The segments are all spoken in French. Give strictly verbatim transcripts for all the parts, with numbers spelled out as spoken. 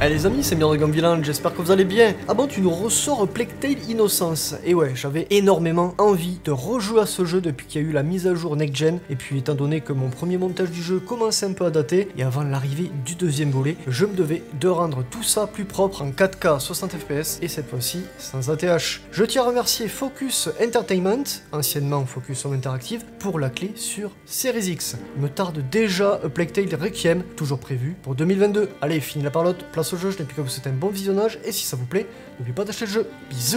Allez les amis, c'est Myrdragon Village, j'espère que vous allez bien. Ah bon, tu nous ressors Plague Tale Innocence. Et ouais, j'avais énormément envie de rejouer à ce jeu depuis qu'il y a eu la mise à jour Next Gen. Et puis étant donné que mon premier montage du jeu commençait un peu à dater, et avant l'arrivée du deuxième volet, je me devais de rendre tout ça plus propre en quatre K soixante F P S, et cette fois-ci sans A T H. Je tiens à remercier Focus Entertainment, anciennement Focus Home Interactive, pour la clé sur Series X. Il me tarde déjà A Plague Tale Requiem, toujours prévu pour deux mille vingt-deux. Allez, fini la parlotte, place au jeu, je n'ai plus qu'à vous souhaiter un bon visionnage, et si ça vous plaît, n'oubliez pas d'acheter le jeu. Bisous.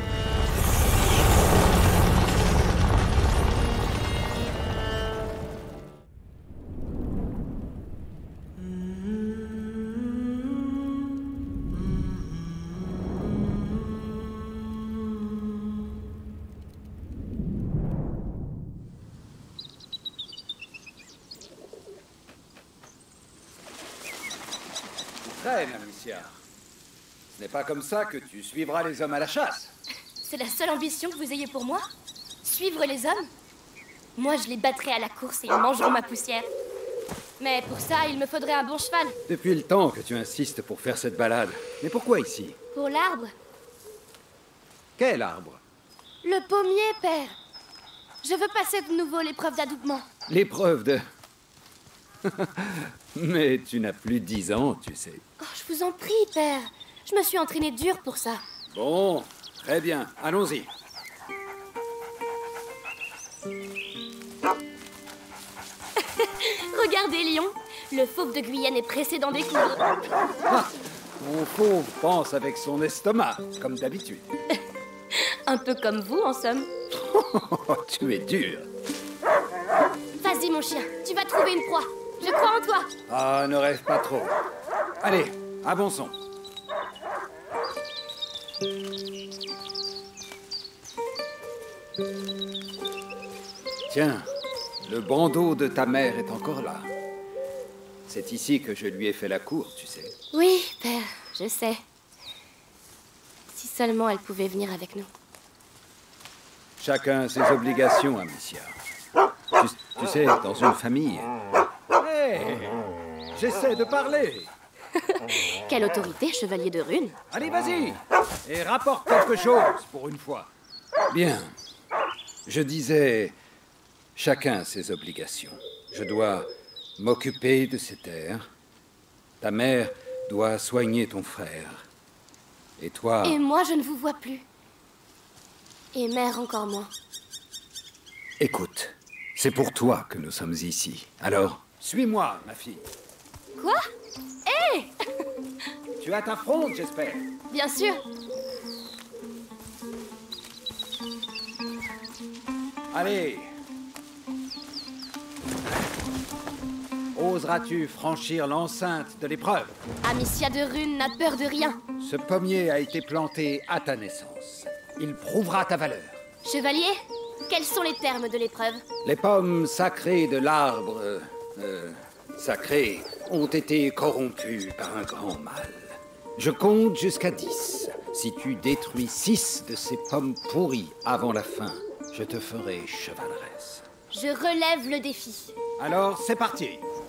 Très bien, Amicia. Ce n'est pas comme ça que tu suivras les hommes à la chasse. C'est la seule ambition que vous ayez pour moi? Suivre les hommes? Moi, je les battrai à la course et ils mangeront ma poussière. Mais pour ça, il me faudrait un bon cheval. Depuis le temps que tu insistes pour faire cette balade. Mais pourquoi ici? Pour l'arbre? Quel arbre? Le pommier, père. Je veux passer de nouveau l'épreuve d'adoubement. L'épreuve de... Mais tu n'as plus dix ans, tu sais. Oh, je vous en prie, père. Je me suis entraîné dur pour ça. Bon, très bien. Allons-y. Regardez, Lion. Le fauve de Guyenne est pressé d'en découdre. Ah, mon fauve pense avec son estomac, comme d'habitude. Un peu comme vous, en somme. Tu es dur. Vas-y, mon chien. Tu vas trouver une proie. Je crois en toi. Ah, ne rêve pas trop. Allez, avançons. Tiens, le bandeau de ta mère est encore là. C'est ici que je lui ai fait la cour, tu sais. Oui, père, je sais. Si seulement elle pouvait venir avec nous. Chacun a ses obligations, Amicia. Tu, tu sais, dans une famille... Hé, j'essaie de parler. Quelle autorité, chevalier de rune. Allez, vas-y, et rapporte quelque chose pour une fois. Bien. Je disais, chacun a ses obligations. Je dois m'occuper de ces terres. Ta mère doit soigner ton frère. Et toi... Et moi, je ne vous vois plus. Et mère encore moins. Écoute, c'est pour toi que nous sommes ici. Alors, suis-moi, ma fille. Quoi? Hé hey. Tu as ta fronde, j'espère. Bien sûr. Allez. Oseras-tu franchir l'enceinte de l'épreuve? Amicia de Rune n'a peur de rien. Ce pommier a été planté à ta naissance. Il prouvera ta valeur. Chevalier, quels sont les termes de l'épreuve? Les pommes sacrées de l'arbre euh, euh, sacré ont été corrompues par un grand mal. Je compte jusqu'à dix. Si tu détruis six de ces pommes pourries avant la fin, je te ferai chevaleresse. Je relève le défi. Alors, c'est parti.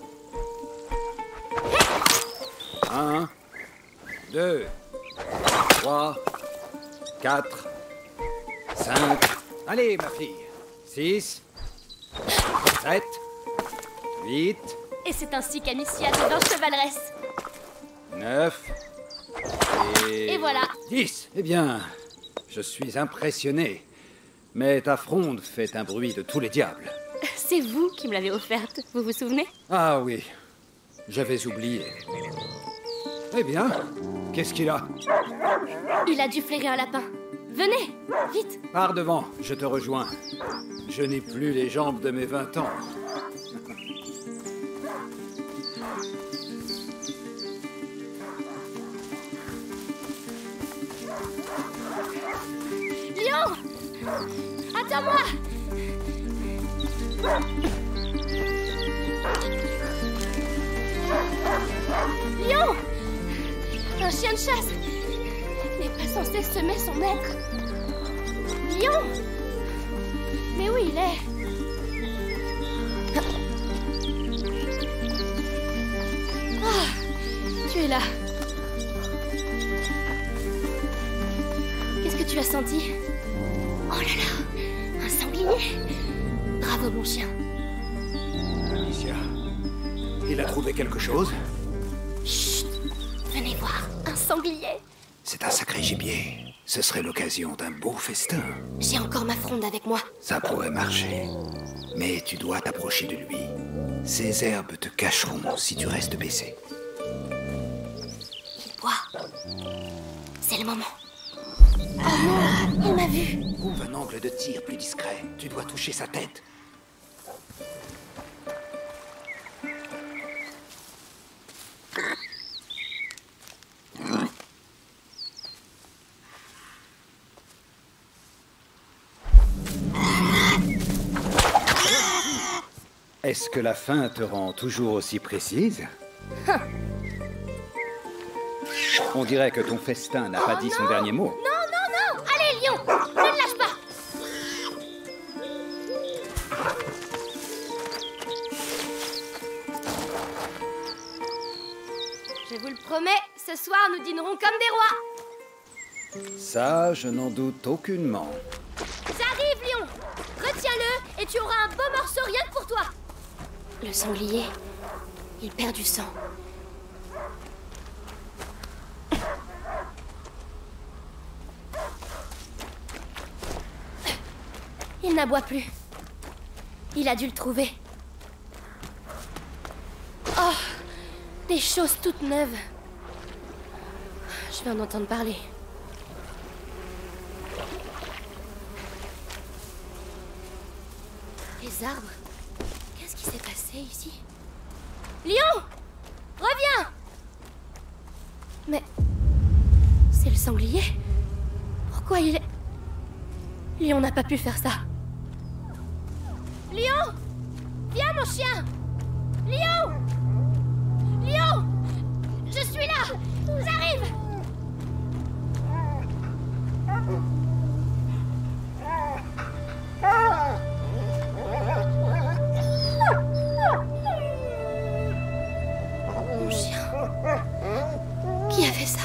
Un, deux, trois, quatre, cinq. Allez, ma fille. Six, sept, huit. Et c'est ainsi qu'Amicia devint chevaleresse. Neuf. Et... Et voilà. Dix. Eh bien, je suis impressionné. Mais ta fronde fait un bruit de tous les diables. C'est vous qui me l'avez offerte, vous vous souvenez? Ah oui, j'avais oublié. Eh bien, qu'est-ce qu'il a? Il a dû flairer un lapin. Venez, vite. Pars devant, je te rejoins. Je n'ai plus les jambes de mes vingt ans. Lion! Attends-moi! Lion! Un chien de chasse n'est pas censé semer son maître. Lion! Mais où il est? Ah, tu es là. ressenti? Oh là là, un sanglier! Bravo mon chien. Amicia, il a trouvé quelque chose? Chut! Venez voir, un sanglier! C'est un sacré gibier. Ce serait l'occasion d'un beau festin. J'ai encore ma fronde avec moi. Ça pourrait marcher. Mais tu dois t'approcher de lui. Ces herbes te cacheront si tu restes baissé. Il boit. C'est le moment. Oh non, il m'a vu. Trouve un angle de tir plus discret. Tu dois toucher sa tête. Est-ce que la faim te rend toujours aussi précise? On dirait que ton festin n'a pas Oh dit son non. dernier mot. Non, non, non! Allez, lion! Ne le lâche pas! Je vous le promets, ce soir nous dînerons comme des rois! Ça, je n'en doute aucunement. J'arrive, lion! Retiens-le et tu auras un beau morceau rien que pour toi! Le sanglier, il perd du sang. Il n'aboie plus. Il a dû le trouver. Oh, des choses toutes neuves. Je vais en entendre parler. Les arbres. Qu'est-ce qui s'est passé ici? Lion! Reviens! Mais... c'est le sanglier? Pourquoi il est... Lion n'a pas pu faire ça. Lion! Viens, mon chien! Lion! Lion! Je suis là! J'arrive! Mon chien... Qui a fait ça?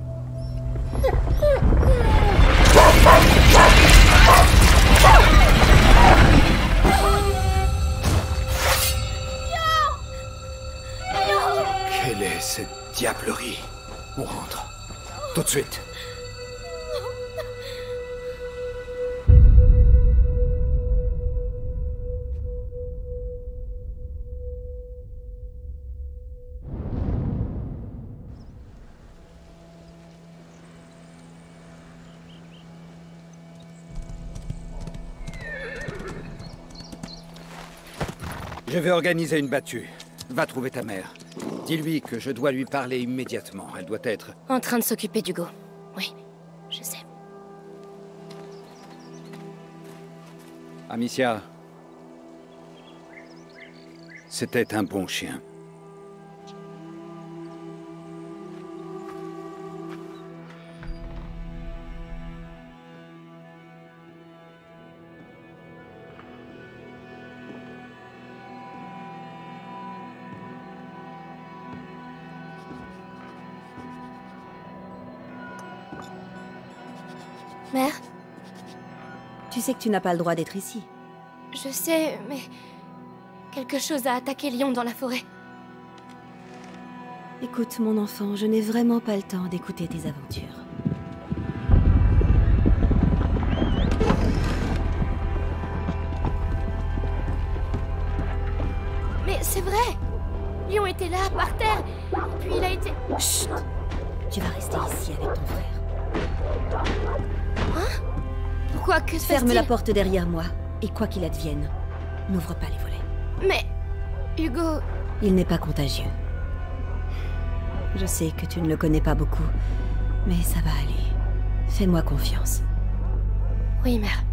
Quelle est cette diablerie? On rentre. Tout de suite. Je vais organiser une battue. Va trouver ta mère. Dis-lui que je dois lui parler immédiatement. Elle doit être... En train de s'occuper d'Hugo. Oui, je sais. Amicia. C'était un bon chien. Mère? Tu sais que tu n'as pas le droit d'être ici. Je sais, mais... quelque chose a attaqué Lion dans la forêt. Écoute, mon enfant, je n'ai vraiment pas le temps d'écouter tes aventures. Mais c'est vrai! Lion était là, par terre, puis il a été... Chut! Tu vas rester ici avec ton frère. Hein? Pourquoi? Que se Ferme passe-t-il? la porte derrière moi, et quoi qu'il advienne, n'ouvre pas les volets. Mais... Hugo... Il n'est pas contagieux. Je sais que tu ne le connais pas beaucoup, mais ça va aller. Fais-moi confiance. Oui, mère.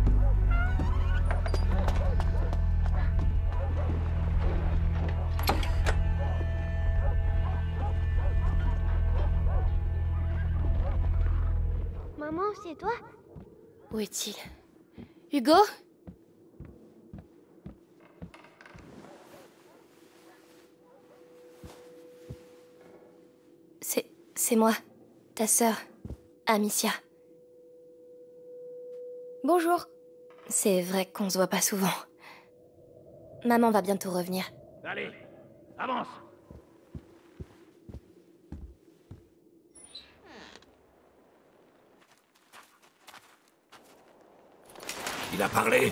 Maman, c'est toi? Où est-il? Hugo? C'est... c'est moi, ta sœur, Amicia. Bonjour. C'est vrai qu'on se voit pas souvent. Maman va bientôt revenir. Allez, avance. Il a parlé?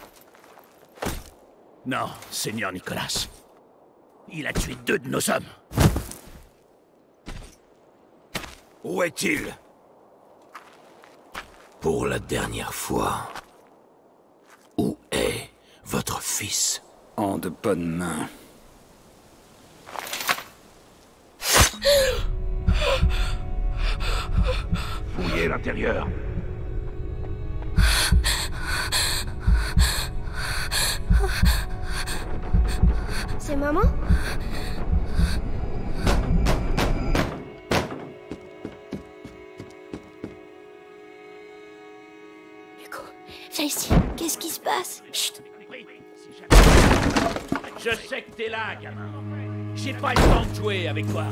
Non, Seigneur Nicolas. Il a tué deux de nos hommes. Où est-il? Pour la dernière fois, où est votre fils? En de bonnes mains. Fouillez l'intérieur. C'est maman? Hugo, viens ici. Qu'est-ce qui se passe? Chut. Je sais que t'es là, gamin. J'ai pas le temps de jouer avec toi.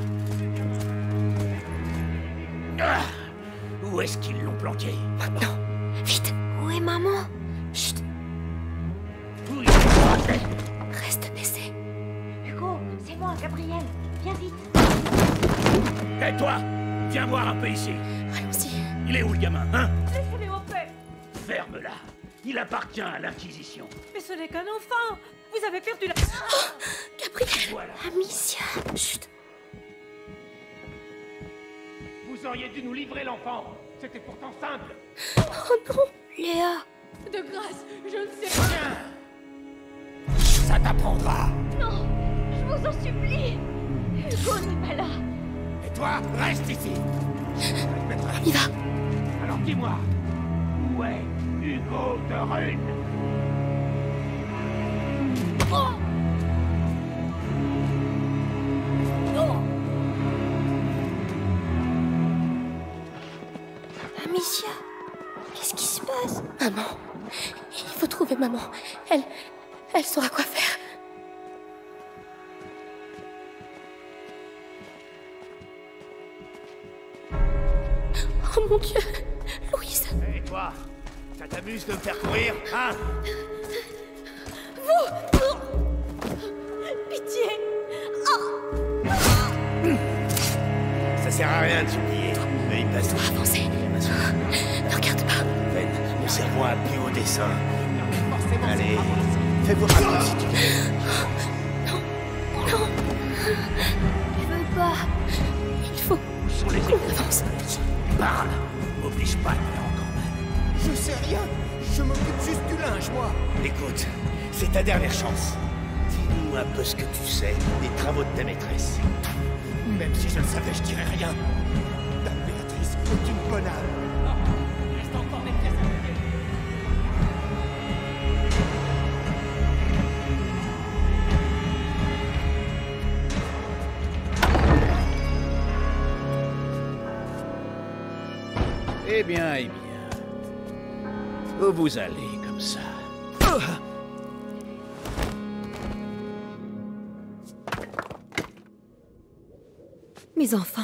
Ah, où est-ce qu'ils l'ont planqué? Maintenant. Vite. Où est maman? Chut. Fouille le bordel. Reste baissé. Hugo, c'est moi, Gabriel. Viens vite. Et toi, viens voir un peu ici. Allons-y. Il est où le gamin, hein? Laissez-les en paix. Ferme-la. Il appartient à l'Inquisition. Mais ce n'est qu'un enfant. Vous avez perdu la... Oh, Gabriel. Voilà. Amicia. Chut. Vous auriez dû nous livrer l'enfant. C'était pourtant simple. Oh non. Léa. De grâce, je ne sais rien. Ça t'apprendra. Non, je vous en supplie. Hugo n'est pas là. Et toi, reste ici. On y va. Alors dis-moi, où est Hugo de Rune? Oh non. Amicia. Qu'est-ce qui se passe? Maman. Il faut trouver maman. Elle... Elle saura quoi faire. Oh mon Dieu. Louise. Et toi, ça t'amuse de me faire courir, hein? Pitié. Ça sert à rien de s'oublier. Mais il passe tout. Avancez. Ne regarde pas. Ben, mon cerveau a plus au dessin. Allez, fais-vous rappeler si tu veux. Non. Je veux pas. Il faut Où sont les qu'on écoutes? avance. Parle. M'oblige pas de faire encore mal. Je sais rien. Je m'occupe juste du linge, moi. Écoute, c'est ta dernière chance. Dis-nous un peu ce que tu sais des travaux de ta maîtresse. Même si je le savais, je dirais rien. Dame Béatrice est une bonne âme. Il reste encore des pièces à monter. Eh bien, eh bien. Où vous allez comme ça? Mes enfants.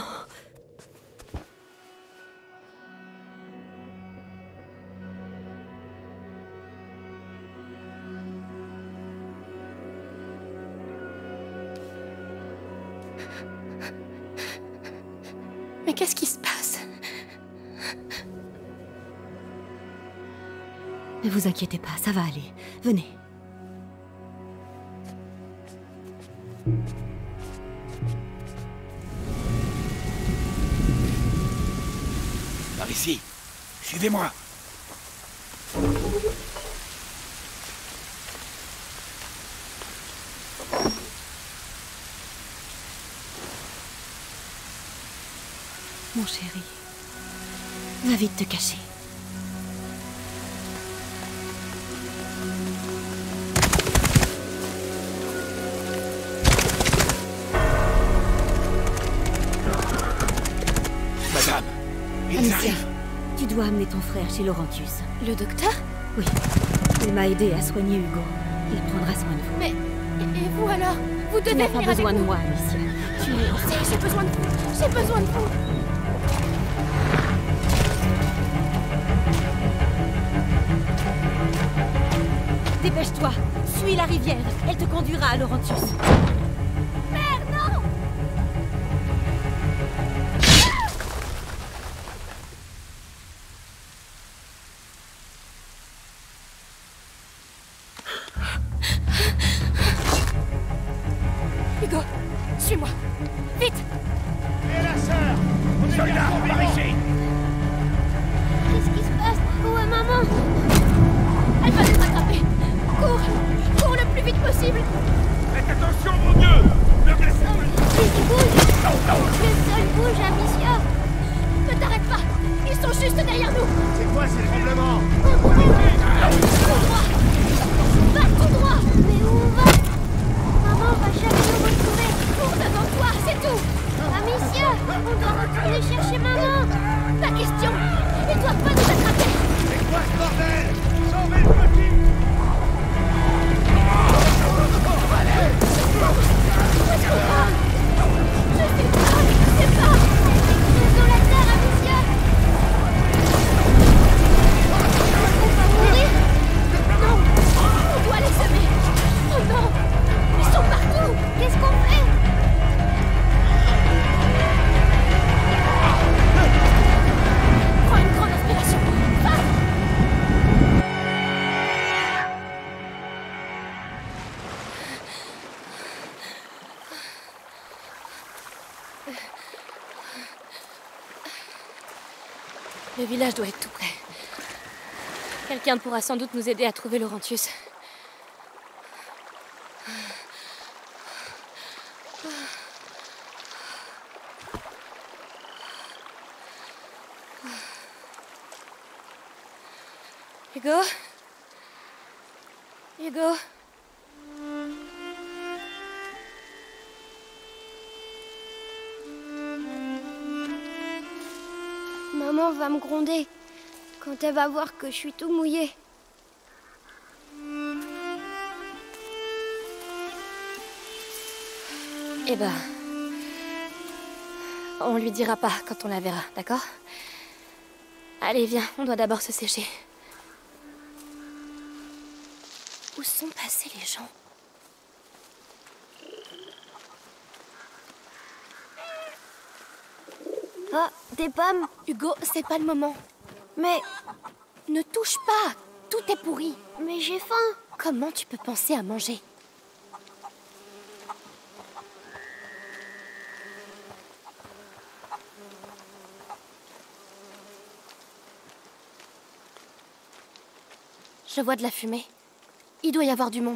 Mais qu'est-ce qui se passe? Ne vous inquiétez pas, ça va aller. Venez. Par ici. Suivez-moi. Mon chéri. Va vite te cacher. Madame, ils Amicia, arrivent. tu dois amener ton frère chez Laurentius. Le docteur? Oui. Il m'a aidé à soigner Hugo. Il prendra soin de vous. Mais... Et vous alors? Vous Tu devez n'as pas venir besoin avec de nous. moi, Amicia. Tu es... Si, j'ai besoin de vous. J'ai besoin de vous. Dépêche-toi. Suis la rivière. Elle te conduira à Laurentius. Merde, non! Hugo, suis-moi. Vite! Et la sœur! Soldat, par ici! Qu'est-ce qui se passe? Où est maman? Elle va nous attraper. Cours! Cours le plus vite possible! Faites attention, mon Dieu! Ne blessez pas! Ils bougent! Le sol bouge, Amicia! Ne t'arrête pas! Ils sont juste derrière nous! C'est quoi ces tremblements? Tout droit! Va tout droit! Mais où on va? Maman va jamais nous retrouver! Cours devant toi, c'est tout! Amicia! On doit retourner chercher maman! Pas question! Ils doivent pas nous attraper! C'est quoi ce bordel? Sauvez le petit! Où est-ce qu'on va? Je sais pas! Je sais pas! Reste dans la terre, Amicia! On va mourir? Non! On doit les semer! Oh non! Ils sont partout! Qu'est-ce qu'on fait? Prends une grande inspiration! Va! Le village doit être tout près. Quelqu'un pourra sans doute nous aider à trouver Laurentius. Hugo? Hugo? Maman va me gronder quand elle va voir que je suis tout mouillé. Eh ben, on lui dira pas quand on la verra, d'accord? Allez, viens, on doit d'abord se sécher. Où sont passés les gens? Oh, des pommes. Hugo, c'est pas le moment. Mais... Ne touche pas. Tout est pourri. Mais j'ai faim. Comment tu peux penser à manger? Je vois de la fumée. Il doit y avoir du monde.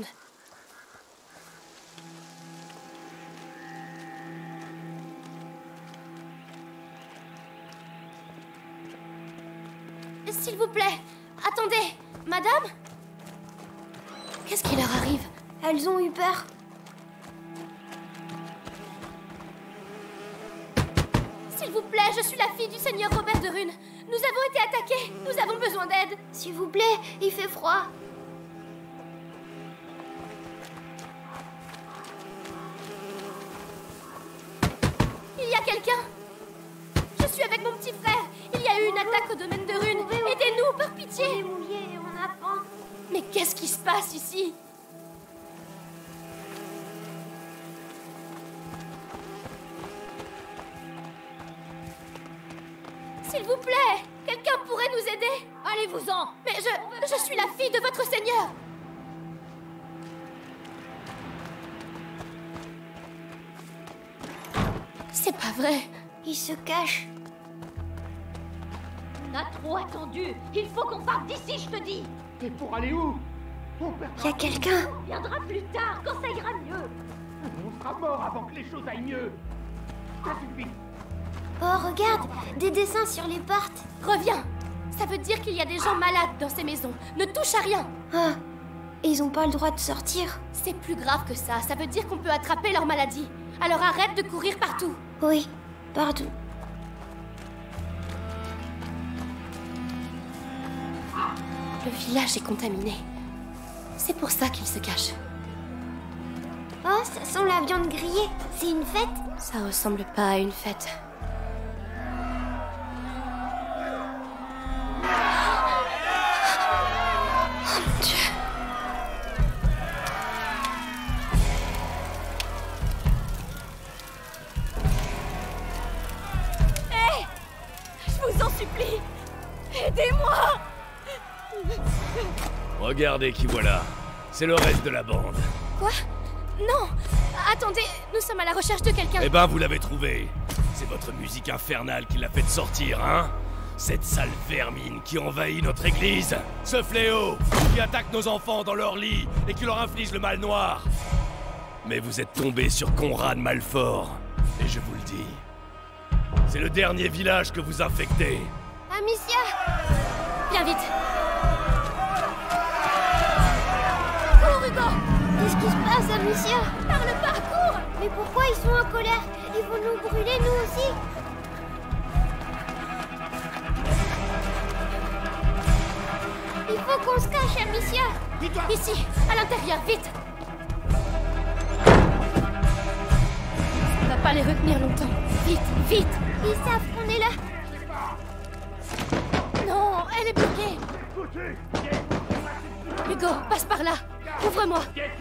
S'il vous plaît, attendez, madame? Qu'est-ce qui leur arrive? Elles ont eu peur. S'il vous plaît, je suis la fille du seigneur Robert de Rune. Nous avons été attaqués, nous avons besoin d'aide. S'il vous plaît, il fait froid. Il y a quelqu'un? Je suis avec mon petit frère. Il y a eu une attaque au domaine de Rune. Aidez-nous, par pitié. On est mouillés et on a faim. Mais qu'est-ce qui se passe ici? S'il vous plaît, quelqu'un pourrait nous aider? Allez-vous-en. Mais je... je suis la fille de votre seigneur. C'est pas vrai. Il se cache. On a trop attendu. Il faut qu'on parte d'ici, je te dis. Et pour aller où? On Il y a quelqu'un. On viendra plus tard, quand ça ira mieux. On sera mort avant que les choses aillent mieux. Ça suffit. Oh, regarde, des dessins sur les portes. Reviens. Ça veut dire qu'il y a des gens malades dans ces maisons. Ne touche à rien. Ah, ils ont pas le droit de sortir. C'est plus grave que ça. Ça veut dire qu'on peut attraper leur maladie. Alors arrête de courir partout. Oui, pardon. Le village est contaminé. C'est pour ça qu'ils se cachent. Oh, ça sent la viande grillée. C'est une fête? Ça ressemble pas à une fête. Oh mon Dieu. Regardez qui voilà. C'est le reste de la bande. Quoi? Non! Attendez, nous sommes à la recherche de quelqu'un. Eh ben, vous l'avez trouvé. C'est votre musique infernale qui l'a fait sortir, hein? Cette sale vermine qui envahit notre église. Ce fléau qui attaque nos enfants dans leur lit et qui leur inflige le mal noir. Mais vous êtes tombé sur Conrad Malfort. Et je vous le dis, c'est le dernier village que vous infectez. Amicia! Viens vite! Cours, Hugo! Qu'est-ce qui se passe, Amicia? Parle pas, cours! Mais pourquoi ils sont en colère? Ils vont nous brûler, nous aussi? Il faut qu'on se cache, Amicia! Ici, à l'intérieur, vite! Ça va pas les retenir longtemps. Vite, vite! Ils savent qu'on est là! Non, elle est bloquée! Hugo, passe par là! Ouvre-moi!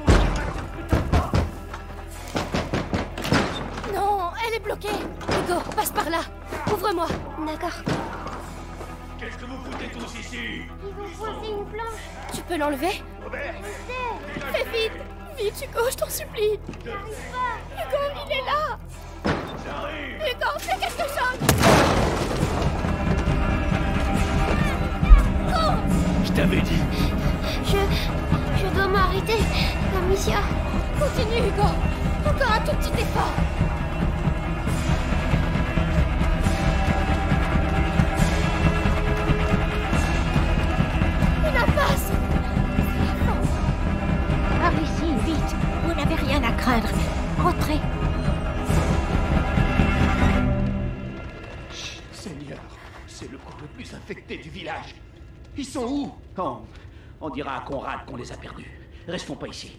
Non, elle est bloquée! Hugo, passe par là! Ouvre-moi! D'accord. Qu'est-ce que vous foutez tous ici? Ils vont poser une planche. Tu peux l'enlever? Fais vite! Vite, Hugo, je t'en supplie! Hugo, il est là! Hugo, fais quelque chose! Cours! Je t'avais dit. Je... je dois m'arrêter, Amicia. Continue, Hugo! Encore un tout petit effort! Une impasse! Par ici, vite! Vous n'avez rien à craindre. Entrez! Chut, Seigneur, c'est le coin le plus infecté du village. Ils sont où? On, on dira à Conrad qu'on les a perdus. Restons pas ici.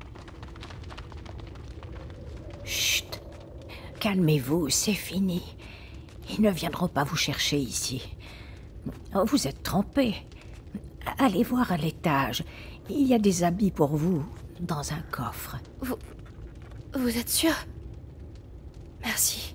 Chut! Calmez-vous, c'est fini. Ils ne viendront pas vous chercher ici. Vous êtes trempés. Allez voir à l'étage. Il y a des habits pour vous dans un coffre. Vous... Vous êtes sûr? Merci.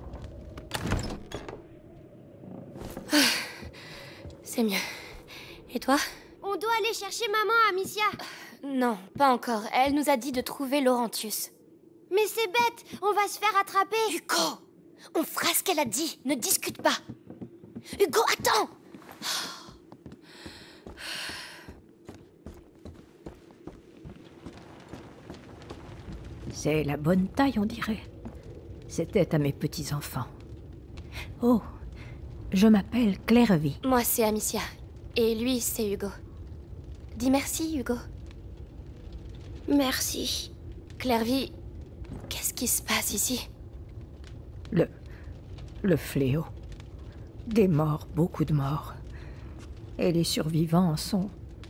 Ah, c'est mieux. Et toi? On doit aller chercher maman, Amicia. Non, pas encore. Elle nous a dit de trouver Laurentius. Mais c'est bête, on va se faire attraper. Hugo! On fera ce qu'elle a dit. Ne discute pas. Hugo, attends! C'est la bonne taille, on dirait. C'était à mes petits-enfants. Oh, je m'appelle Clairvy. Moi, c'est Amicia. Et lui, c'est Hugo. Dis merci, Hugo. Merci. Clairvy, qu'est-ce qui se passe ici? Le... le fléau. Des morts, beaucoup de morts. Et les survivants sont...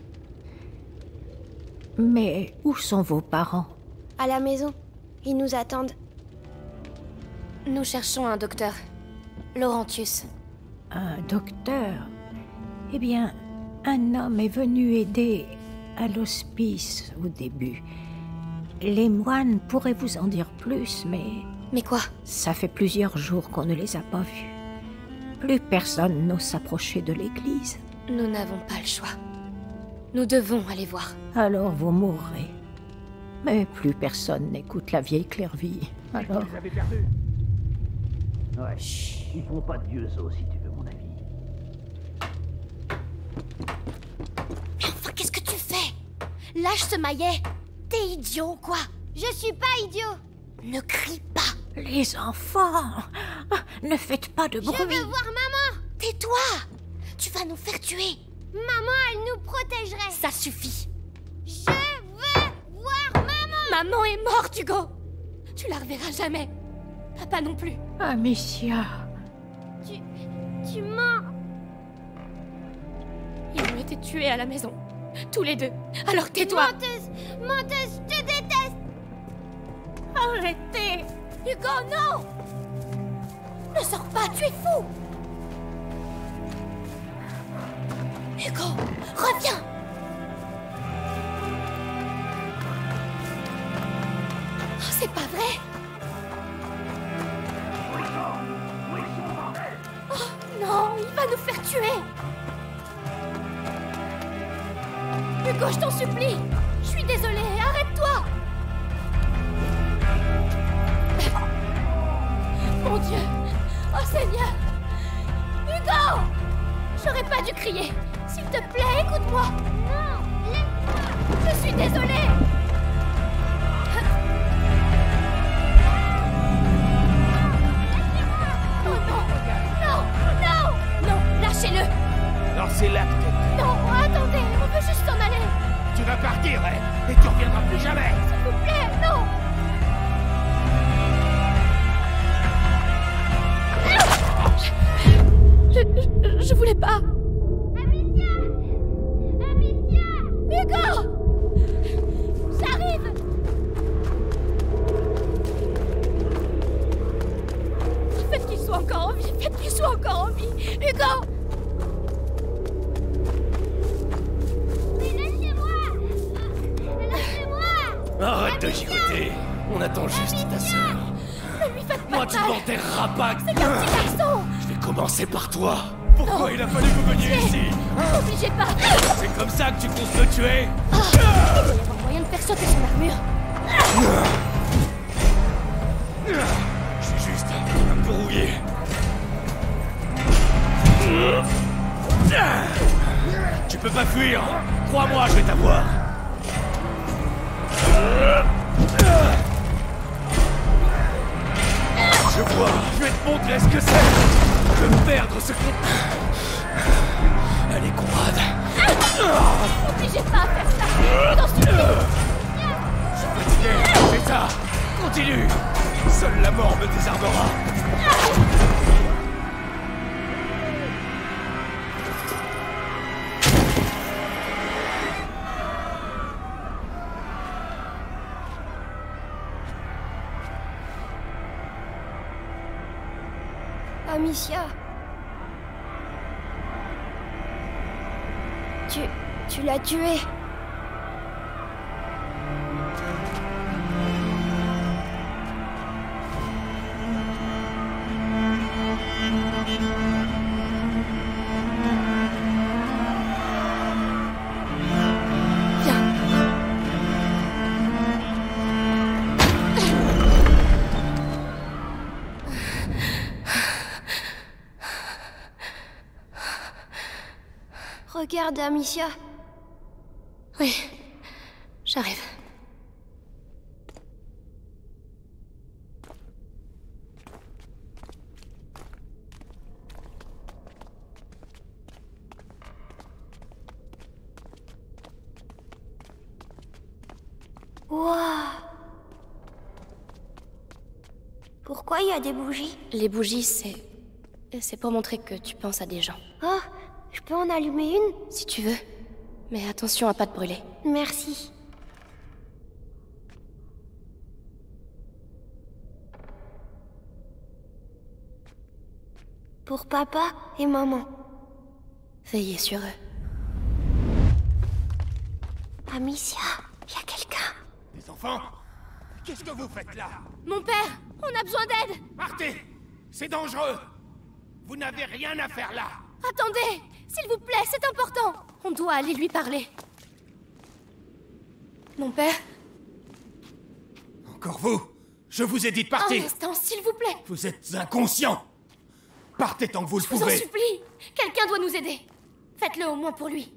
Mais où sont vos parents? À la maison. Ils nous attendent. Nous cherchons un docteur. Laurentius. Un docteur? Eh bien, un homme est venu aider à l'hospice au début. Les moines pourraient vous en dire plus, mais... Mais quoi? Ça fait plusieurs jours qu'on ne les a pas vus. Plus personne n'ose s'approcher de l'église. Nous n'avons pas le choix. Nous devons aller voir. Alors vous mourrez. Mais plus personne n'écoute la vieille Clairvy. Alors... Vous les avez perdus? Ouais. Chut. Ils font pas de vieux os, si tu veux mon avis. Mais enfin, qu'est-ce que tu fais? Lâche ce maillet. T'es idiot, quoi? Je suis pas idiot. Ne crie pas. Les enfants, ne faites pas de bruit. Je veux voir maman. Tais-toi. Tu vas nous faire tuer. Maman, elle nous protégerait. Ça suffit. Je veux voir maman. Maman est morte, Hugo. Tu la reverras jamais. Papa non plus. Amicia. Tu... tu mens. Ils ont été tués à la maison. Tous les deux. Alors tais-toi. Menteuse. Menteuse, je te déteste. Arrêtez. Hugo, non. Ne sors pas, tu es fou. Hugo, reviens. Oh, c'est pas vrai. Oh non, il va nous faire tuer. Hugo, Hugo, je t'en supplie. Je suis désolée, arrête-toi. Mon Dieu. Oh Seigneur. Hugo! J'aurais pas dû crier. S'il te plaît, écoute-moi. Non, laisse-moi. Je suis désolée. Oh non. Non, non. Non, lâchez-le. Alors c'est là que t'es. Non, attendez, on veut juste s'en aller. Tu vas partir, hein, et tu reviendras plus jamais. S'il vous plaît, non. Je, je, je voulais pas. Amicia! Amicia! Hugo! J'arrive! Faites qu'il soit encore en vie! Faites qu'il soit encore en vie! Hugo! Mais laissez-moi! Laissez-moi! Arrête de gigoter. On attend juste ta sœur. Ne lui faites pas Moi, tu mal. ne m'enterreras pas. C'est qu'un petit garçon! Je vais commencer par toi. Pourquoi Oh. il a fallu que vous veniez Tiens. ici? N'obligez pas! C'est comme ça que tu comptes me tuer? Ah, il doit y avoir moyen de faire sauter son armure. Je suis juste un peu rouillé. Tu peux pas fuir. Crois-moi, je vais t'avoir. Je vois, je vais te montrer ce que c'est. Je veux perdre ce que... Allez, Conrad. N'obligez pas à faire ça! J'en supplie! Je suis fatigué, c'est ça. Continue. Seule la mort me désarmera. Amicia. Tu... tu l'as tué. Regarde, Amicia. Oui, j'arrive. Waouh! Pourquoi il y a des bougies? Les bougies, c'est... c'est pour montrer que tu penses à des gens. Oh! Je peux en allumer une? Si tu veux. Mais attention à pas te brûler. Merci. Pour papa et maman. Veillez sur eux. Amicia, y a quelqu'un. Les enfants, qu'est-ce que vous faites là? Mon père, on a besoin d'aide. Partez! C'est dangereux! Vous n'avez rien à faire là! Attendez, s'il vous plaît, c'est important. On doit aller lui parler. Mon père? Encore vous? Je vous ai dit de partir! Un instant, s'il vous plaît. Vous êtes inconscient! Partez tant que vous le Je vous en pouvez! supplie. Quelqu'un doit nous aider. Faites-le au moins pour lui.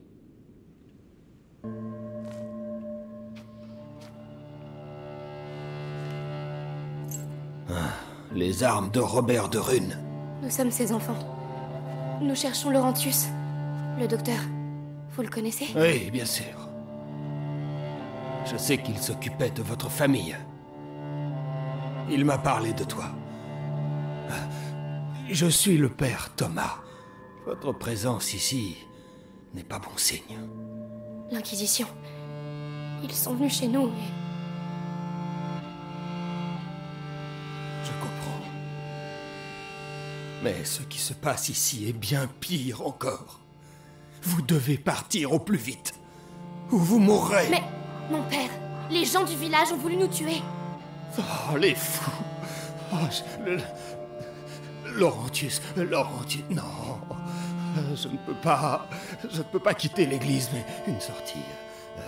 Ah, les armes de Robert de Rune. Nous sommes ses enfants. Nous cherchons Laurentius, le docteur. Vous le connaissez? Oui, bien sûr. Je sais qu'il s'occupait de votre famille. Il m'a parlé de toi. Je suis le père Thomas. Votre présence ici n'est pas bon signe. L'Inquisition. Ils sont venus chez nous et... Je comprends. Mais ce qui se passe ici est bien pire encore. Vous devez partir au plus vite, ou vous mourrez. Mais, mon père, les gens du village ont voulu nous tuer. Oh, les fous. Oh, je- le- Laurentius, Laurentius, non. Je ne peux pas, je ne peux pas quitter l'église, mais une sortie. Euh,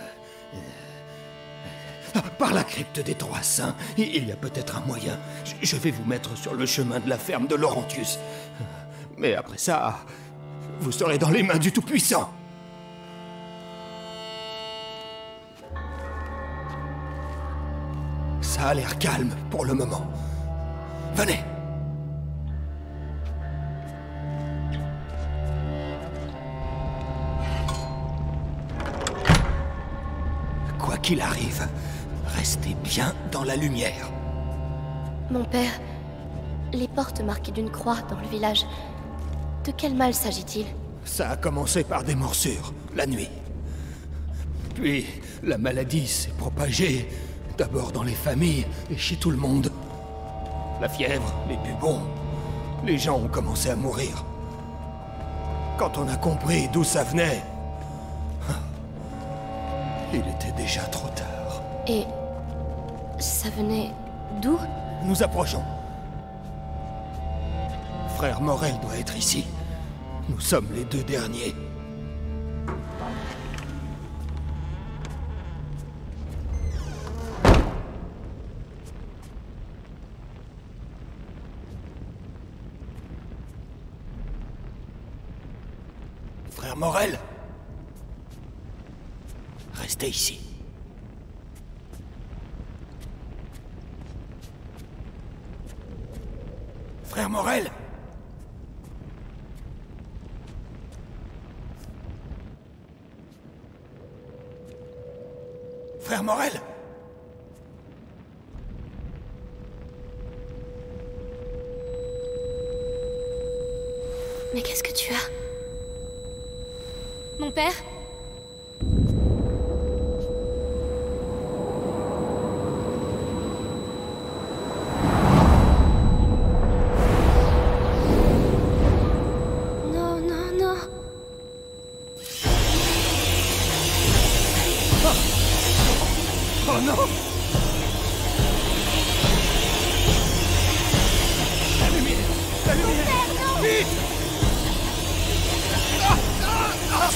par la crypte des Trois Saints. Il y a peut-être un moyen. Je vais vous mettre sur le chemin de la ferme de Laurentius. Mais après ça, vous serez dans les mains du Tout-Puissant. Ça a l'air calme pour le moment. Venez. Quoi qu'il arrive, restez bien dans la lumière. Mon père, les portes marquées d'une croix dans le village. De quel mal s'agit-il? Ça a commencé par des morsures, la nuit. Puis, la maladie s'est propagée, d'abord dans les familles et chez tout le monde. La fièvre, les bubons, les gens ont commencé à mourir. Quand on a compris d'où ça venait, il était déjà trop tard. Et ça venait d'où? Nous approchons. Frère Morel doit être ici. Nous sommes les deux derniers. Frère Morel, restez ici. Frère Morel! Frère Morel! Mais qu'est-ce que tu as? Mon père? Non, non, non. Oh, oh non! La lumière! La lumière! Mon père, non! Vite! Ah, ah, ah,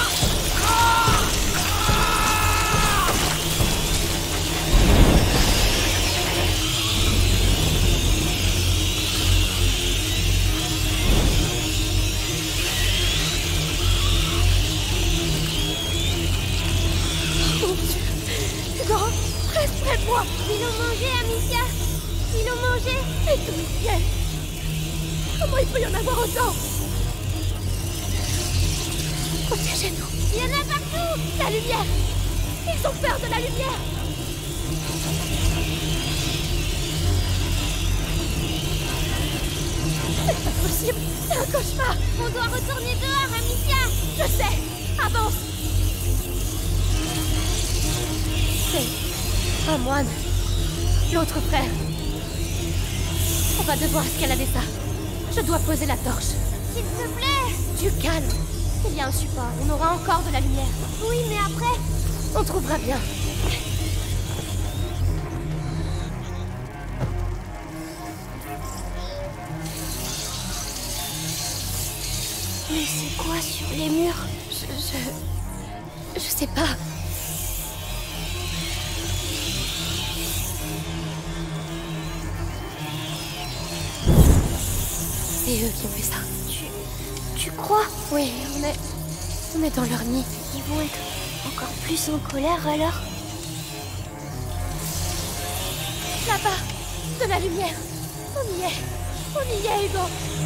Mon Dieu! Hugo, reste près de moi! Ils l'ont mangé, Amicia! Ils l'ont mangé! Et d'où ils viennent? Comment il peut y en avoir autant? Protégez-nous! Il y en a partout! La lumière! Ils ont peur de la lumière! C'est pas possible! C'est un cauchemar! On doit retourner dehors, Amicia! Je sais! Avance! C'est un moine. L'autre frère. On va devoir escalader ça. Je dois poser la torche. S'il te plaît! Du calme! Il y a un support, on aura encore de la lumière. Oui, mais après, on trouvera bien. Mais c'est quoi sur les murs? Je... Je... Je sais pas. C'est eux qui ont fait ça. Tu... Tu crois? Oui, on est... On est dans leur nid. Ils vont être encore plus en colère alors? Là-bas, de la lumière. On y est. On y est, Hugo.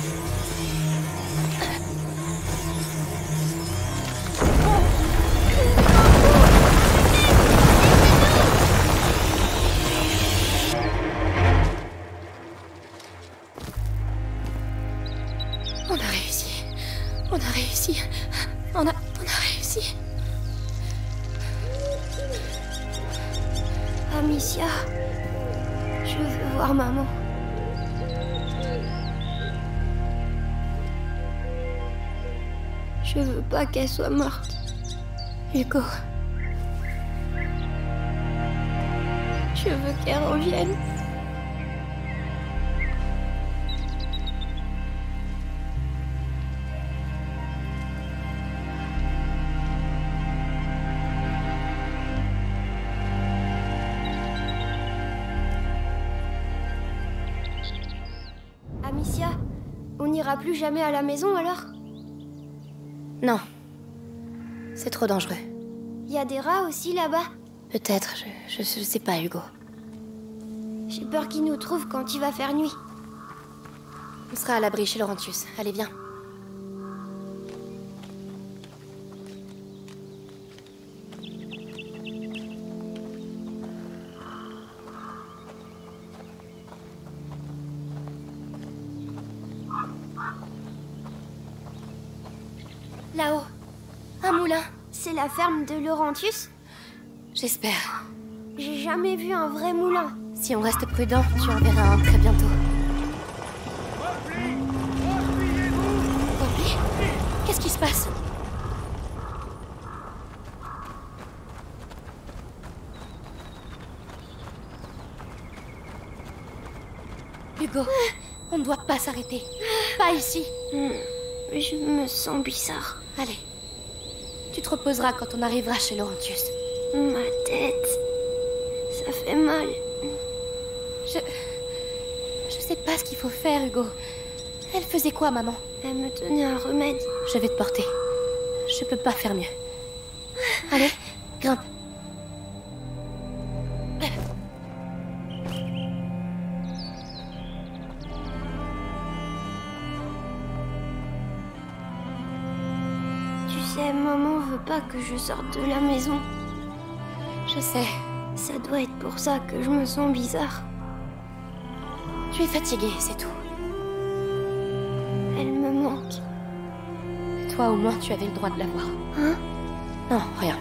On a réussi. On a réussi. On a... On a réussi. Amicia, je veux voir maman. Je veux pas qu'elle soit morte. Hugo. Je veux qu'elle revienne. n'iras plus jamais à la maison alors? Non. C'est trop dangereux. Y a des rats aussi là-bas? Peut-être, je, je, je sais pas, Hugo. J'ai peur qu'il nous trouve quand il va faire nuit. On sera à l'abri chez Laurentius. Allez, viens. Là-haut, un moulin. C'est la ferme de Laurentius? J'espère. J'ai jamais vu un vrai moulin. Si on reste prudent, tu en verras un très bientôt. Repli? Qu'est-ce qui se passe? Hugo, on ne doit pas s'arrêter. Pas ici. Je me sens bizarre. Allez. Tu te reposeras quand on arrivera chez Laurentius. Ma tête... ça fait mal. Je... Je sais pas ce qu'il faut faire, Hugo. Elle faisait quoi, maman? Elle me donnait un remède. Je vais te porter. Je peux pas faire mieux. Allez, grimpe. Tu sais, maman veut pas que je sorte de la maison. Je sais. Ça doit être pour ça que je me sens bizarre. Tu es fatiguée, c'est tout. Elle me manque. Toi, au moins, tu avais le droit de la voir. Hein? Non, rien.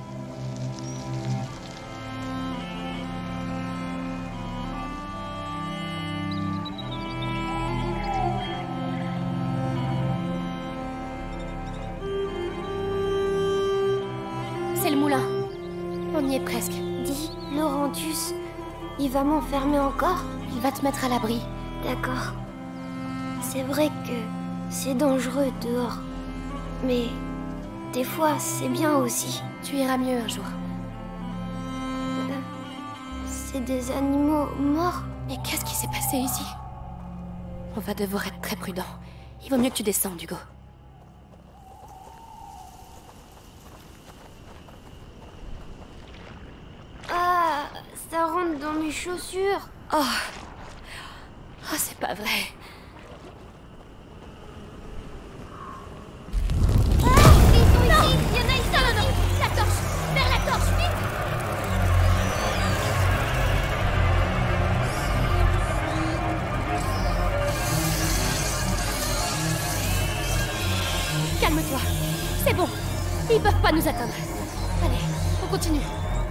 C'est le moulin. On y est presque. Dis, Laurentius, il va m'enfermer encore? Il va te mettre à l'abri. D'accord. C'est vrai que c'est dangereux dehors. Mais des fois, c'est bien aussi. Tu iras mieux un jour. Euh, c'est des animaux morts? Mais qu'est-ce qui s'est passé ici? On va devoir être très prudent. Il vaut mieux que tu descendes, Hugo. Ah, ça rentre dans mes chaussures. Oh, oh c'est pas vrai. Ah, ils sont ici. Il y en a ici. Non, non, non. La torche. Vers la torche, vite. Calme-toi. C'est bon. Ils peuvent pas nous atteindre. Allez, on continue.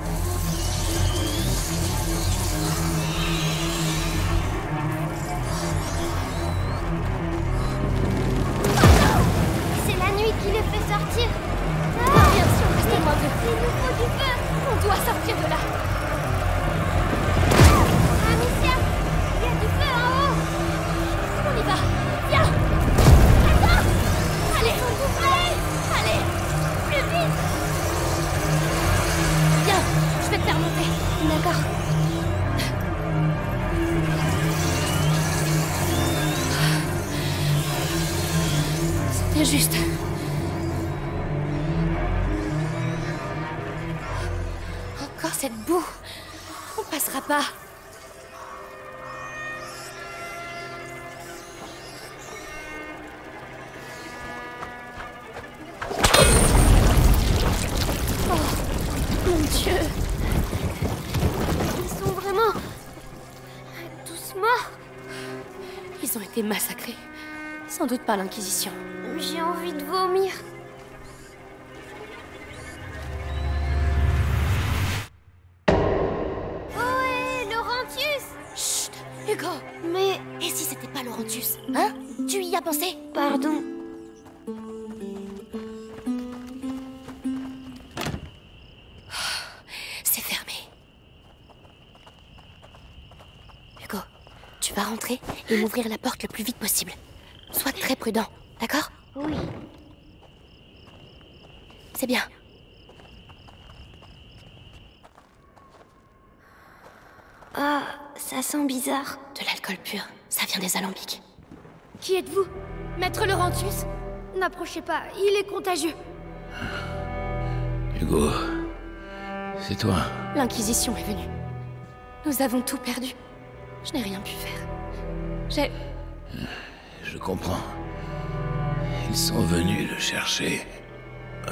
C'est la nuit qui les fait sortir. Ah, bien sûr, restez loin d'eux. Il nous faut du feu. On doit sortir de là. Amicia, il y a du feu en haut. On y va. Viens. Attends. Allez, on vous Allez, plus vite. Viens, je vais te faire monter. D'accord. C'était juste. Encore cette boue. On passera pas. Oh, mon Dieu. Ils sont vraiment tous morts. Ils ont été massacrés. Sans doute par l'Inquisition. J'ai envie de vomir. Ohé, Laurentius! Chut, Hugo. Mais... Et si c'était pas Laurentius? Hein? Tu y as pensé? Pardon. C'est fermé. Hugo, tu vas rentrer et m'ouvrir la porte le plus vite possible. Sois très prudent, d'accord? Oui. C'est bien. Ah, ça sent bizarre. De l'alcool pur, ça vient des alambics. Qui êtes-vous? Maître Laurentius? N'approchez pas, il est contagieux. Hugo, c'est toi. L'Inquisition est venue. Nous avons tout perdu. Je n'ai rien pu faire. J'ai... Je comprends. Ils sont venus le chercher. Euh...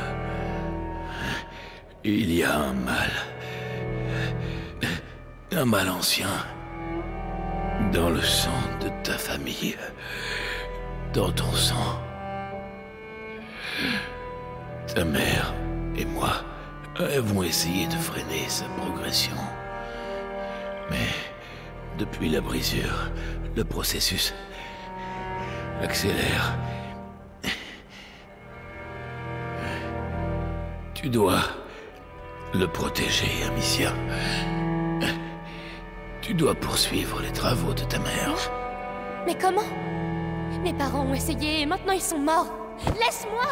Il y a un mal. Un mal ancien. Dans le sang de ta famille. Dans ton sang. Ta mère et moi avons essayé de freiner sa progression. Mais depuis la brisure, le processus accélère. Tu dois le protéger, Amicia. Tu dois poursuivre les travaux de ta mère. Mais comment? Mes parents ont essayé et maintenant ils sont morts. Laisse-moi!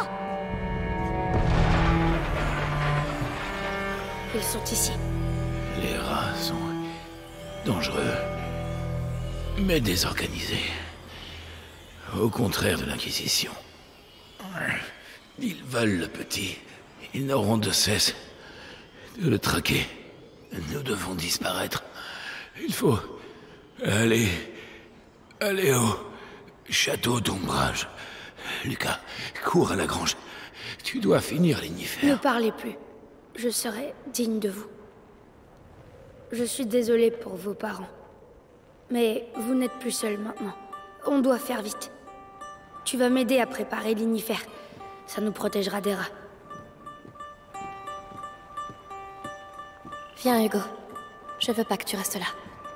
Ils sont ici. Les rats sont dangereux, mais désorganisés. Au contraire de l'Inquisition. Ils veulent le petit. Ils n'auront de cesse de le traquer. Nous devons disparaître. Il faut aller... aller au château d'ombrage. Lucas, cours à la grange. Tu dois finir l'Inifère. Ne parlez plus. Je serai digne de vous. Je suis désolée pour vos parents. Mais vous n'êtes plus seul maintenant. On doit faire vite. Tu vas m'aider à préparer l'Inifère. Ça nous protégera des rats. Viens, Hugo. Je veux pas que tu restes là.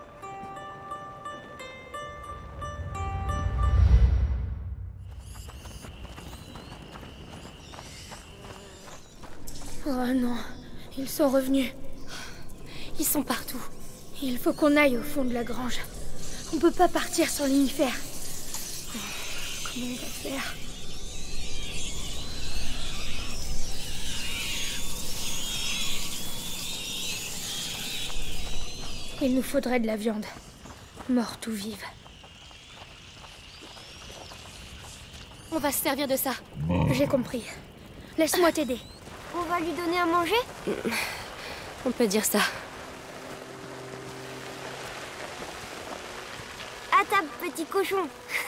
Oh non, ils sont revenus. Ils sont partout. Il faut qu'on aille au fond de la grange. On peut pas partir sans l'Inifère. Comment on va faire? Il nous faudrait de la viande. Morte ou vive. On va se servir de ça. J'ai compris. Laisse-moi t'aider. On va lui donner à manger? On peut dire ça. À table, petit cochon.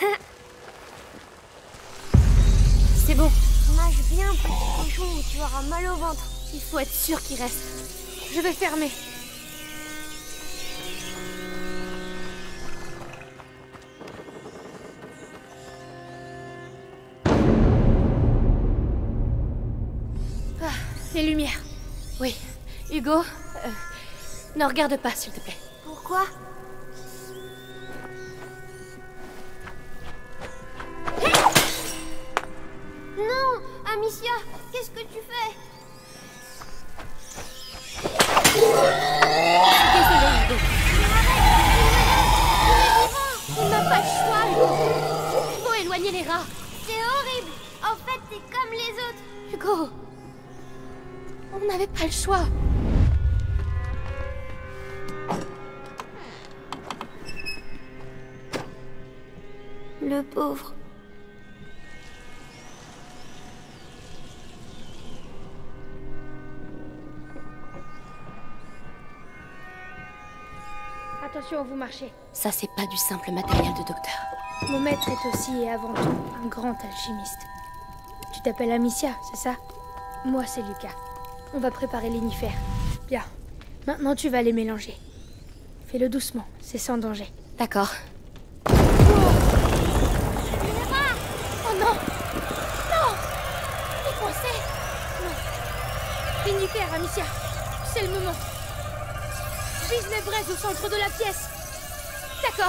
C'est bon. Mâche bien, petit cochon, ou tu auras mal au ventre. Il faut être sûr qu'il reste. Je vais fermer. Ah, les lumières. Oui. Hugo, euh, ne regarde pas, s'il te plaît. Pourquoi? Non, Amicia, qu'est-ce que tu fais? Désolé, Hugo. On n'a pas le choix, Hugo. Il faut éloigner les rats. C'est horrible. En fait, t'es comme les autres. Hugo, on n'avait pas le choix. Le pauvre. Attention, vous marchez. Ça, c'est pas du simple matériel de docteur. Mon maître est aussi et avant tout un grand alchimiste. Tu t'appelles Amicia, c'est ça? Moi, c'est Lucas. On va préparer l'Inifère. Bien. Maintenant, tu vas les mélanger. Fais-le doucement, c'est sans danger. D'accord. Oh, oh non! Non! Il est coincé! Non. L'Inifère, Amicia. C'est le moment. Vise les braises au centre de la pièce. D'accord.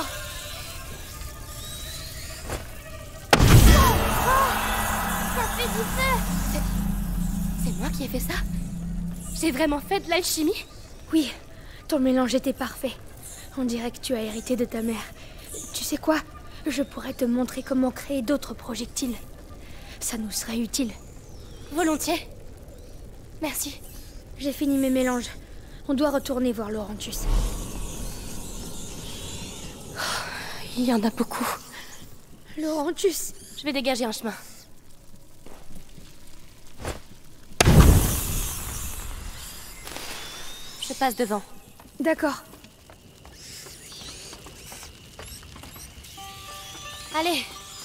Ça fait du feu. C'est... C'est moi qui ai fait ça? J'ai vraiment fait de l'alchimie? Oui, ton mélange était parfait. On dirait que tu as hérité de ta mère. Tu sais quoi? Je pourrais te montrer comment créer d'autres projectiles. Ça nous serait utile. Volontiers. Merci. J'ai fini mes mélanges. On doit retourner voir Laurentius. Oh, il y en a beaucoup. Laurentius. Je vais dégager un chemin. Je passe devant. D'accord. Allez.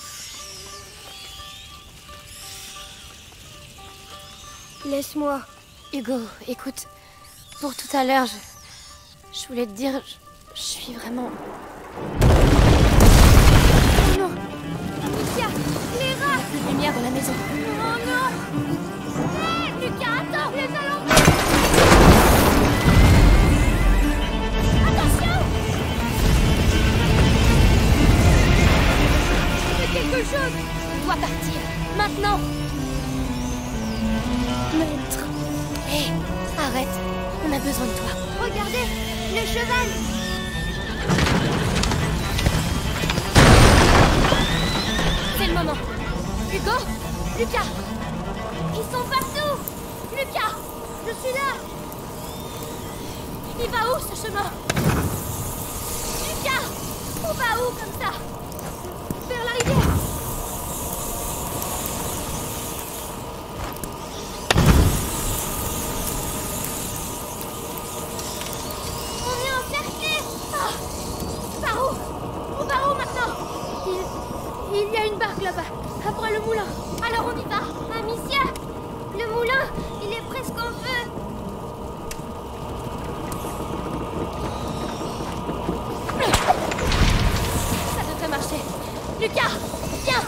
Laisse-moi. Hugo, écoute. Pour tout à l'heure, je... Je voulais te dire... Je, je suis vraiment... Oh non. Amicia, les rats. Plus de lumière dans la maison. Oh non. Hé, Lucas, attends, les allons. Attention. Fais quelque chose. On doit partir. Maintenant. Maître. Hé, arrête. On a besoin de toi. Regardez, le cheval. C'est le moment. Hugo, Lucas. Ils sont partout. Lucas, Je suis là. il va où ce chemin? Lucas, on va où comme ça? Vers la rivière. On est encerclés. Ah, par où? On va où maintenant? Il... Il y a une barque là-bas, après le moulin. Alors on y va. Amicia, le moulin, il est presque en feu. Ça devrait marcher. Lucas, viens.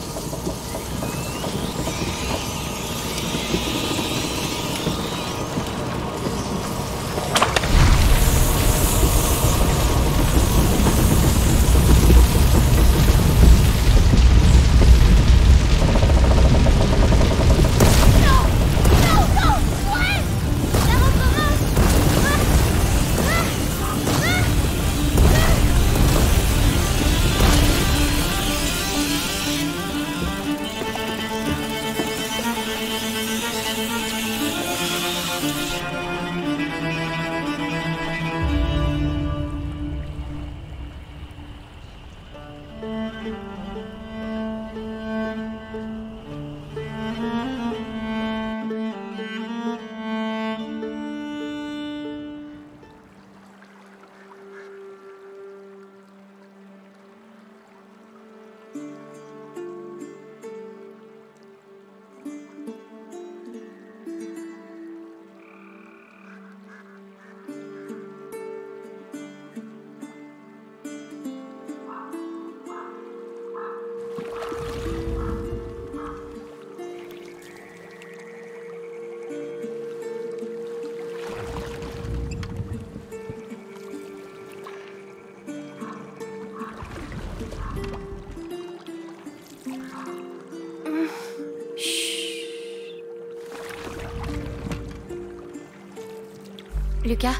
Lucas?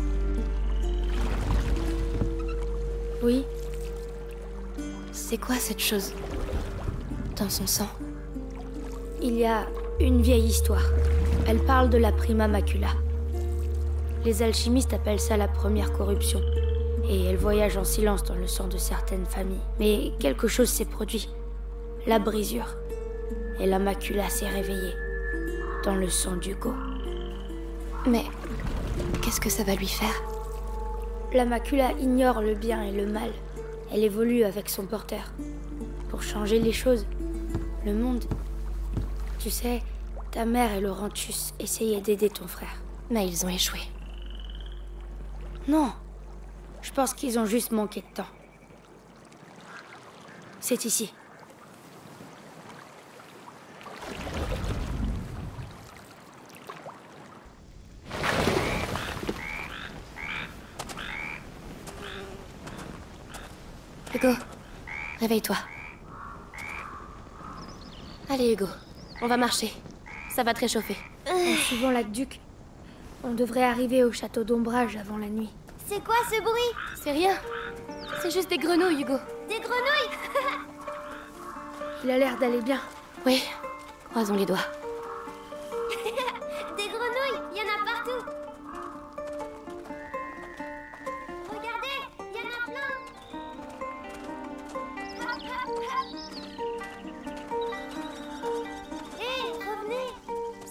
Oui? C'est quoi cette chose? Dans son sang? Il y a une vieille histoire. Elle parle de la prima macula. Les alchimistes appellent ça la première corruption. Et elle voyage en silence dans le sang de certaines familles. Mais quelque chose s'est produit. La brisure. Et la macula s'est réveillée. Dans le sang d'Hugo. Mais... qu'est-ce que ça va lui faire? La macula ignore le bien et le mal. Elle évolue avec son porteur. Pour changer les choses, le monde... Tu sais, ta mère et Laurentius essayaient d'aider ton frère. Mais ils ont échoué. Non. Je pense qu'ils ont juste manqué de temps. C'est ici. Hugo, réveille-toi. Allez Hugo, on va marcher. Ça va te réchauffer. En suivant l'aqueduc, on devrait arriver au château d'Ombrage avant la nuit. C'est quoi ce bruit? C'est rien. C'est juste des grenouilles, Hugo. Des grenouilles? Il a l'air d'aller bien. Oui, croisons les doigts. Des grenouilles, il y en a partout. Regardez, il y en a plein.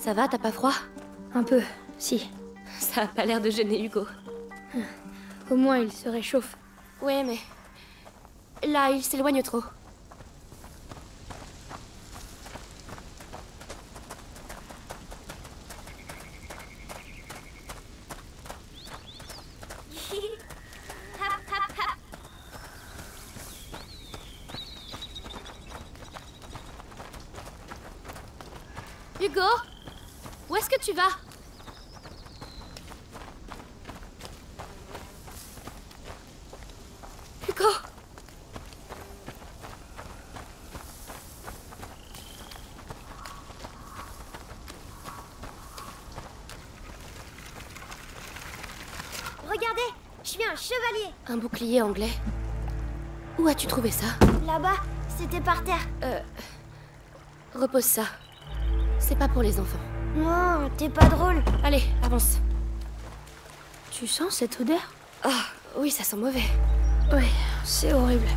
Ça va, t'as pas froid? Un peu, si. Ça a pas l'air de gêner Hugo. Au moins, il se réchauffe. Ouais, mais... Là, il s'éloigne trop. Hugo, où est-ce que tu vas? Hugo! Regardez, je suis un chevalier. Un bouclier anglais. Où as-tu trouvé ça? Là-bas, c'était par terre. Euh... Repose ça. C'est pas pour les enfants. Non, t'es pas drôle. Allez, avance. Tu sens cette odeur? Ah, oui, ça sent mauvais. Oui, c'est horrible.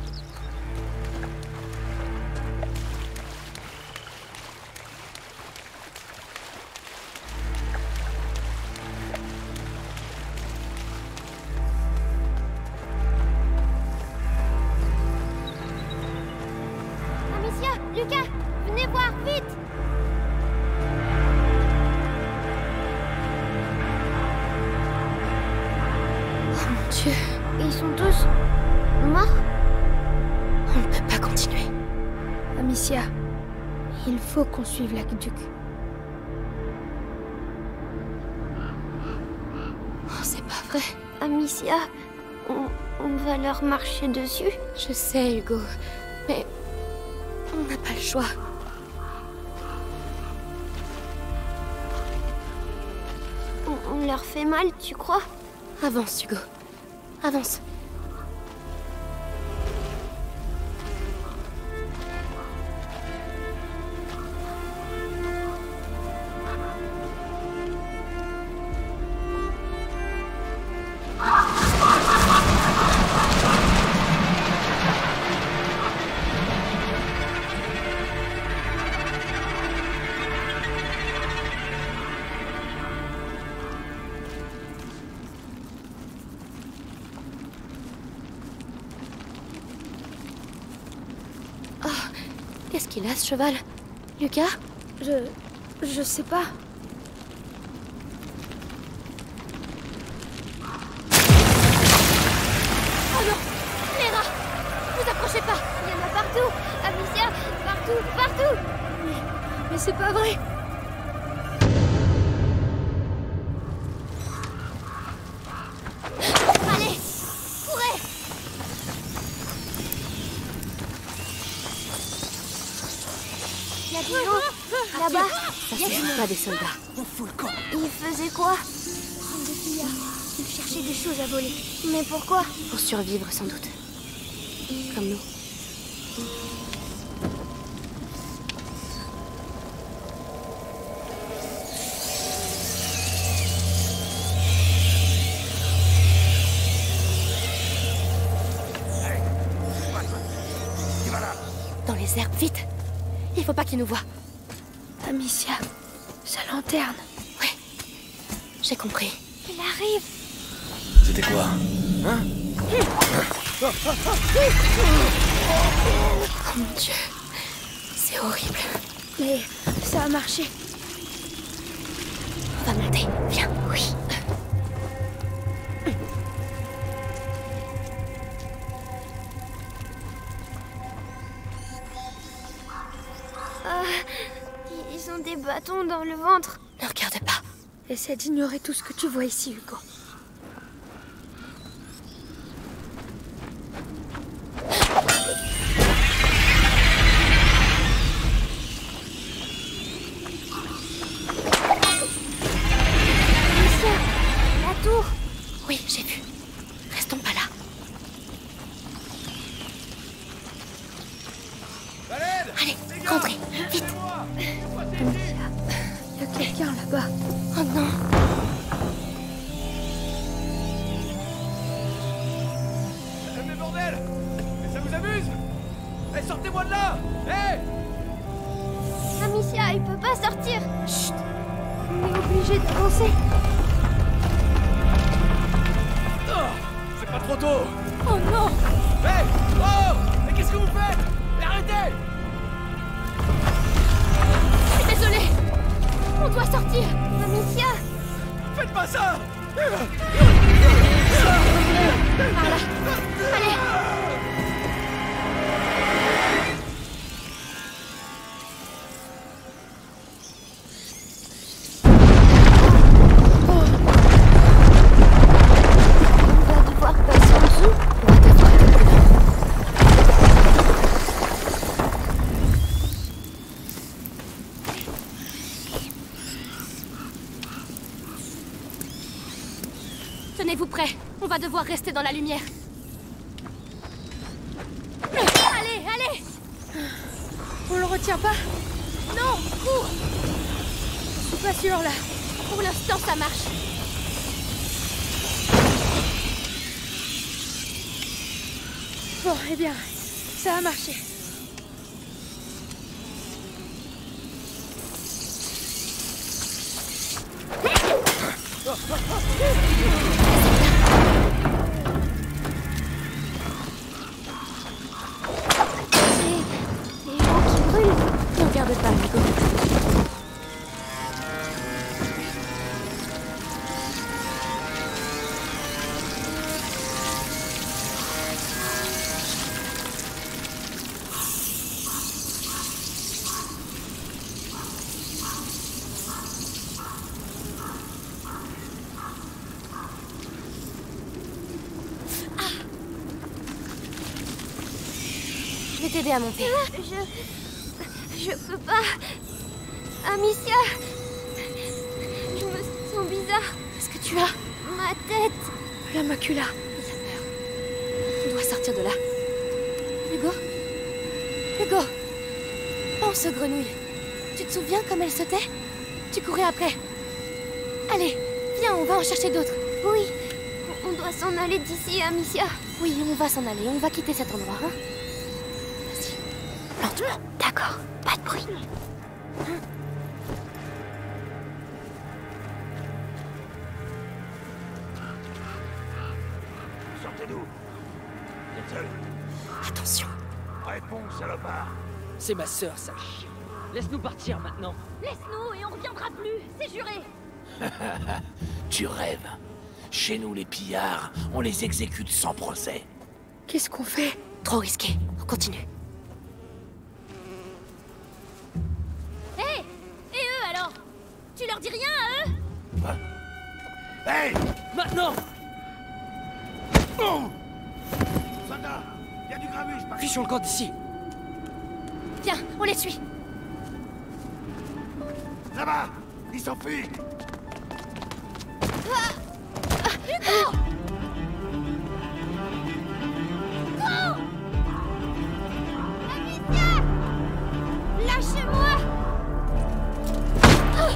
Amicia, Lucas, venez voir, vite. Dieu, Ils sont tous morts? on ne peut pas continuer. Amicia, il faut qu'on suive l'aqueduc. Oh, c'est pas vrai. Amicia, on, on va leur marcher dessus? Je sais, Hugo, mais on n'a pas le choix. On, on leur fait mal, tu crois? Avance, Hugo. Avance. Qu'est-ce qu'il a, ce cheval? Lucas? Je... je sais pas. Oh non! Les rats! Vous approchez pas! Il y en a partout! Amicia, partout, partout! Mais, mais c'est pas vrai! Allez, courez! Il y a des gens là-bas. Ça c'est pas des soldats. On fout le camp. Ils faisaient quoi? Des pillards. Ils cherchaient des choses à voler. Mais pourquoi? Pour survivre, sans doute. Comme nous. Dans les herbes, vite! Il faut pas qu'ils nous voient. Amicia, sa lanterne. Oui, j'ai compris. Il arrive. C'était quoi? Hein? Oh mon Dieu, c'est horrible. Mais ça a marché. On va monter, viens, oui. Ah, ils ont des bâtons dans le ventre. Ne regarde pas. Essaie d'ignorer tout ce que tu vois ici, Hugo. Amicia, la tour. Oui, j'ai vu. Restons pas là. Allez, rentrez, vite. Il y a quelqu'un là-bas. Oh non. Eh mais bordel! Mais ça vous amuse? Eh, sortez-moi de là! Eh! Amicia. Amicia, il peut pas sortir. Chut. On est obligé d'avancer. Oh, c'est pas trop tôt. Oh non. Hé hey, oh, mais qu'est-ce que vous faites? Mais arrêtez. Je suis désolée. On doit sortir. Amicia. Faites pas ça. Par là. Allez. Tenez-vous prêts, on va devoir rester dans la lumière. Allez, allez! On le retient pas? Non, cours! Je suis pas sûre là. Pour l'instant, ça marche. Bon, eh bien, ça a marché. Les gens qui brûlent. Ne regarde pas, Nico. Je vais t'aider à monter. Je... Je peux pas... Amicia... Je me sens bizarre. Qu'est-ce que tu as? Ma tête... La macula. Il a peur. Tu dois sortir de là. Hugo? Hugo? Pense aux grenouilles. Tu te souviens comme elles sautaient? Tu courais après. Allez, viens, on va en chercher d'autres. Oui. On doit s'en aller d'ici, Amicia. Oui, on va s'en aller. On va quitter cet endroit, hein? Lentement. D'accord, pas de bruit. Sortez-nous. Vous êtes seul? Attention. Réponds, salopard. C'est ma sœur, sale chien. Laisse-nous partir maintenant. Laisse-nous et on reviendra plus, c'est juré. Tu rêves. Chez nous, les pillards, on les exécute sans procès. Qu'est-ce qu'on fait? Trop risqué. On continue. Hé hey! Et eux alors? Tu leur dis rien à eux? Quoi? Hey! Maintenant! Oh! Soldats! Il y a du grabuge par ici. Fichons le camp d'ici. Viens, on les suit. Là-bas! Ils s'enfuient! Ah! Ah, Hugo! Hugo! Amicia! Lâchez-moi! Ah!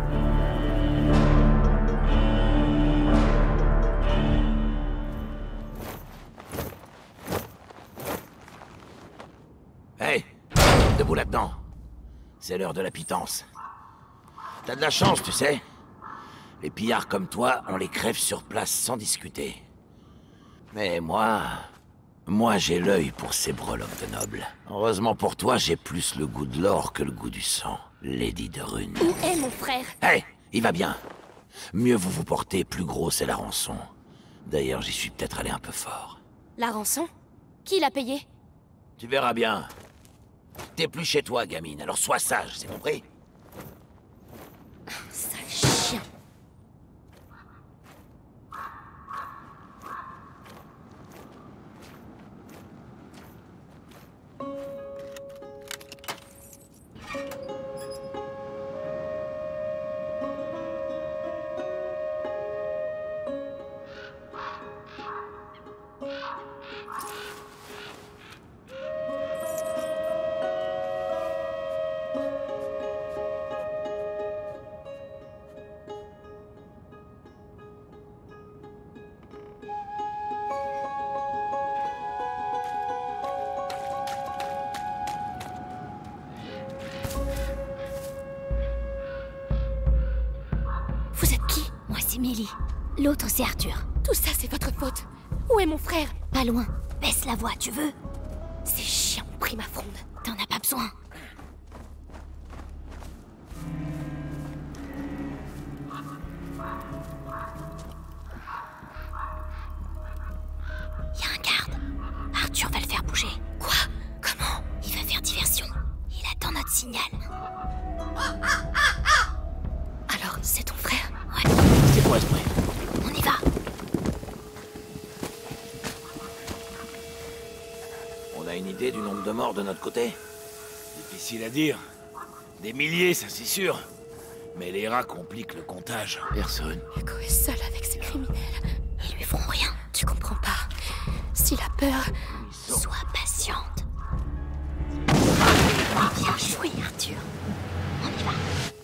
Hey! Debout là-dedans. C'est l'heure de la pitance. T'as de la chance, tu sais. Les pillards comme toi, on les crève sur place sans discuter. Mais moi... Moi, j'ai l'œil pour ces breloques de nobles. Heureusement pour toi, j'ai plus le goût de l'or que le goût du sang, Lady de Rune. Où est mon frère? Hey! Il va bien. Mieux vous vous portez, plus gros c'est la rançon. D'ailleurs, j'y suis peut-être allé un peu fort. La rançon? Qui l'a payée? Tu verras bien. T'es plus chez toi, gamine, alors sois sage, c'est compris? Sale chien. suis Mélie. L'autre, c'est Arthur. Tout ça, c'est votre faute. Où est mon frère? Pas loin. Baisse la voix, tu veux? Ces chiens ont pris ma fronde. T'en as pas besoin. Y a un garde. Arthur va le faire bouger. Quoi? Comment? Il va faire diversion. Il attend notre signal. Alors, c'est ton frère? Ouais. C'est pour esprit. On y va. On a une idée du nombre de morts de notre côté? Difficile à dire. Des milliers, ça c'est sûr. Mais les rats compliquent le comptage. Personne. Hugo est seul avec ces criminels. Ils lui feront rien. Tu comprends pas. S'il a peur, sois patiente. Bien joué, Arthur. On y va.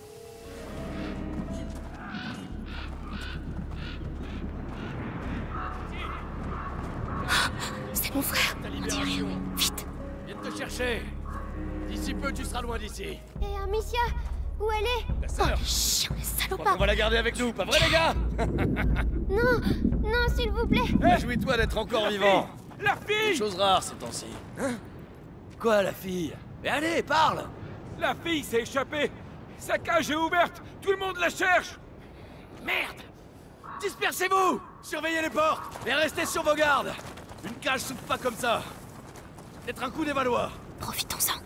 C'est mon frère. On dirait. Vite. Viens te chercher. D'ici peu, tu seras loin d'ici. Et Amicia, où elle est? La sœur. Oh, les chiens, les On salopards. va la garder avec nous, pas vrai les gars? Non, non, s'il vous plaît. Réjouis-toi d'être encore vivant. La fille! Une chose rare ces temps-ci. Hein? Quoi, la fille? Mais allez, parle! La fille s'est échappée! Sa cage est ouverte! Tout le monde la cherche! Merde! Dispersez-vous! Surveillez les portes! Et restez sur vos gardes! Une cage s'ouvre pas comme ça! Peut-être un coup des Valois! Profitons-en.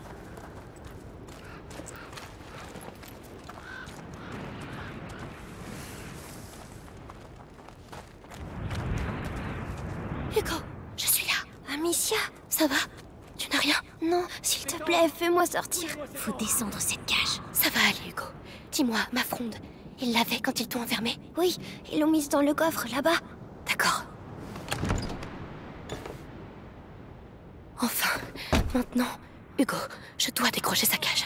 Hugo, je suis là. Amicia, Ça va? Tu n'as rien? non, s'il te plaît, fais-moi sortir. Faut descendre cette cage. Ça va aller, Hugo. Dis-moi, ma fronde, ils l'avaient quand ils t'ont enfermé? Oui, ils l'ont mise dans le coffre, là-bas. D'accord. Enfin, maintenant, Hugo, je dois décrocher sa cage.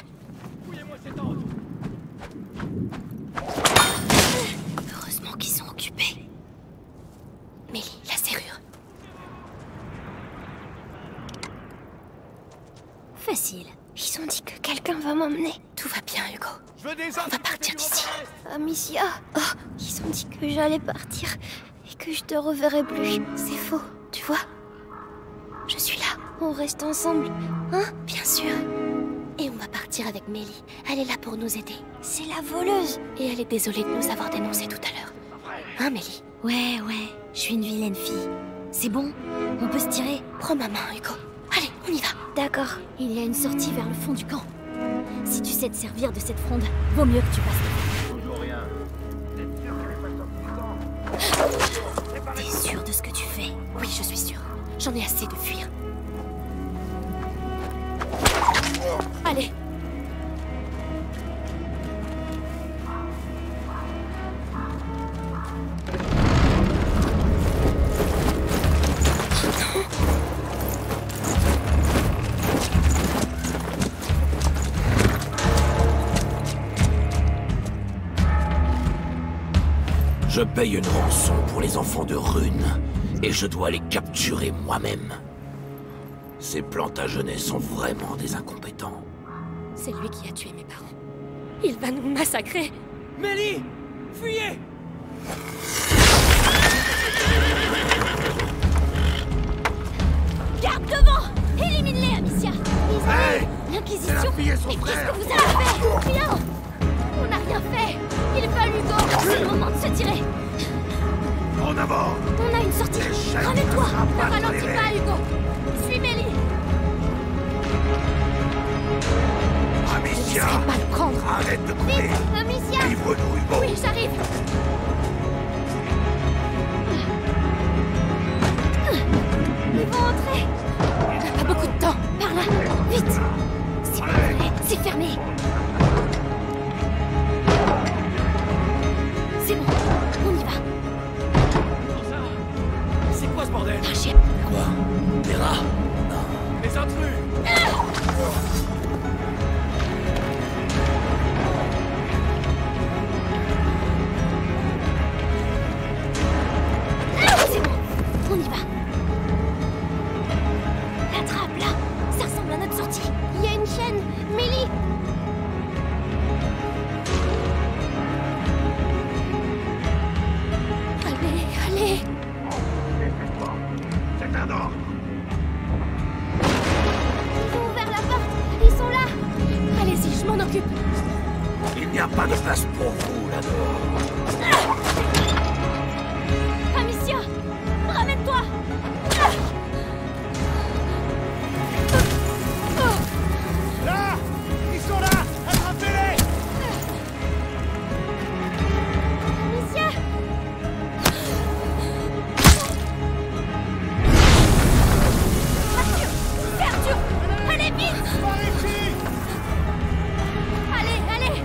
Heureusement qu'ils sont occupés. Mélie, la serrure. Facile. Ils ont dit que quelqu'un va m'emmener. Tout va bien, Hugo. Je veux des On va partir d'ici. Amicia, oh, ils ont dit que j'allais partir et que je te reverrai plus. C'est faux, tu vois. Je suis là. On reste ensemble, hein? Bien sûr. Et on va partir avec Mélie. Elle est là pour nous aider. C'est la voleuse. Et elle est désolée de nous avoir dénoncés tout à l'heure. Hein, Mélie? Ouais, ouais, je suis une vilaine fille. C'est bon? On peut se tirer? Prends ma main, Hugo. Allez, on y va. D'accord. Il y a une sortie vers le fond du camp. Si tu sais te servir de cette fronde, vaut mieux que tu passes. Toujours rien. T'es sûr qu'elle est pas sortie du camp? T'es sûr de ce que tu fais? Oui, je suis sûre. J'en ai assez de fuir. Allez. Je paye une rançon pour les enfants de Rune, et je dois les capturer moi-même. Ces Plantagenets sont vraiment des incompétents. C'est lui qui a tué mes parents. Il va nous massacrer. Mélie! Fuyez! Garde devant! Élimine-les, Amicia! Ils Hey! L'Inquisition! C'est la fille et son Mais qu'est-ce frère! que vous avez fait? Rien! On n'a rien fait! Il va Hugo! C'est le moment de se tirer! En avant! On a une sortie! Ramène-toi! Ne ralentis pas, Hugo! Suis Mélie! Amicia! Pas le prendre. Arrête de courir! Vite! Amicia! Livre-nous, Hugo! Oui, j'arrive! Ils vont entrer! On n'a pas beaucoup de temps. Par là! Vite! S'il vous plaît, c'est fermé! C'est bon, on y va! C'est quoi ce bordel? Un chien. Quoi? Des rats? Non. Les intrus! C'est bon, on y va! La trappe, là! Ça ressemble à notre sortie! Il y a une chaîne! Mélie! occupe. Il n'y a pas de place pour vous là-dedans. Amicia, ramène-toi. Là! Ils sont là! Attrapez-les! Amicia. Arthur! C'est Arthur! Allez, vite! Par ici! Allez, allez!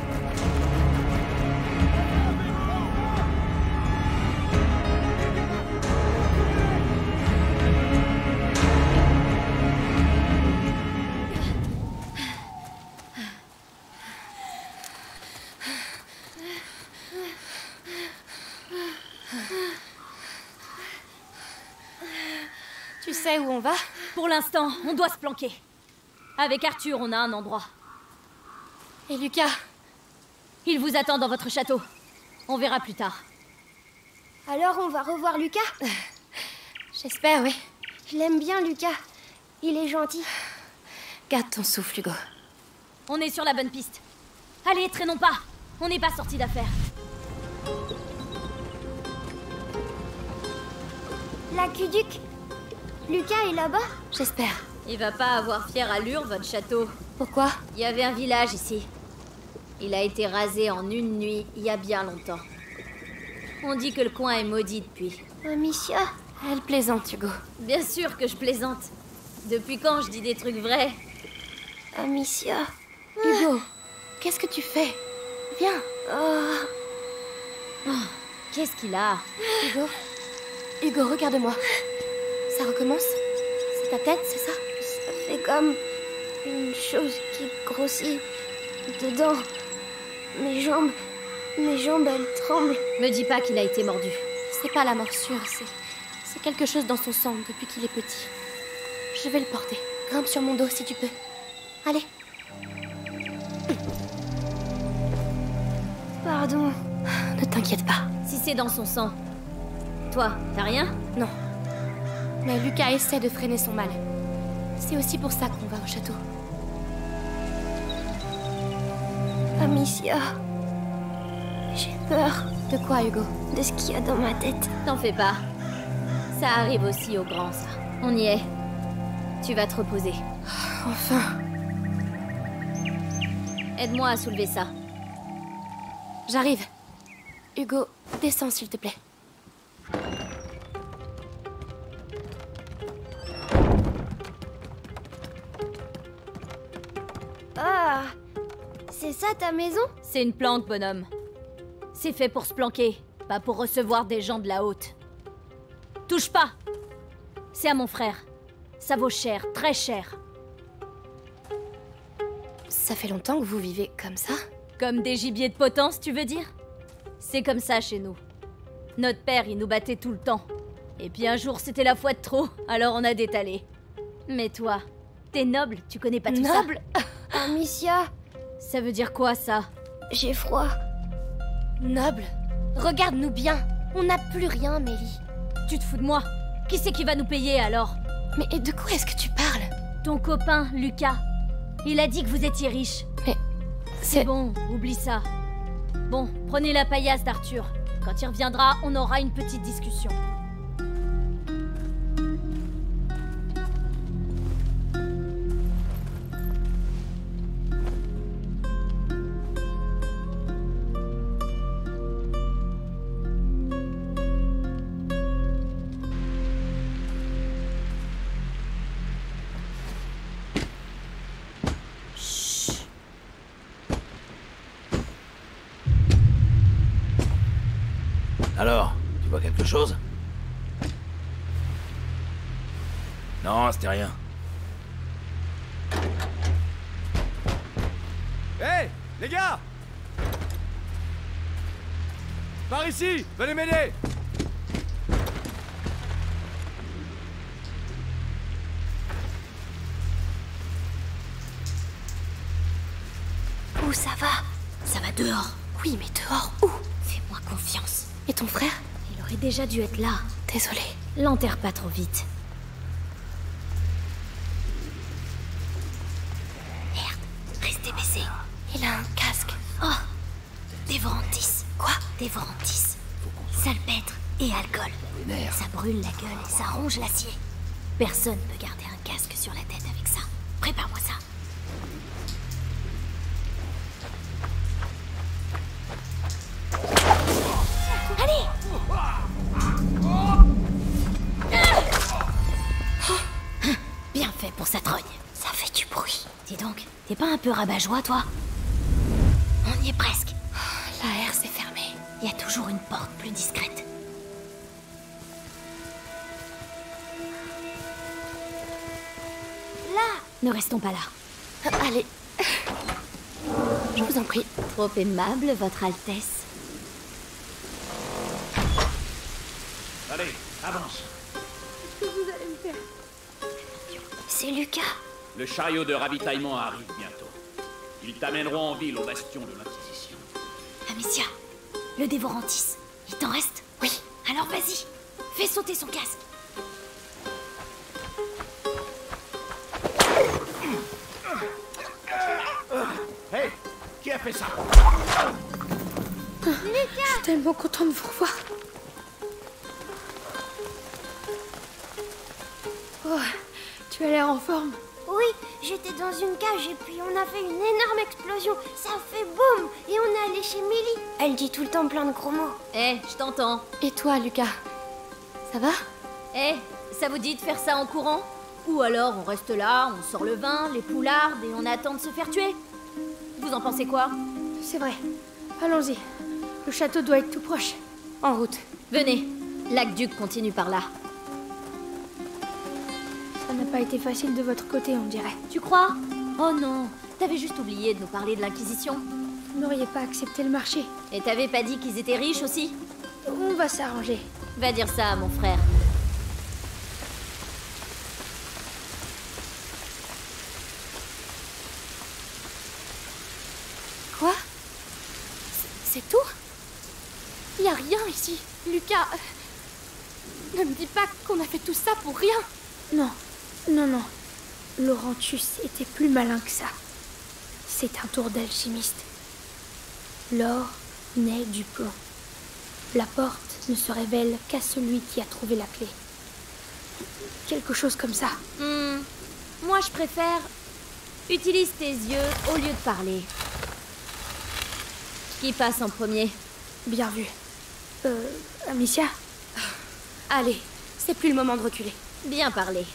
Tu sais où on va? Pour l'instant, on doit se planquer. Avec Arthur, on a un endroit. Et Lucas? Il vous attend dans votre château. On verra plus tard. Alors on va revoir Lucas? J'espère, oui. Je l'aime bien, Lucas. Il est gentil. Garde ton souffle, Hugo. On est sur la bonne piste. Allez, traînons pas. On n'est pas sortis d'affaire. L'aqueduc. Lucas est là-bas? J'espère. Il va pas avoir fière allure, votre château. Pourquoi? Il y avait un village ici. Il a été rasé en une nuit, il y a bien longtemps. On dit que le coin est maudit depuis. Amicia? Elle plaisante, Hugo. Bien sûr que je plaisante. Depuis quand je dis des trucs vrais? Amicia? Hugo, qu'est-ce que tu fais? Viens. Oh. Oh, qu'est-ce qu'il a? Hugo, Hugo, regarde-moi. Ça recommence? C'est ta tête, c'est ça? Ça fait comme une chose qui grossit dedans. Mes jambes, mes jambes, elles tremblent. Me dis pas qu'il a été mordu. C'est pas la morsure, c'est... c'est quelque chose dans son sang depuis qu'il est petit. Je vais le porter. Grimpe sur mon dos si tu peux. Allez. Pardon. Ne t'inquiète pas. Si c'est dans son sang, toi, t'as rien? Non. Mais Lucas essaie de freiner son mal. C'est aussi pour ça qu'on va au château. Amicia. J'ai peur. De quoi, Hugo? De ce qu'il y a dans ma tête. T'en fais pas. Ça arrive aussi aux grands, ça. On y est. Tu vas te reposer. Enfin. Aide-moi à soulever ça. J'arrive. Hugo, descends s'il te plaît. Ah! C'est ça ta maison? C'est une planque, bonhomme. C'est fait pour se planquer, pas pour recevoir des gens de la haute. Touche pas! C'est à mon frère. Ça vaut cher, très cher. Ça fait longtemps que vous vivez comme ça? Comme des gibiers de potence, tu veux dire? C'est comme ça chez nous. Notre père, il nous battait tout le temps. Et puis un jour, c'était la fois de trop, alors on a détalé. Mais toi, t'es noble, tu connais pas tout ça? Noble? Amicia! Ça veut dire quoi, ça? J'ai froid. Noble? Regarde-nous bien. On n'a plus rien, Mélie. Tu te fous de moi? Qui c'est qui va nous payer, alors? Mais de quoi est-ce que tu parles? Ton copain, Lucas. Il a dit que vous étiez riche. Mais... C'est bon, oublie ça. Bon, prenez la paillasse d'Arthur. Quand il reviendra, on aura une petite discussion. Alors, tu vois quelque chose? Non, c'était rien. Hé, hey, les gars! Par ici! Venez m'aider! Où ça va? Ça va dehors. Oui, mais dehors où? Fais-moi confiance. Et ton frère? Il aurait déjà dû être là. Désolée. L'enterre pas trop vite. Merde, restez baissés. Dévorantis, salpêtre et alcool. Ça brûle la gueule et ça ronge l'acier. Personne peut garder un casque sur la tête avec ça. Prépare-moi ça. Allez! Bien fait pour sa trogne. Ça fait du bruit. Dis donc, t'es pas un peu rabat-joie, toi? On y est presque. La R s'est fermée. Il y a toujours une porte plus discrète. Là! Ne restons pas là. Allez. Je vous en prie. Trop aimable, Votre Altesse. Allez, avance. Qu'est-ce que vous allez me faire? C'est Lucas. Le chariot de ravitaillement arrive bientôt. Ils t'amèneront en ville au bastion de l'Inquisition. Amicia, le Dévorantis, il t'en reste? Oui. Alors vas-y, fais sauter son casque. Hé, hey, qui a fait ça? Lucas! Je suis tellement contente de vous revoir. Oh, tu as l'air en forme. Oui, j'étais dans une cage et puis on a fait une énorme explosion. Ça a fait boum et on est allé chez Millie. Elle dit tout le temps plein de gros mots. Eh, je t'entends. Et toi, Lucas? Ça va? Eh, ça vous dit de faire ça en courant? Ou alors on reste là, on sort le vin, les poulardes et on attend de se faire tuer? Vous en pensez quoi? C'est vrai. Allons-y. Le château doit être tout proche. En route. Venez, l'aqueduc continue par là. Ça n'a pas été facile de votre côté, on dirait. Tu crois? Oh non, t'avais juste oublié de nous parler de l'Inquisition. Vous n'auriez pas accepté le marché. Et t'avais pas dit qu'ils étaient riches aussi? On va s'arranger. Va dire ça à mon frère. Quoi? C'est tout? Y a rien ici. Lucas, ne me dis pas qu'on a fait tout ça pour rien. Non, non, non. Laurentius était plus malin que ça. C'est un tour d'alchimiste. L'or naît du plomb. La porte ne se révèle qu'à celui qui a trouvé la clé. Quelque chose comme ça. Hmm. Moi, je préfère... Utilise tes yeux au lieu de parler. Qui passe en premier? Bien vu. Euh... Amicia? Allez, c'est plus le moment de reculer. Bien parlé.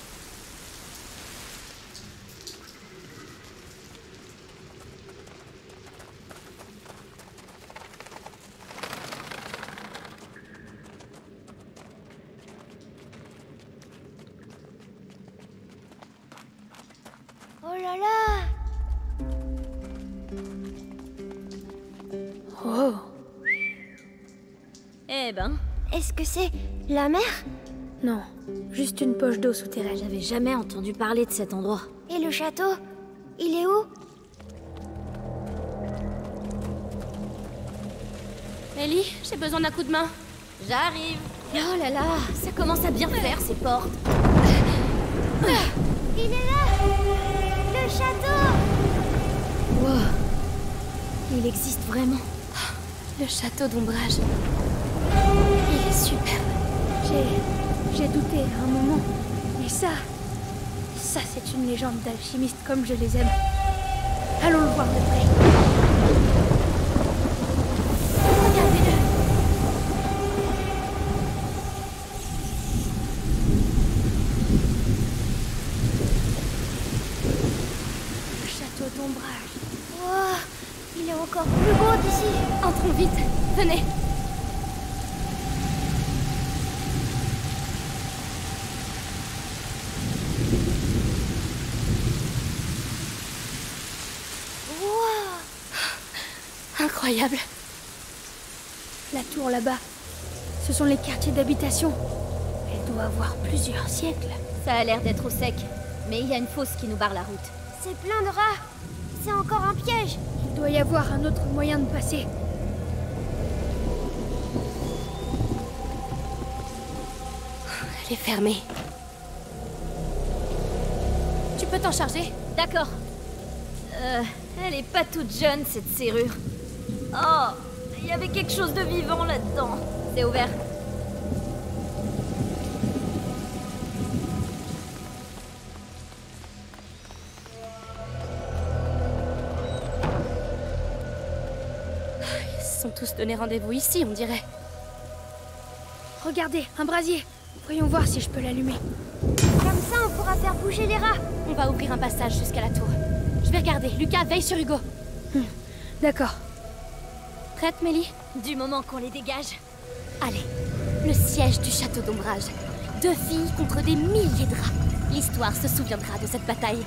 Oh là là! Oh! Eh ben... Est-ce que c'est la mer? Non, juste une poche d'eau souterraine. J'avais jamais entendu parler de cet endroit. Et le château? Il est où? Ellie, j'ai besoin d'un coup de main. J'arrive. Oh là là, ça commence à bien faire ces portes. Il est là! Le château! Wow. Il existe vraiment. Le château d'ombrage. Il est superbe. J'ai... j'ai douté à un moment. Mais ça... ça c'est une légende d'alchimiste comme je les aime. Allons le voir de près. Regardez-le. Le château d'ombrage. Wow, il est encore plus beau d'ici. Entrons vite. Venez. Incroyable. La tour là-bas, ce sont les quartiers d'habitation. Elle doit avoir plusieurs siècles. Ça a l'air d'être au sec, mais il y a une fosse qui nous barre la route. C'est plein de rats. C'est encore un piège. Il doit y avoir un autre moyen de passer. Elle est fermée. Tu peux t'en charger? D'accord. Euh, elle est pas toute jeune, cette serrure. Oh, il y avait quelque chose de vivant là-dedans. C'est ouvert. Ils se sont tous donné rendez-vous ici, on dirait. Regardez, un brasier. Voyons voir si je peux l'allumer. Comme ça, on pourra faire bouger les rats. On va ouvrir un passage jusqu'à la tour. Je vais regarder. Lucas, veille sur Hugo. Hum, D'accord. Prête, Mélie? Du moment qu'on les dégage. Allez, le siège du château d'ombrage. Deux filles contre des milliers de rats. L'histoire se souviendra de cette bataille.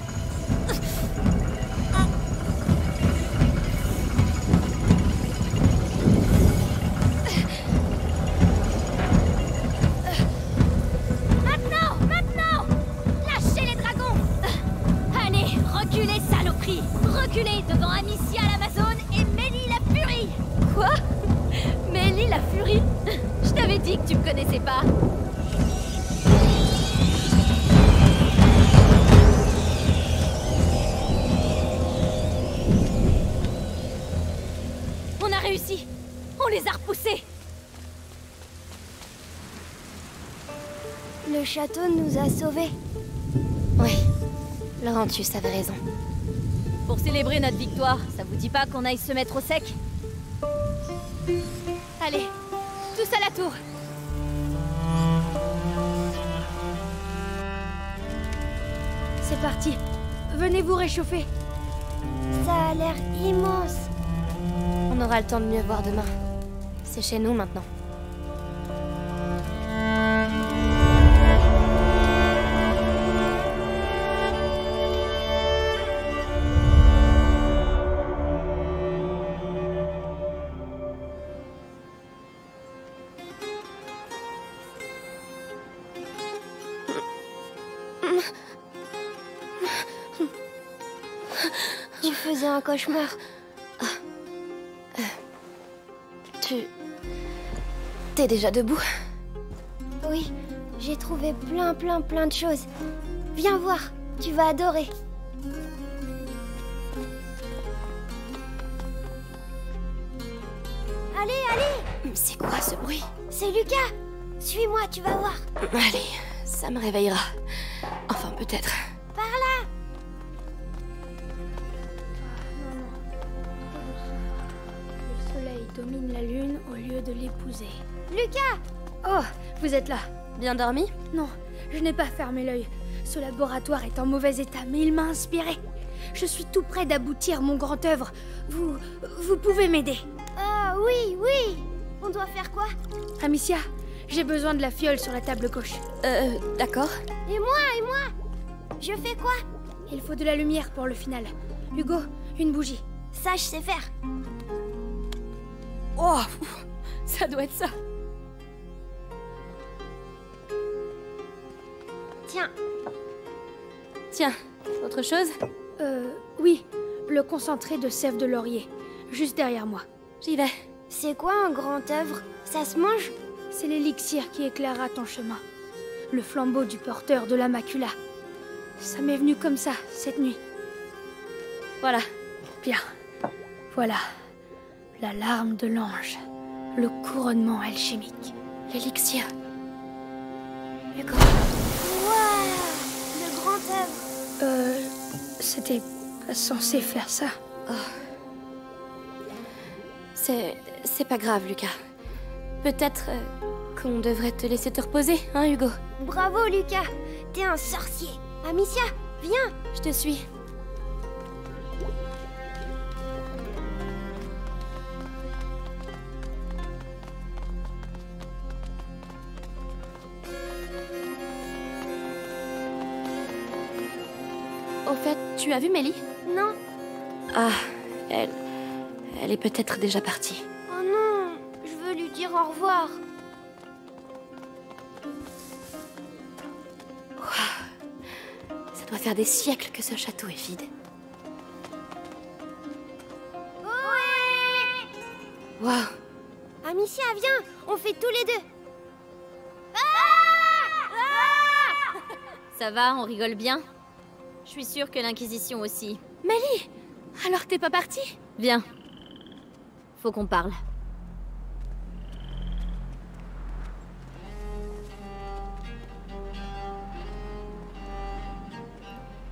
Maintenant! Maintenant! Lâchez les dragons! Allez, reculez, saloperie! Reculez devant Amicia l'Amazone et Mélie la Furie! Quoi? Mélie la Furie? Je t'avais dit que tu me connaissais pas. On a réussi! On les a repoussés! Le château nous a sauvés. Oui, Laurentius avait raison. Pour célébrer notre victoire, ça vous dit pas qu'on aille se mettre au sec? Allez, tous à la tour. C'est parti. Venez vous réchauffer. Ça a l'air immense. On aura le temps de mieux voir demain. C'est chez nous maintenant. Tu faisais un cauchemar. Ah. Euh. Tu... T'es déjà debout? Oui, j'ai trouvé plein plein plein de choses. Viens voir, tu vas adorer. Allez, allez! C'est quoi ce bruit? C'est Lucas! Suis-moi, tu vas voir. Allez, ça me réveillera. Enfin, peut-être. Par là! Le soleil domine la lune au lieu de l'épouser. Lucas! Oh, vous êtes là. Bien dormi? Non, je n'ai pas fermé l'œil. Ce laboratoire est en mauvais état, mais il m'a inspiré. Je suis tout près d'aboutir mon grand œuvre. Vous... vous pouvez m'aider. Ah oui, oui. On doit faire quoi? Amicia, j'ai besoin de la fiole sur la table gauche. Euh, d'accord. Et moi, et moi? Je fais quoi? Il faut de la lumière pour le final. Hugo, une bougie. Ça, je sais faire. Oh, ça doit être ça. Tiens. Tiens, autre chose? Euh, oui. Le concentré de sève de laurier. Juste derrière moi. J'y vais. C'est quoi un grand œuvre? Ça se mange? C'est l'élixir qui éclairera ton chemin. Le flambeau du porteur de la macula. Ça m'est venu comme ça, cette nuit. Voilà. Bien. Voilà. La larme de l'ange. Le couronnement alchimique. L'élixir. Hugo. Waouh! Le grand œuvre. Euh... C'était pas censé faire ça. Oh. C'est... c'est pas grave, Lucas. Peut-être euh, qu'on devrait te laisser te reposer, hein, Hugo? Bravo, Lucas! T'es un sorcier! Amicia, viens! Je te suis. Au fait, tu as vu Mélie? Non. Ah, elle... Elle est peut-être déjà partie. Oh non, je veux lui dire au revoir. Wow. Ça doit faire des siècles que ce château est vide. Ouais. Wow. Amicia, viens, on fait tous les deux. Ah ah Ça va, on rigole bien? Je suis sûre que l'Inquisition aussi. Mélie, alors t'es pas partie? Viens. Faut qu'on parle.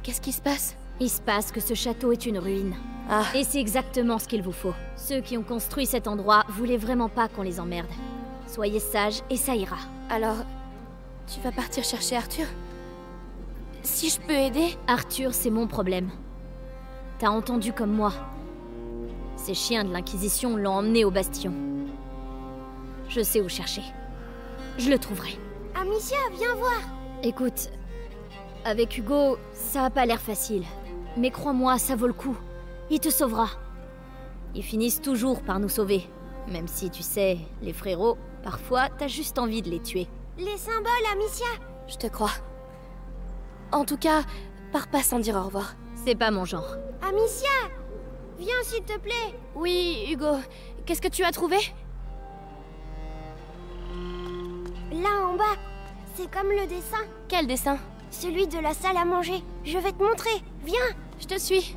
Qu'est-ce qui se passe? Il se passe que ce château est une ruine. Ah. Et c'est exactement ce qu'il vous faut. Ceux qui ont construit cet endroit voulaient vraiment pas qu'on les emmerde. Soyez sages et ça ira. Alors, tu vas partir chercher Arthur? Si je peux aider? Arthur, c'est mon problème. T'as entendu comme moi. Ces chiens de l'Inquisition l'ont emmené au bastion. Je sais où chercher. Je le trouverai. Amicia, viens voir! Écoute, avec Hugo, ça a pas l'air facile. Mais crois-moi, ça vaut le coup. Il te sauvera. Ils finissent toujours par nous sauver. Même si, tu sais, les frérots, parfois, t'as juste envie de les tuer. Les symboles, Amicia! Je te crois. En tout cas, pars pas sans dire au revoir. C'est pas mon genre. Amicia! Viens, s'il te plaît! Oui, Hugo. Qu'est-ce que tu as trouvé? Là en bas, c'est comme le dessin. Quel dessin? Celui de la salle à manger. Je vais te montrer. Viens! Je te suis.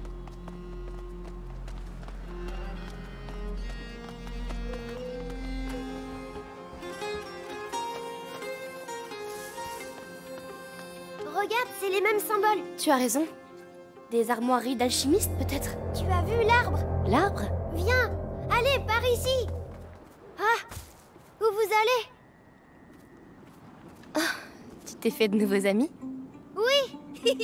Regarde, c'est les mêmes symboles. Tu as raison. Des armoiries d'alchimistes, peut-être? Tu as vu l'arbre? L'arbre? Viens! Allez, par ici! Ah! Où vous allez? Oh, tu t'es fait de nouveaux amis? Oui!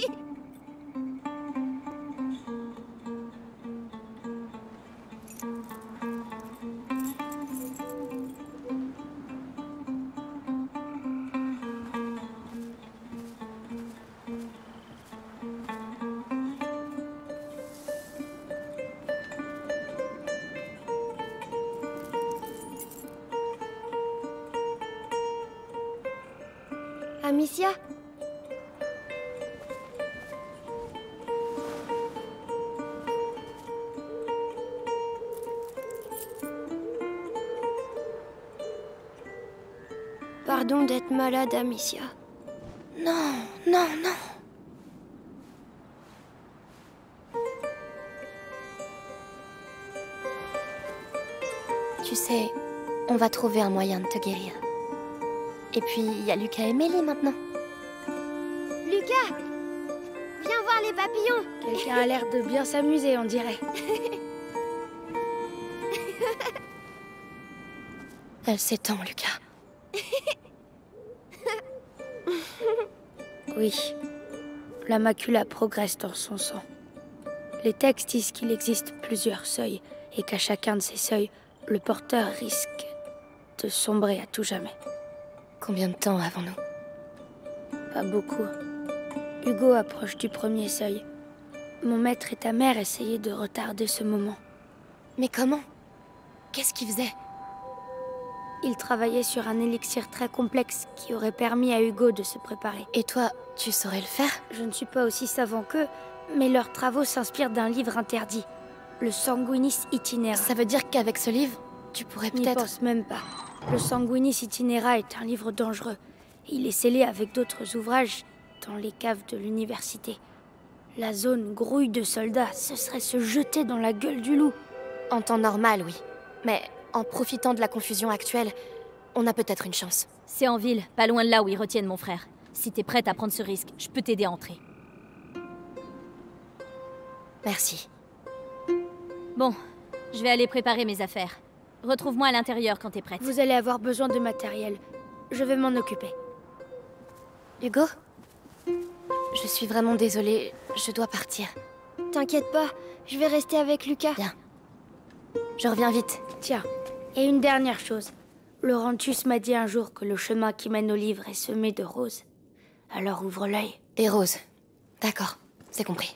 Amicia? Pardon d'être malade, Amicia. Non, non, non. Tu sais, on va trouver un moyen de te guérir. Et puis, il y a Lucas et Mélie maintenant. Lucas! Viens voir les papillons! Quelqu'un a l'air de bien s'amuser, on dirait. Elle s'étend, Lucas. Oui, la macula progresse dans son sang. Les textes disent qu'il existe plusieurs seuils et qu'à chacun de ces seuils, le porteur risque de sombrer à tout jamais. Combien de temps avons-nous? Pas beaucoup. Hugo approche du premier seuil. Mon maître et ta mère essayaient de retarder ce moment. Mais comment? Qu'est-ce qu'ils faisaient? Ils travaillaient sur un élixir très complexe qui aurait permis à Hugo de se préparer. Et toi, tu saurais le faire? Je ne suis pas aussi savant qu'eux, mais leurs travaux s'inspirent d'un livre interdit, le Sanguinis Itinera. Ça veut dire qu'avec ce livre, tu pourrais N'y peut-être... pense même pas. Le Sanguinis Itinera est un livre dangereux. Il est scellé avec d'autres ouvrages dans les caves de l'université. La zone grouille de soldats, ce serait se jeter dans la gueule du loup. En temps normal, oui. Mais en profitant de la confusion actuelle, on a peut-être une chance. C'est en ville, pas loin de là où ils retiennent mon frère. Si t'es prête à prendre ce risque, je peux t'aider à entrer. Merci. Bon, je vais aller préparer mes affaires. Retrouve-moi à l'intérieur quand t'es prête. Vous allez avoir besoin de matériel. Je vais m'en occuper. Hugo? Je suis vraiment désolée, je dois partir. T'inquiète pas, je vais rester avec Lucas. Bien. Je reviens vite. Tiens, et une dernière chose. Laurentius m'a dit un jour que le chemin qui mène au livre est semé de roses. Alors ouvre l'œil. Des roses. D'accord, c'est compris.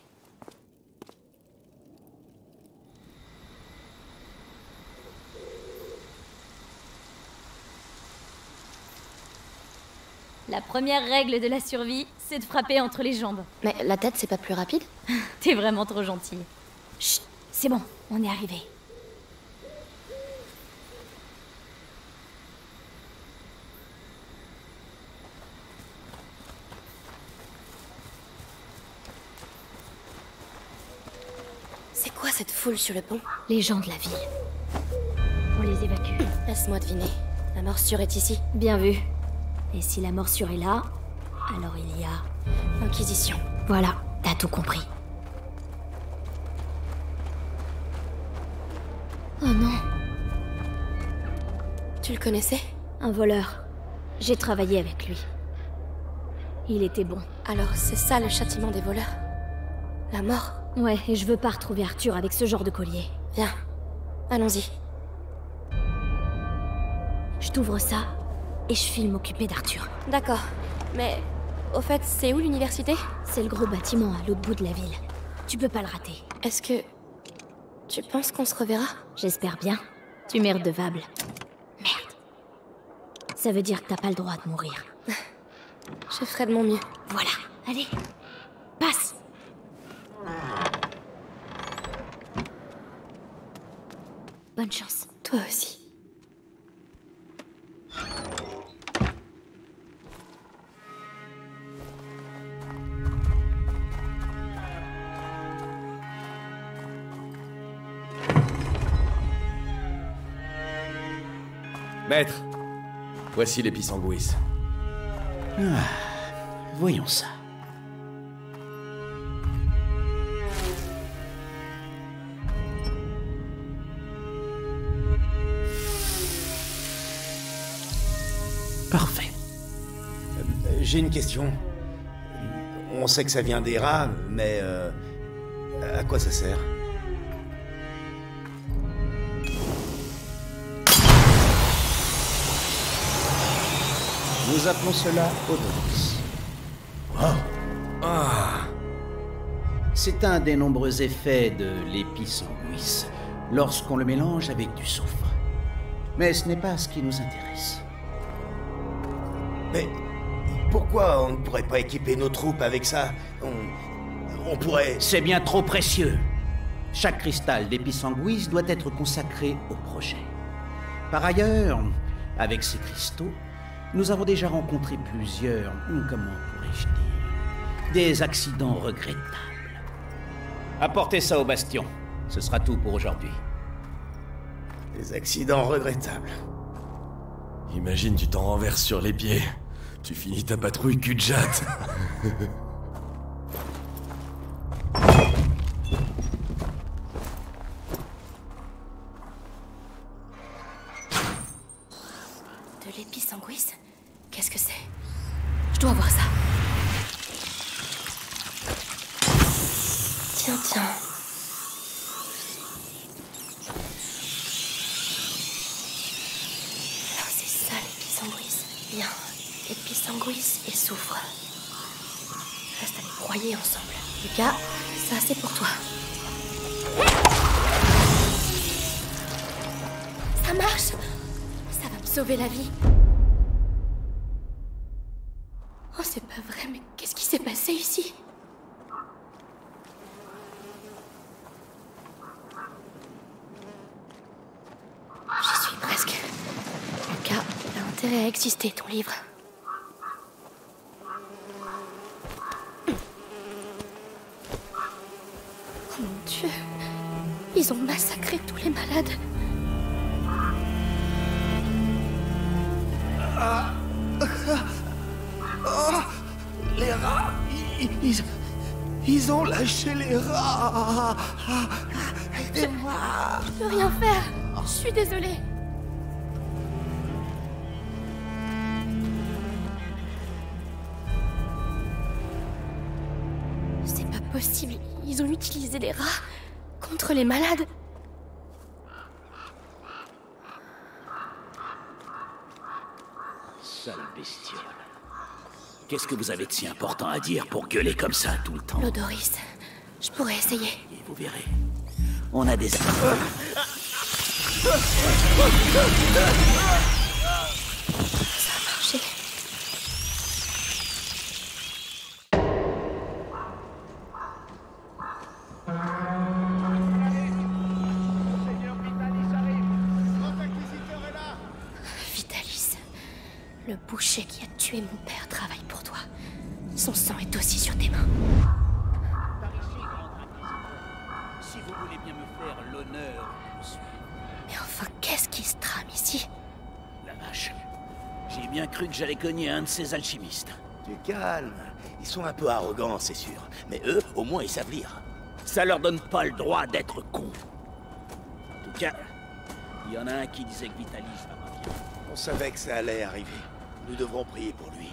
La première règle de la survie, c'est de frapper entre les jambes. Mais la tête, c'est pas plus rapide? T'es vraiment trop gentille. Chut, c'est bon, on est arrivé. C'est quoi cette foule sur le pont? Les gens de la ville. On les évacue. Laisse-moi deviner. La morsure est ici. Bien vu. Et si la morsure est là, alors il y a... Inquisition. Voilà. T'as tout compris. Oh non. Tu le connaissais? Un voleur. J'ai travaillé avec lui. Il était bon. Alors c'est ça le châtiment des voleurs? La mort? Ouais, et je veux pas retrouver Arthur avec ce genre de collier. Viens, allons-y. Je t'ouvre ça, et je file m'occuper d'Arthur. D'accord, mais au fait, c'est où l'université? C'est le gros bâtiment à l'autre bout de la ville. Tu peux pas le rater. Est-ce que... tu penses qu'on se reverra? J'espère bien. Tu m'es redevable. Merde. Ça veut dire que t'as pas le droit de mourir. Je ferai de mon mieux. Voilà, allez, passe. Bonne chance. Toi aussi. Maître, voici l'épisanguis. Ah, voyons ça. Parfait. Euh, J'ai une question. On sait que ça vient des rats, mais euh, à quoi ça sert? Nous appelons cela odoris. Oh. Ah. C'est un des nombreux effets de l'épisanguis lorsqu'on le mélange avec du soufre. Mais ce n'est pas ce qui nous intéresse. Mais pourquoi on ne pourrait pas équiper nos troupes avec ça? On, on pourrait... C'est bien trop précieux. Chaque cristal d'épisanguis doit être consacré au projet. Par ailleurs, avec ces cristaux, nous avons déjà rencontré plusieurs, comment pourrais-je dire, des accidents regrettables. Apportez ça au bastion. Ce sera tout pour aujourd'hui. Des accidents regrettables. Imagine, tu t'en renverses sur les pieds. Tu finis ta patrouille cul de jatte. De l'épisanguis? Qu'est-ce que c'est? Je dois voir ça. Tiens, tiens. Alors c'est ça l'épisanguis. Bien. Épisanguis et soufre. Reste à les broyer ensemble. Lucas, ça c'est pour toi. Ça marche! Ça va me sauver la vie. Oh, c'est pas vrai, mais qu'est-ce qui s'est passé ici? J'y suis presque. Lucas, il a intérêt à exister, ton livre. Oh mon Dieu. Ils ont massacré tous les malades. Ah. Oh, les rats, ils, ils, ils ont lâché les rats. Aidez-moi. Je peux rien faire. Je suis désolée. C'est pas possible. Ils ont utilisé les rats contre les malades. Sale bestiole. Qu'est-ce que vous avez de si important à dire pour gueuler comme ça tout le temps? L'odoris. Je pourrais essayer. Et vous verrez. On a des... Ça a marché. Vitalis. Le boucher qui a tué mon père travaille pour toi. Son sang est aussi sur tes mains. Si vous voulez bien me faire l'honneur de me suivre. Mais enfin, qu'est-ce qui se trame ici? La vache. J'ai bien cru que j'allais cogner un de ces alchimistes. Tu calmes. Ils sont un peu arrogants, c'est sûr. Mais eux, au moins, ils savent lire. Ça leur donne pas le droit d'être cons. En tout cas, il y en a un qui disait que Vitalis va pas bien. On savait que ça allait arriver. Nous devrons prier pour lui.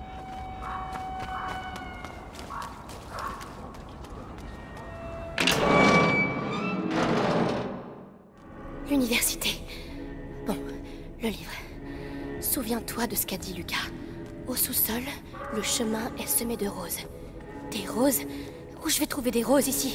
L'université. Bon, le livre. Souviens-toi de ce qu'a dit Lucas. Au sous-sol, le chemin est semé de roses. Des roses? Où je vais trouver des roses ici?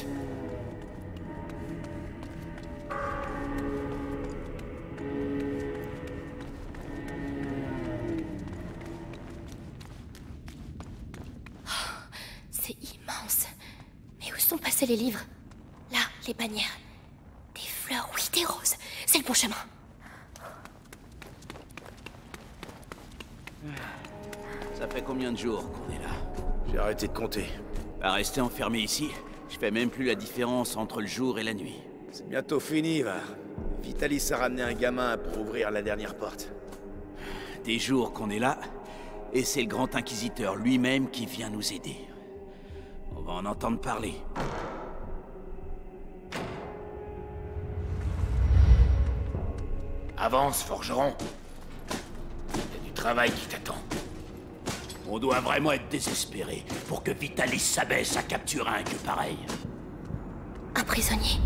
Oh, c'est immense. Mais où sont passés les livres? Là, les bannières. Des fleurs, oui, des roses. C'est le bon chemin. Ça fait combien de jours qu'on est là? J'ai arrêté de compter. À rester enfermé ici, je fais même plus la différence entre le jour et la nuit. C'est bientôt fini, va. Vitalis a ramené un gamin pour ouvrir la dernière porte. Des jours qu'on est là, et c'est le grand inquisiteur lui-même qui vient nous aider. On va en entendre parler. Avance, forgeron. Il y a du travail qui t'attend. On doit vraiment être désespéré pour que Vitalis s'abaisse à capturer un gueux pareil. Un prisonnier.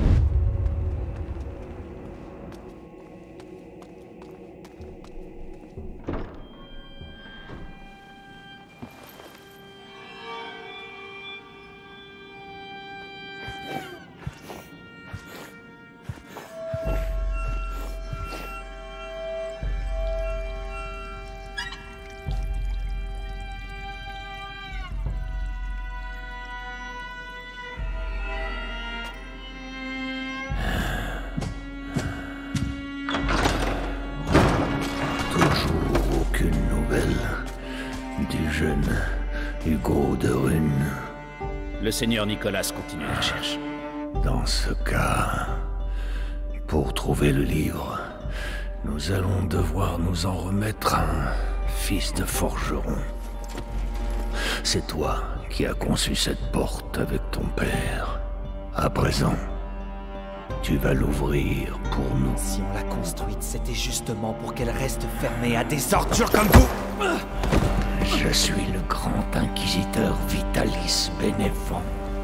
Le seigneur Nicolas continue la recherche. Dans ce cas, pour trouver le livre, nous allons devoir nous en remettre à un fils de forgeron. C'est toi qui as conçu cette porte avec ton père. À présent, tu vas l'ouvrir pour nous. Si on l'a construite, c'était justement pour qu'elle reste fermée à des ordures comme vous. Je suis le grand inquisiteur Vitalis Bénévent.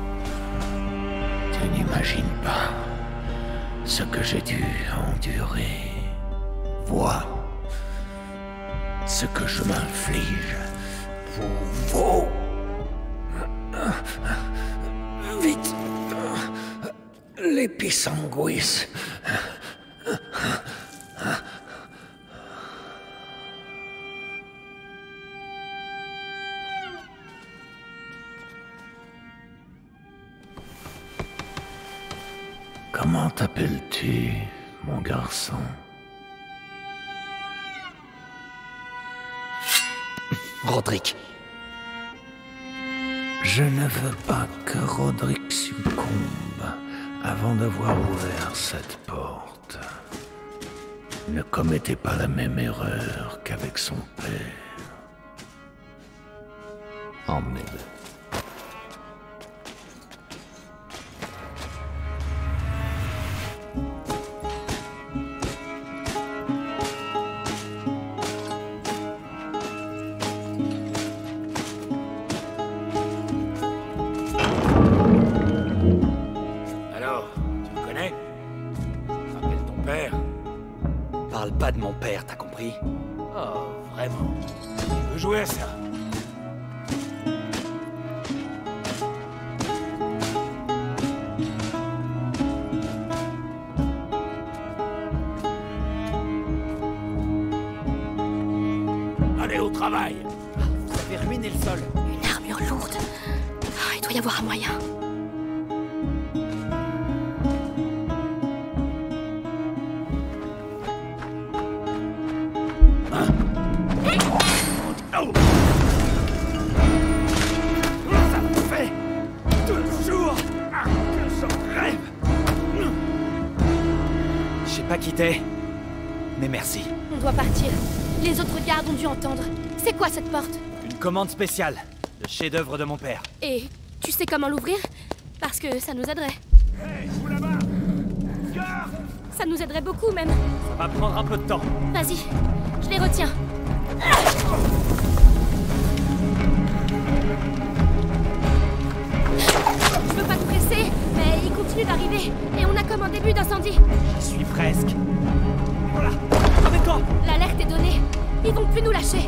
Tu n'imagines pas ce que j'ai dû endurer. Vois ce que je m'inflige pour vous. Vite, l'épisanguis. Comment t'appelles-tu, mon garçon? Roderick. Je ne veux pas que Roderick succombe avant d'avoir ouvert cette porte. Ne commettez pas la même erreur qu'avec son père. Emmenez-le. De mon père, t'as compris? Oh, vraiment? Tu veux jouer à ça? Allez au travail! Vous avez ruiné le sol. Une armure lourde. Ah, il doit y avoir un moyen. Quitté. Mais merci. On doit partir. Les autres gardes ont dû entendre. C'est quoi cette porte? Une commande spéciale. Le chef-d'œuvre de mon père. Et tu sais comment l'ouvrir? Parce que ça nous aiderait. Hé, vous là-bas! Gare! Ça nous aiderait beaucoup même. Ça va prendre un peu de temps. Vas-y, je les retiens. Je veux pas te presser, mais il continue d'arriver. Et on a comme un début d'incendie. J'y suis presque. Voilà, avec toi! L'alerte est donnée. Ils vont plus nous lâcher.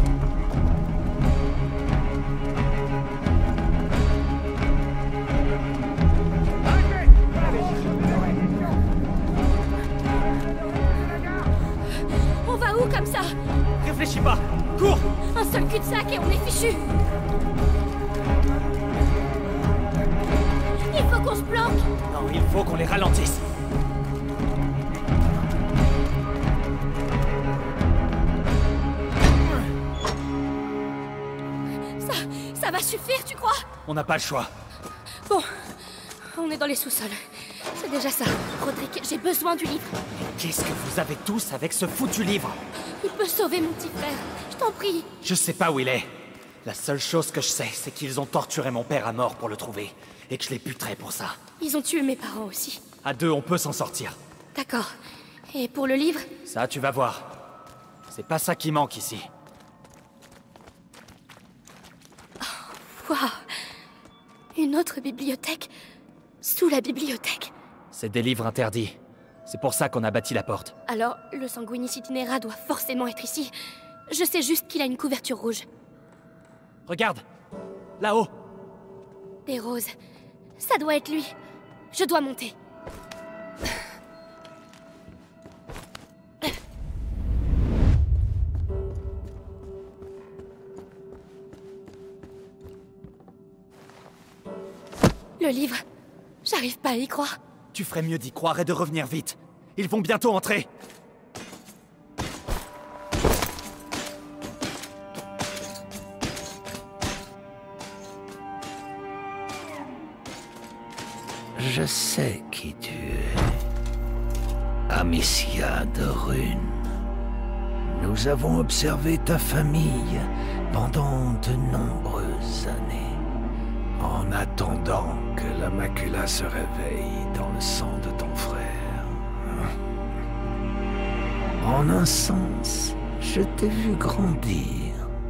On va où comme ça? Réfléchis pas! Cours! Un seul cul-de-sac et on est fichu. Il faut qu'on se planque. Non, il faut qu'on les ralentisse. Ça, ça va suffire, tu crois? On n'a pas le choix. Bon, on est dans les sous-sols. C'est déjà ça. Roderick, j'ai besoin du livre. Qu'est-ce que vous avez tous avec ce foutu livre? Il peut sauver mon petit frère. Je t'en prie. Je sais pas où il est. La seule chose que je sais, c'est qu'ils ont torturé mon père à mort pour le trouver. Et que je les buterai pour ça. Ils ont tué mes parents aussi. À deux, on peut s'en sortir. D'accord. Et pour le livre? Ça, tu vas voir. C'est pas ça qui manque ici. Waouh! Une autre bibliothèque? Sous la bibliothèque? C'est des livres interdits. C'est pour ça qu'on a bâti la porte. Alors, le Sanguinis Itinera doit forcément être ici. Je sais juste qu'il a une couverture rouge. Regarde! Là-haut! Des roses. Ça doit être lui. Je dois monter. Le livre. J'arrive pas à y croire. Tu ferais mieux d'y croire et de revenir vite. Ils vont bientôt entrer. Je sais qui tu es. Amicia de Rune. Nous avons observé ta famille pendant de nombreuses années. En attendant que la macula se réveille dans le sang de ton frère. En un sens, je t'ai vu grandir.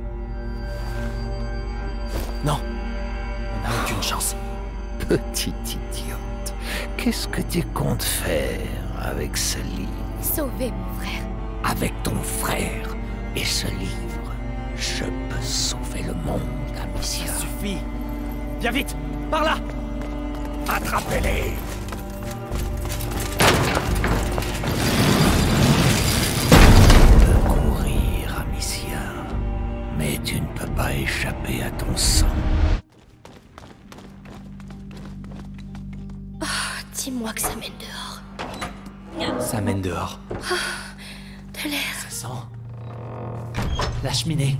Non, on n'a aucune chance. Petite idiote, qu'est-ce que tu comptes faire avec ce livre? Sauver mon frère. Avec ton frère et ce livre, je peux sauver le monde, Amicia. Ça suffit. Viens vite, par là. Attrapez-les. Tu peux courir, Amicia, mais tu ne peux pas échapper à ton sang. Dis-moi que ça mène dehors. Ça mène dehors. Oh, de l'air. Ça sent... la cheminée.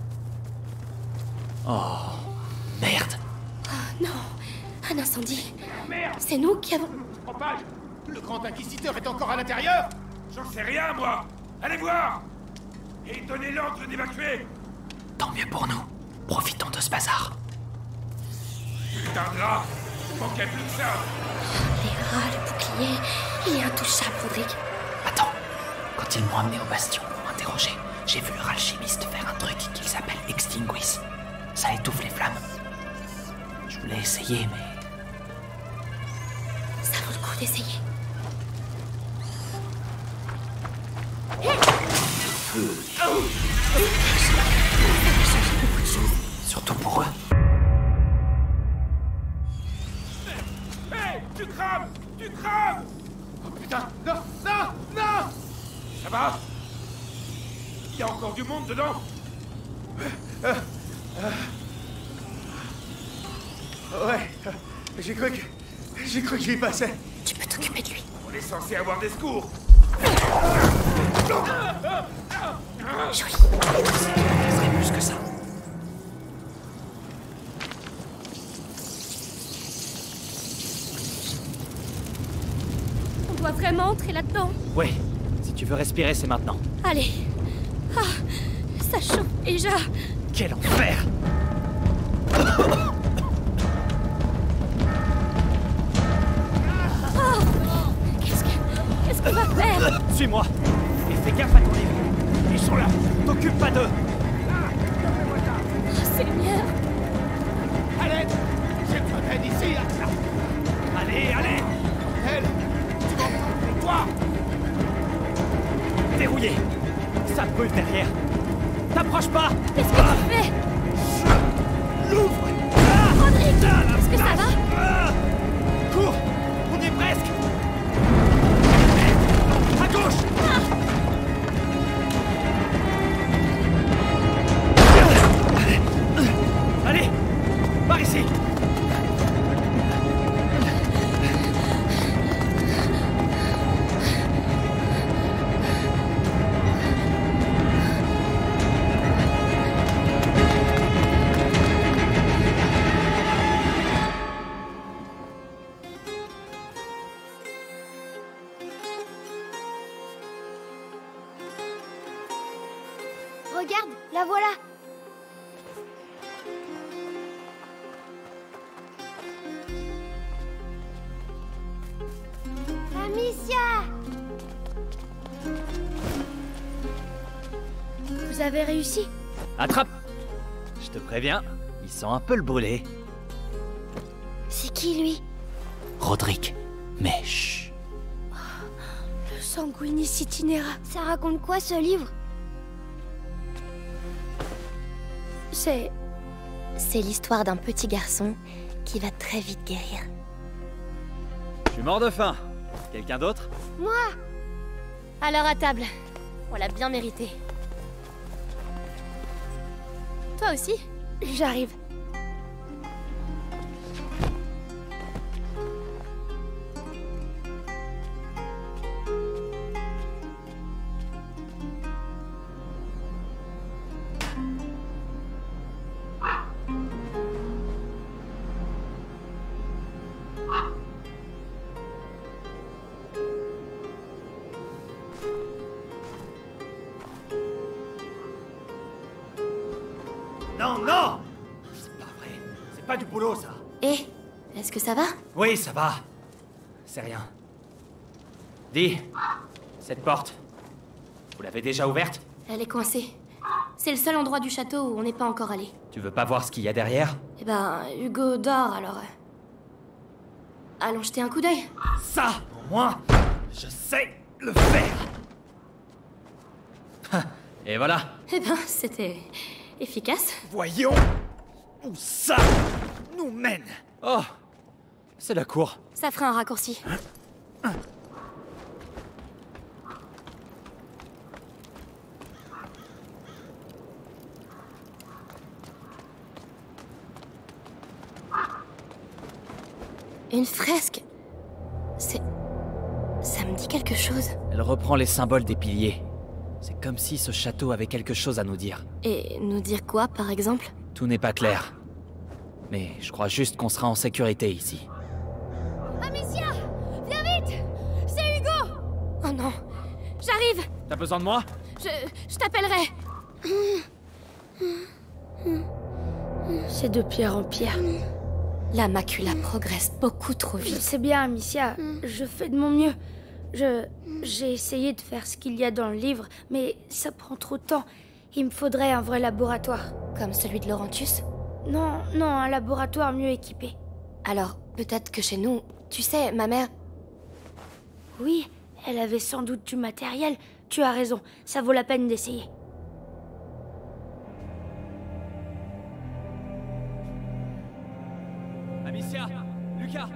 Oh, merde. Oh non, un incendie. C'est nous qui avons... Propage! Le grand inquisiteur est encore à l'intérieur? J'en sais rien, moi! Allez voir! Et donnez l'ordre d'évacuer! Tant mieux pour nous. Profitons de ce bazar. Putain de rat! Il manquait plus que ça! Les rats, le bouclier, il est intouchable, Roderick. Attends, quand ils m'ont amené au bastion pour m'interroger, j'ai vu leur alchimiste faire un truc qu'il s'appelle Extinguis. Ça étouffe les flammes. Je voulais essayer, mais... Ça vaut le coup d'essayer. Surtout pour eux. Hé, hey, tu crames! Tu crames! Oh putain! Non! Non! Non! Ça va? Il y a encore du monde dedans? euh, euh... Ouais, j'ai cru que... J'ai cru que j'y passais. Tu peux t'occuper de lui. On est censé avoir des secours. Joli. Ce serait plus que ça. On doit vraiment entrer là-dedans. Oui, si tu veux respirer, c'est maintenant. Allez. Ah, ça chauffe déjà. Quel enfer! Qu'est-ce que... Qu'est-ce qu'on va faire? Suis-moi. Et fais gaffe à ton livre. Ils sont là. T'occupe pas d'eux. Oh, Seigneur. Allez, j'ai besoin d'aide ici, là. Allez, allez. Elle, tu m'entends? Toi. Verrouillé. Ça brûle derrière. T'approches pas. Qu'est-ce que tu fais? L'ouvre. Rodrigue, est-ce que ça va? Cours. On y est presque. À gauche. Allez, par ici. Regarde, la voilà. Amicia! Vous avez réussi? Attrape. Je te préviens, ils sont un peu le brûlé. C'est qui, lui? Rodrigue. Mais chut. Le Sanguinis Itinera. Ça raconte quoi, ce livre? C'est... C'est l'histoire d'un petit garçon qui va très vite guérir. Je suis mort de faim. Quelqu'un d'autre? Moi! Alors à table. On l'a bien mérité. Toi aussi? J'arrive. Non, non! C'est pas vrai. C'est pas du boulot, ça. Eh, est-ce que ça va? Oui, ça va. C'est rien. Dis, cette porte, vous l'avez déjà ouverte? Elle est coincée. C'est le seul endroit du château où on n'est pas encore allé. Tu veux pas voir ce qu'il y a derrière? Eh ben, Hugo dort alors. euh, Allons jeter un coup d'œil. Ça, au moins, je sais le faire. Et voilà. Eh ben, c'était efficace. Voyons où ça nous mène. Oh, c'est la cour. Ça fera un raccourci. Une fresque. C'est... Ça me dit quelque chose. Elle reprend les symboles des piliers. C'est comme si ce château avait quelque chose à nous dire. Et nous dire quoi, par exemple? Tout n'est pas clair. Mais je crois juste qu'on sera en sécurité ici. Amicia! Viens vite! C'est Hugo! Oh non! J'arrive! T'as besoin de moi? Je... je t'appellerai! C'est de pierre en pierre. La macula progresse beaucoup trop Je vite. sais bien, Amicia. Je fais de mon mieux. Je... J'ai essayé de faire ce qu'il y a dans le livre, mais ça prend trop de temps. Il me faudrait un vrai laboratoire. Comme celui de Laurentius? Non, non, un laboratoire mieux équipé. Alors, peut-être que chez nous... Tu sais, ma mère... Oui, elle avait sans doute du matériel. Tu as raison, ça vaut la peine d'essayer. Amicia! Lucas!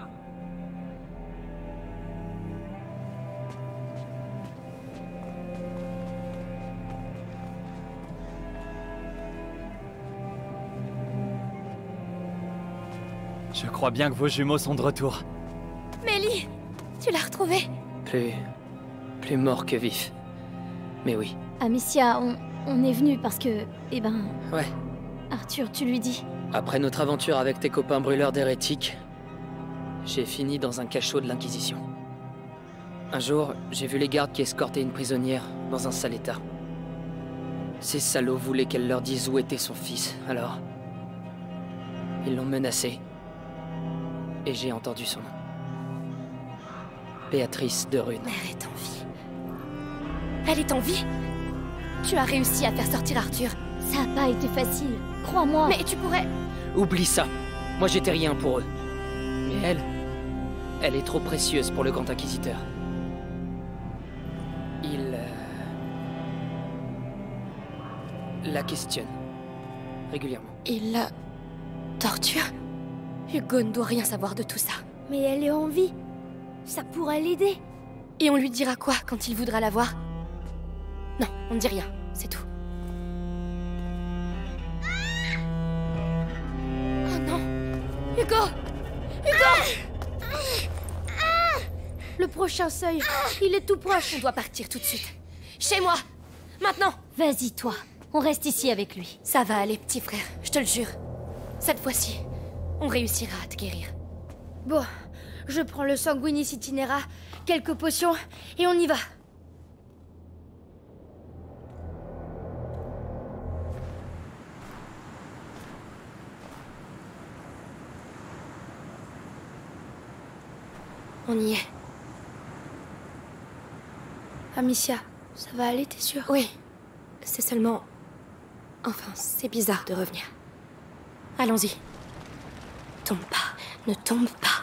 Je crois bien que vos jumeaux sont de retour. Mélie! Tu l'as retrouvé? Plus... plus mort que vif. Mais oui. Amicia, on, on est venu parce que... Eh ben... Ouais. Arthur, tu lui dis. Après notre aventure avec tes copains brûleurs d'hérétiques, j'ai fini dans un cachot de l'Inquisition. Un jour, j'ai vu les gardes qui escortaient une prisonnière dans un sale état. Ces salauds voulaient qu'elle leur dise où était son fils, alors... Ils l'ont menacée. Et j'ai entendu son nom. Béatrice de Rune. Elle est en vie. Elle est en vie? Tu as réussi à faire sortir Arthur. Ça a pas été facile, crois-moi. Mais tu pourrais... Oublie ça. Moi j'étais rien pour eux. Mais elle... Elle est trop précieuse pour le Grand Inquisiteur. Il... Euh... la questionne. Régulièrement. Il la... torture? Hugo ne doit rien savoir de tout ça. Mais elle est en vie. Ça pourrait l'aider. Et on lui dira quoi quand il voudra la voir? Non, on ne dit rien, c'est tout. Oh non! Hugo! Hugo! Le prochain seuil, il est tout proche. On doit partir tout de suite. Chez moi! Maintenant! Vas-y, toi. On reste ici avec lui. Ça va aller, petit frère, je te le jure. Cette fois-ci, on réussira à te guérir. Bon, je prends le Sanguinis Itinera, quelques potions, et on y va. On y est. Amicia, ça va aller, t'es sûre? Oui. C'est seulement... Enfin, c'est bizarre de revenir. Allons-y. Tombe pas. Ne tombe pas.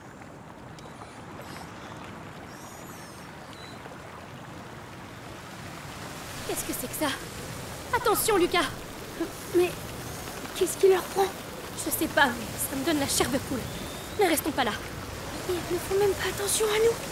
Qu'est-ce que c'est que ça? Attention, Lucas! Mais... qu'est-ce qui leur prend? Je sais pas, mais ça me donne la chair de poule. Ne restons pas là. Ils ne font même pas attention à nous.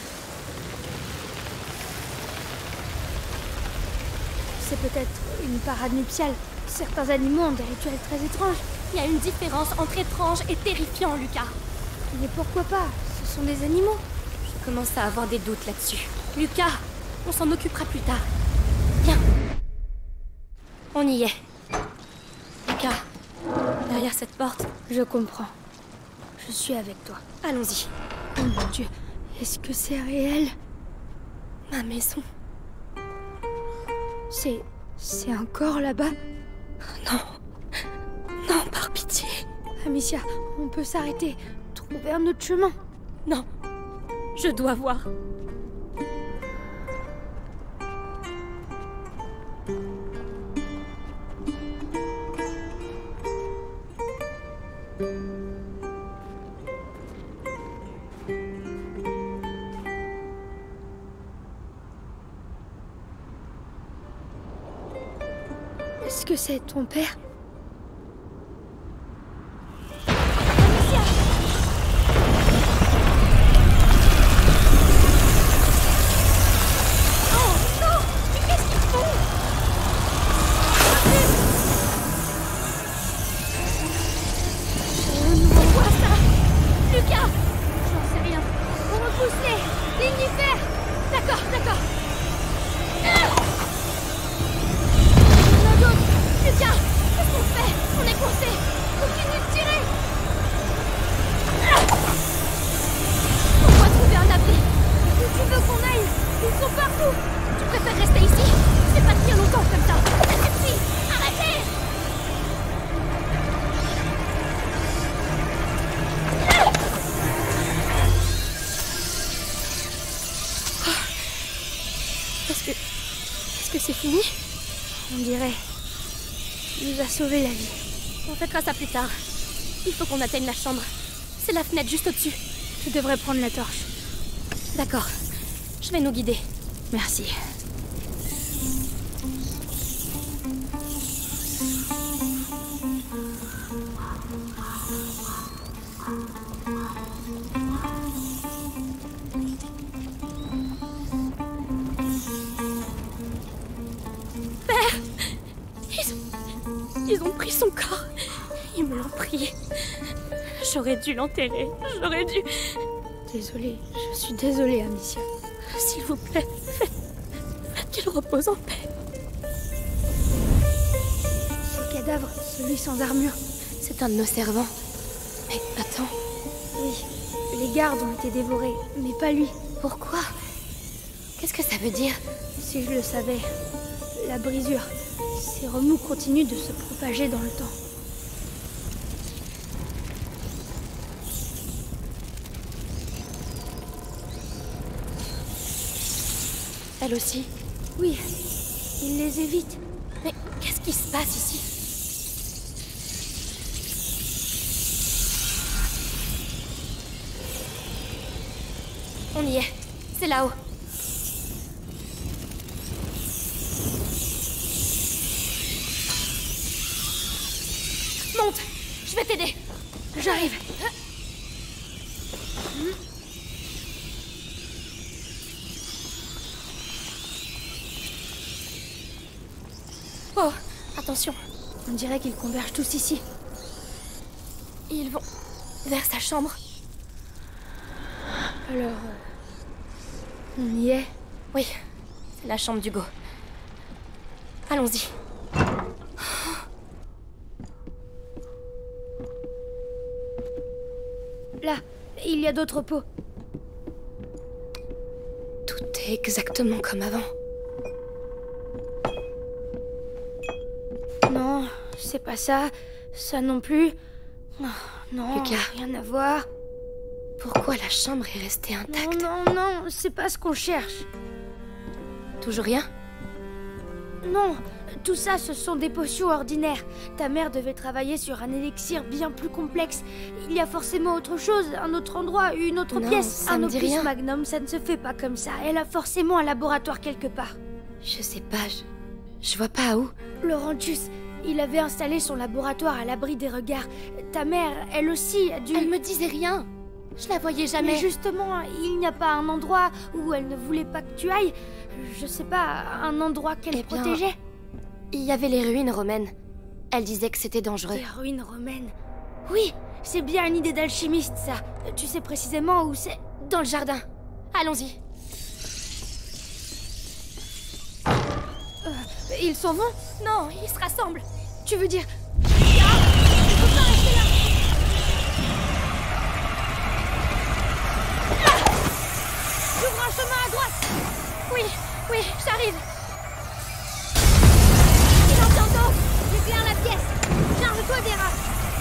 C'est peut-être une parade nuptiale. Certains animaux ont des rituels très étranges. Il y a une différence entre étrange et terrifiant, Lucas. Mais pourquoi pas? Ce sont des animaux. Je commence à avoir des doutes là-dessus. Lucas, on s'en occupera plus tard. Viens. On y est. Lucas, derrière cette porte. Je comprends. Je suis avec toi. Allons-y. Oh mon Dieu, est-ce que c'est réel? Ma maison. C'est... c'est un corps là-bas? Non. Non, par pitié. Amicia, on peut s'arrêter. Trouver un autre chemin. Non. Je dois voir. Est-ce que c'est ton père? Sauver la vie. On fêtera ça plus tard. Il faut qu'on atteigne la chambre. C'est la fenêtre juste au-dessus. Tu devrais prendre la torche. D'accord. Je vais nous guider. Merci. Père! Ils ont... Ils ont pris son corps. Ils me l'ont pris. J'aurais dû l'enterrer. J'aurais dû... Désolée. Je suis désolée, Amicia. S'il vous plaît, faites... faites qu'il repose en paix. Ce cadavre, celui sans armure. C'est un de nos servants. Mais attends... Oui, les gardes ont été dévorés, mais pas lui. Pourquoi? Qu'est-ce que ça veut dire? Si je le savais. La brisure. Ces remous continuent de se propager dans le temps. Elle aussi. Oui, il les évite. Mais qu'est-ce qui se passe ici? On y est. C'est là-haut. Monte! Je vais t'aider. J'arrive. Oh, attention. On dirait qu'ils convergent tous ici. Ils vont vers sa chambre. Alors... euh, on y est? Oui, c'est la chambre d'Hugo. Allons-y. Là, il y a d'autres pots. Tout est exactement comme avant. Non, c'est pas ça. Ça non plus. Oh, non, Lucas. rien à voir. Pourquoi la chambre est restée intacte? Non, non, non, c'est pas ce qu'on cherche. Toujours rien? Non, tout ça, ce sont des potions ordinaires. Ta mère devait travailler sur un élixir bien plus complexe. Il y a forcément autre chose, un autre endroit, une autre Non, pièce. ça un me dit opus rien. magnum, ça ne se fait pas comme ça. Elle a forcément un laboratoire quelque part. Je sais pas, je... Je vois pas où. Laurentius, il avait installé son laboratoire à l'abri des regards. Ta mère, elle aussi, a dû... Elle me disait rien. Je la voyais jamais. Mais justement, il n'y a pas un endroit où elle ne voulait pas que tu ailles. Je sais pas, un endroit qu'elle Eh bien, protégeait. Il y avait les ruines romaines. Elle disait que c'était dangereux. Les ruines romaines. Oui, c'est bien une idée d'alchimiste, ça. Tu sais précisément où c'est? Dans le jardin. Allons-y. Euh, ils s'en vont? Non, ils se rassemblent. Tu veux dire... J'ouvre un chemin à droite. Oui, oui, j'arrive. Silence bientôt. J'éclaire la pièce. Charge-toi des rats.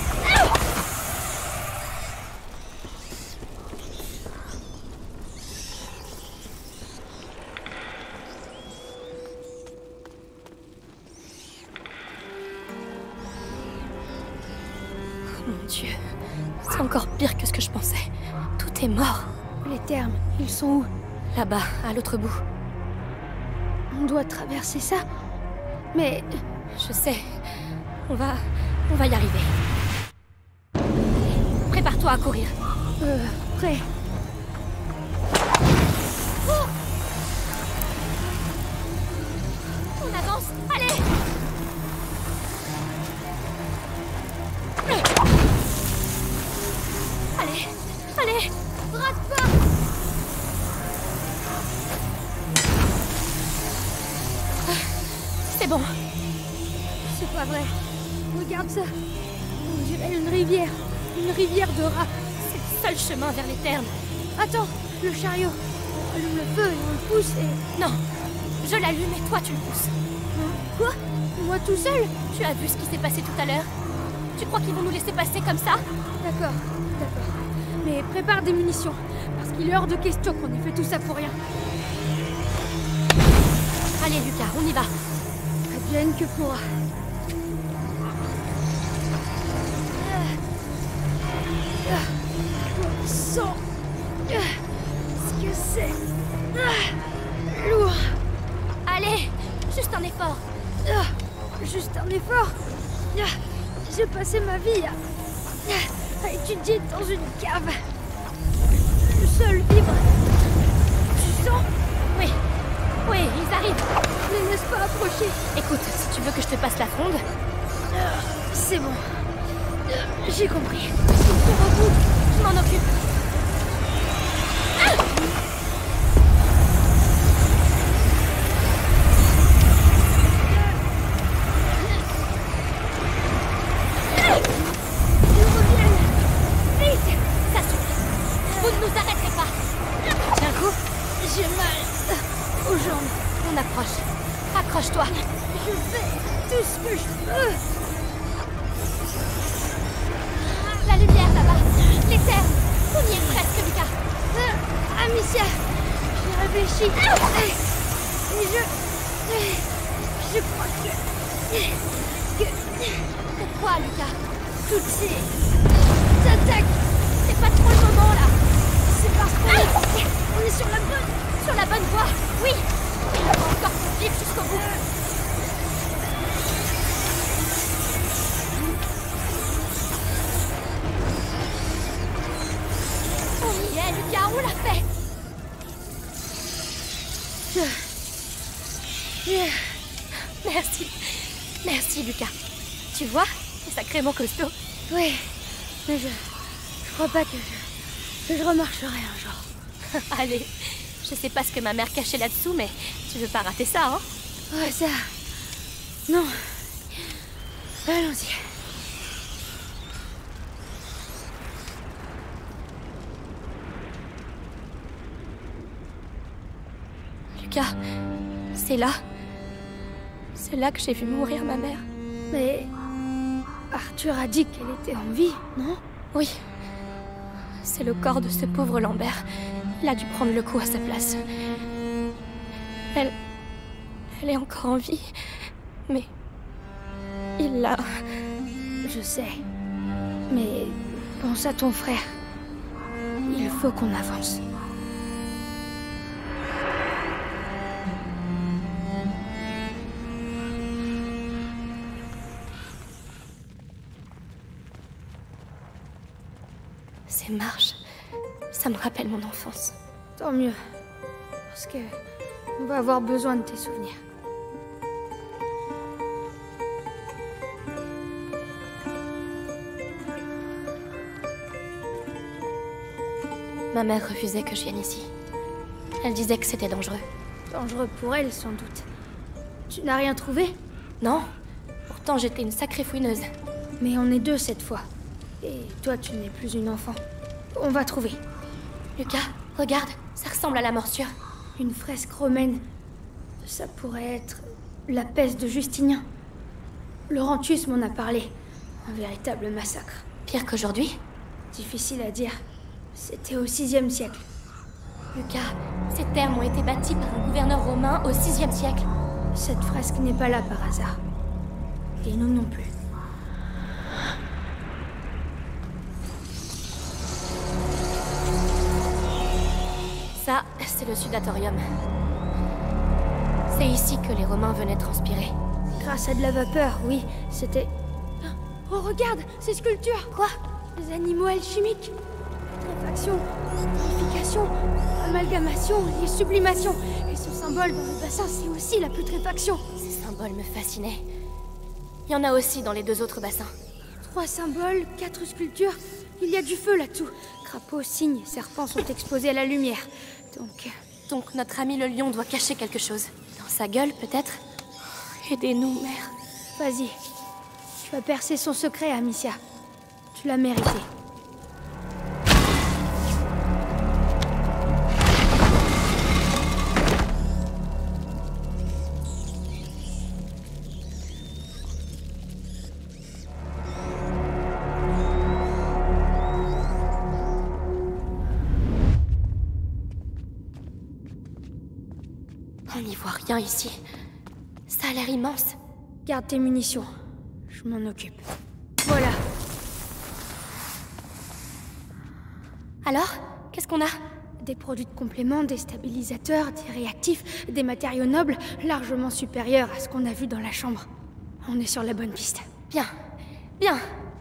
Mon Dieu, c'est encore pire que ce que je pensais. Tout est mort. Les termes, ils sont où? Là-bas, à l'autre bout. On doit traverser ça? Mais... Je sais. On va... On va y arriver. Prépare-toi à courir. Euh... Prêt. Oh! On avance. Allez! Allez! Allez! Rate pas! C'est bon. C'est pas vrai. Regarde ça. On dirait une rivière. Une rivière de rats. C'est le seul chemin vers les termes. Attends, le chariot. On allume le feu et on le pousse et... Non, je l'allume et toi tu le pousses. Quoi? Moi tout seul? Tu as vu ce qui s'est passé tout à l'heure? Tu crois qu'ils vont nous laisser passer comme ça? D'accord, d'accord. Mais prépare des munitions, parce qu'il est hors de question qu'on ait fait tout ça pour rien. Allez Lucas, on y va. Advienne que pourra. On sent ce que c'est. Lourd. Allez, juste un effort. Juste un effort. J'ai passé ma vie à, à étudier dans une cave. Le sol vibre. Tu sens? Oui, oui, ils arrivent. Ne laisse pas approcher. Écoute, si tu veux que je te passe la fronde... C'est bon. J'ai compris. Ils sont au bout. Je m'en occupe. Ah! Ils reviennent. Vite. Ça suffit. Vous ne nous arrêterez pas. D'un coup, j'ai mal aux jambes. On approche. Accroche-toi. Je fais tout ce que je peux. La lumière là-bas. Les terres. On y est presque, Lucas. Euh, Amicia, j'ai réfléchi. je... Je crois que... que... Pourquoi, Lucas? Toutes ces... attaques... C'est pas trop le moment, là. C'est parce qu'on est... on est sur la bonne... Sur la bonne voie, oui. On va encore vivre jusqu'au bout. On y est, Lucas, on l'a fait. Je... Je... Merci. Merci, Lucas. Tu vois, c'est sacrément costaud. Oui, mais je... Je crois pas que je... que je remarcherai un jour. Allez, je sais pas ce que ma mère cachait là-dessous, mais tu veux pas rater ça, hein? Ouais, ça... Non. Allons-y. Lucas, c'est là. C'est là que j'ai vu mourir ma mère. Mais... Arthur a dit qu'elle était en vie, non? Oui. C'est le corps de ce pauvre Lambert. Il a dû prendre le coup à sa place. Elle... Elle est encore en vie. Mais... Il l'a... Je sais. Mais... pense à ton frère. Il faut qu'on avance. Ces marches, ça me rappelle mon enfance. Tant mieux. Parce que... on va avoir besoin de tes souvenirs. Ma mère refusait que je vienne ici. Elle disait que c'était dangereux. Dangereux pour elle, sans doute. Tu n'as rien trouvé? Non. Pourtant, j'étais une sacrée fouineuse. Mais on est deux cette fois. Et toi, tu n'es plus une enfant. On va trouver. Lucas, regarde, ça ressemble à la morsure. Une fresque romaine. Ça pourrait être la peste de Justinien. Laurentius m'en a parlé. Un véritable massacre. Pire qu'aujourd'hui? Difficile à dire. C'était au sixième siècle. Lucas, ces terres ont été bâties par un gouverneur romain au sixième siècle. Cette fresque n'est pas là par hasard. Et nous non plus. Ça, c'est le sudatorium. C'est ici que les Romains venaient transpirer. Grâce à de la vapeur, oui. C'était... Oh, regarde, ces sculptures. Quoi? Des animaux alchimiques. Putréfaction, purification, amalgamation et sublimation. Et ce symbole dans le bassin, c'est aussi la putréfaction. Ces symboles me fascinaient. Il y en a aussi dans les deux autres bassins. Trois symboles, quatre sculptures. Il y a du feu là-dessous. Crapauds, cygnes, serpents sont exposés à la lumière. Donc... Donc notre ami le lion doit cacher quelque chose. Dans sa gueule, peut-être? Aidez-nous, mère. Vas-y. Tu vas percer son secret, Amicia. Tu l'as mérité. On n'y voit rien ici. Ça a l'air immense. Garde tes munitions. Je m'en occupe. Voilà. Alors? Qu'est-ce qu'on a? Des produits de complément, des stabilisateurs, des réactifs, des matériaux nobles, largement supérieurs à ce qu'on a vu dans la chambre. On est sur la bonne piste. Bien. Bien.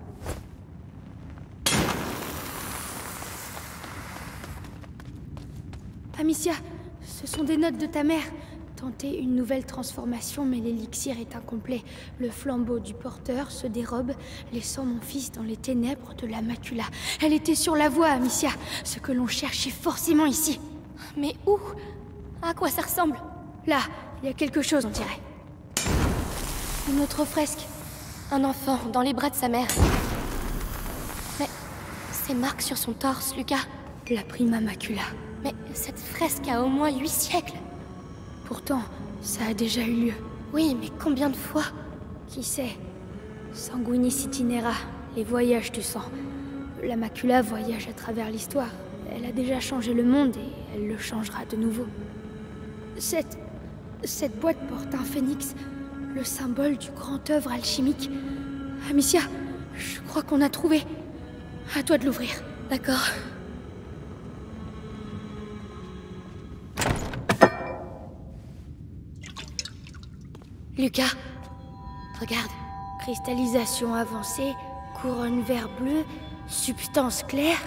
Amicia, ce sont des notes de ta mère. Tenter une nouvelle transformation, mais l'élixir est incomplet. Le flambeau du porteur se dérobe, laissant mon fils dans les ténèbres de la macula. Elle était sur la voie, Amicia. Ce que l'on cherchait forcément ici. Mais où? À quoi ça ressemble? Là, il y a quelque chose, on dirait. Une autre fresque. Un enfant dans les bras de sa mère. Mais ces marques sur son torse, Lucas. La prima macula. Mais cette fresque a au moins huit siècles. Pourtant, ça a déjà eu lieu. Oui, mais combien de fois? Qui sait? Sanguinis itinera, les voyages du sang. La macula voyage à travers l'histoire. Elle a déjà changé le monde et elle le changera de nouveau. Cette... Cette boîte porte un phénix, le symbole du grand œuvre alchimique. Amicia, je crois qu'on a trouvé. À toi de l'ouvrir. D'accord. Lucas, regarde. Cristallisation avancée, couronne vert bleu, substance claire.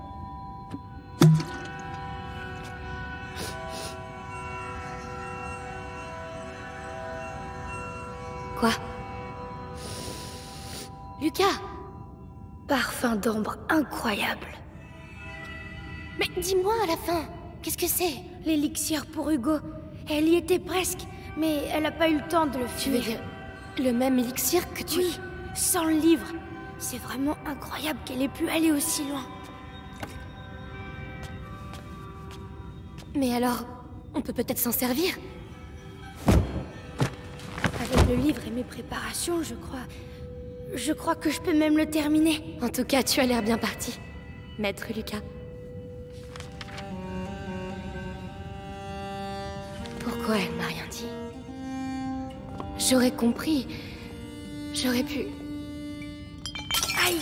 Quoi? Lucas! Parfum d'ambre incroyable. Mais dis-moi à la fin, qu'est-ce que c'est? L'élixir pour Hugo. Elle y était presque, mais elle a pas eu le temps de le Tu veux finir. dire le même élixir que tu... Oui, sans le livre. C'est vraiment incroyable qu'elle ait pu aller aussi loin. Mais alors, on peut peut-être s'en servir? Avec le livre et mes préparations, je crois... Je crois que je peux même le terminer. En tout cas, tu as l'air bien parti, Maître Lucas. Pourquoi elle m'a rien dit? J'aurais compris. J'aurais pu... Aïe!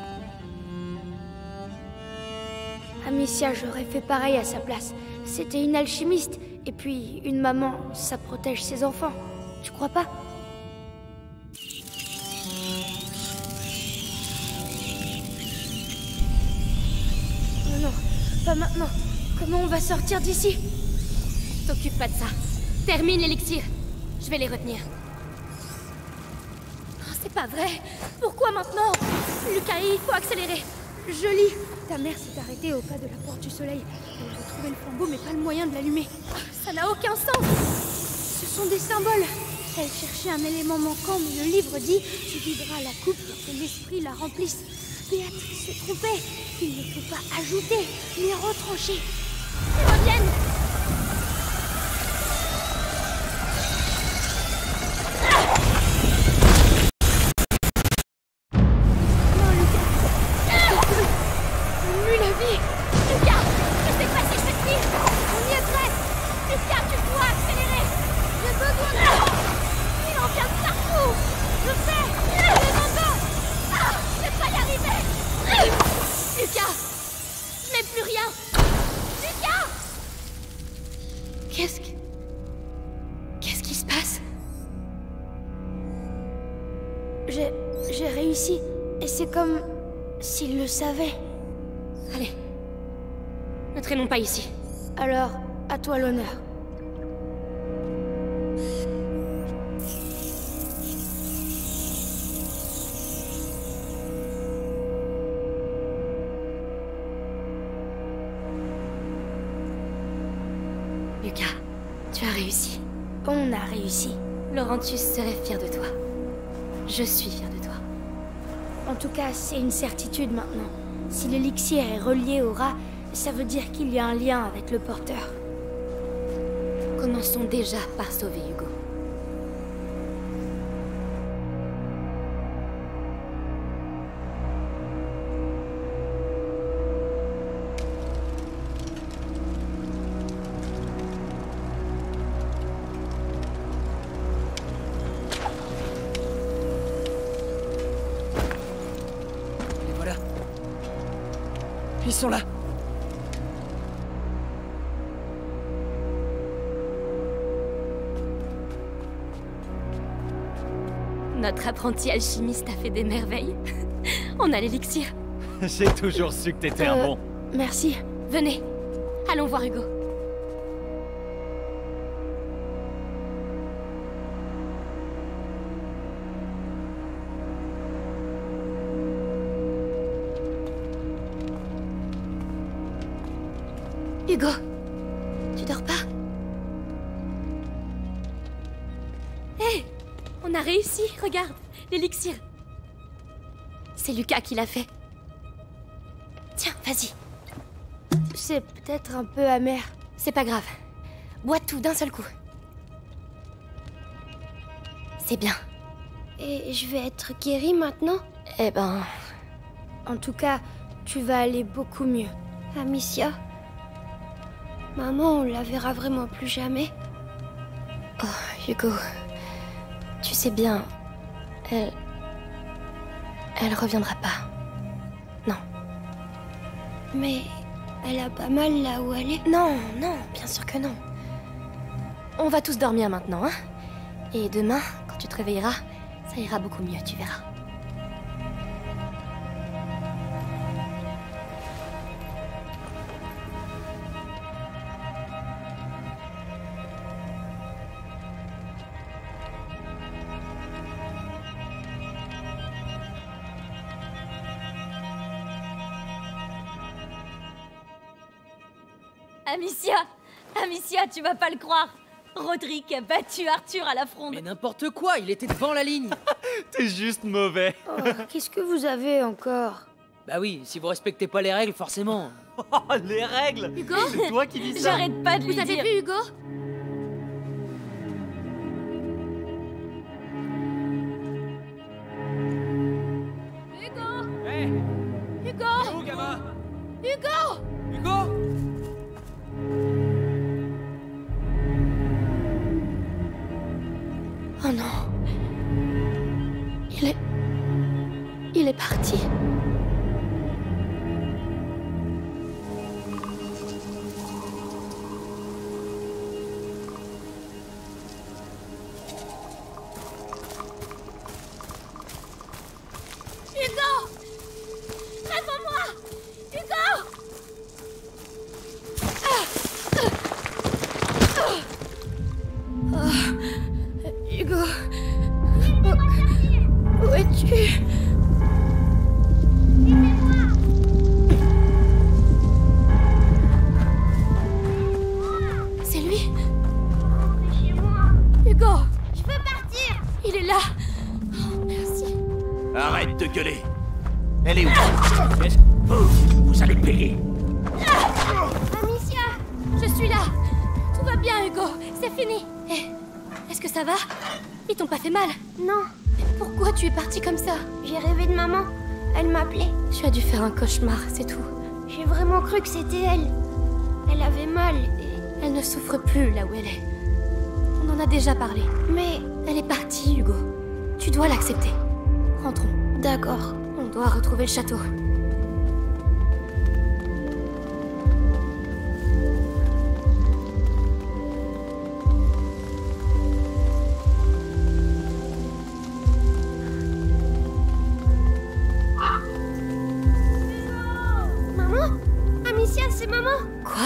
Amicia, j'aurais fait pareil à sa place. C'était une alchimiste. Et puis, une maman, ça protège ses enfants. Tu crois pas? Non, non, pas maintenant. Comment on va sortir d'ici? T'occupe pas de ça. Termine l'élixir. Je vais les retenir. Oh, c'est pas vrai. Pourquoi maintenant? Lucas, il faut accélérer. Je lis. Ta mère s'est arrêtée au pas de la porte du soleil. Elle a retrouvé le flambeau, mais pas le moyen de l'allumer. Ça n'a aucun sens. Ce sont des symboles. Elle cherchait un élément manquant, mais le livre dit « Tu videras la coupe pour que l'esprit la remplisse ». Béatrice se trompait. Il ne faut pas ajouter, mais retrancher. Ils reviennent. Qu'est-ce que... Qu'est-ce qui se passe? J'ai... j'ai réussi. Et c'est comme... s'il le savait. Allez. Ne traînons pas ici. Alors, à toi l'honneur. Lucas, tu as réussi. On a réussi. Laurentius serait fier de toi. Je suis fier de toi. En tout cas, c'est une certitude maintenant. Si l'élixir est relié au rat, ça veut dire qu'il y a un lien avec le porteur. Commençons déjà par sauver Hugo. Les voilà. Ils sont là. Notre apprenti alchimiste a fait des merveilles. On a l'élixir. J'ai toujours su que t'étais un Euh, bon. Merci. Venez, allons voir Hugo. Hugo, tu dors pas? Hé, on a réussi, regarde, l'élixir. C'est Lucas qui l'a fait. Tiens, vas-y. C'est peut-être un peu amer. C'est pas grave. Bois tout d'un seul coup. C'est bien. Et je vais être guérie maintenant? Eh ben... En tout cas, tu vas aller beaucoup mieux. Amicia? Maman, on la verra vraiment plus jamais? Oh, Hugo. Tu sais bien, elle... Elle reviendra pas. Non. Mais elle a pas mal là où elle est. Non, non, bien sûr que non. On va tous dormir maintenant, hein? Et demain, quand tu te réveilleras, ça ira beaucoup mieux, tu verras. Amicia! Amicia, tu vas pas le croire! Roderick a battu Arthur à la fronde. Mais n'importe quoi, il était devant la ligne. T'es juste mauvais. Oh, qu'est-ce que vous avez encore? Bah oui, si vous respectez pas les règles, forcément. Oh, les règles! Hugo? C'est toi qui dis ça. J'arrête pas de lui Vous avez dire. vu Hugo? Hugo! Hey! Hugo! T'es où, gamin? Hugo! Hugo? Oh non. Il est... Il est parti. Hugo! Réponds-moi! Hugo! Oh, Hugo. Où, où es-tu? C'est lui? Hugo! Je veux partir. Il est là! Oh, merci. Arrête de gueuler. Elle est où? Vous, vous allez payer. Amicia! Je suis là! Tout va bien, Hugo! C'est fini! Eh, est-ce que ça va? Ils t'ont pas fait mal? Non, Mais pourquoi tu es parti comme ça? j'ai rêvé de maman. Elle m'appelait. Tu as dû faire un cauchemar, c'est tout. J'ai vraiment cru que c'était elle. Elle avait mal et... Elle ne souffre plus là où elle est. On en a déjà parlé. Mais... Elle est partie, Hugo. Tu dois l'accepter. Rentrons. D'accord. On doit retrouver le château. Maman? Amicia, c'est maman? Quoi?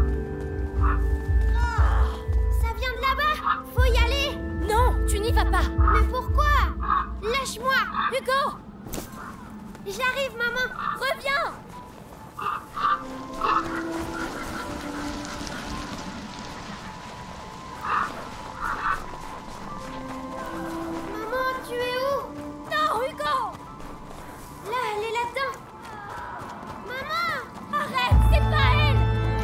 Ça vient de là-bas. Faut y aller. Non, tu n'y vas pas. Mais pourquoi? Lâche-moi. Hugo! J'arrive, maman. Reviens! Maman, tu es où? Non, Hugo! Là, elle est là-dedans. Maman! Arrête, c'est pas elle!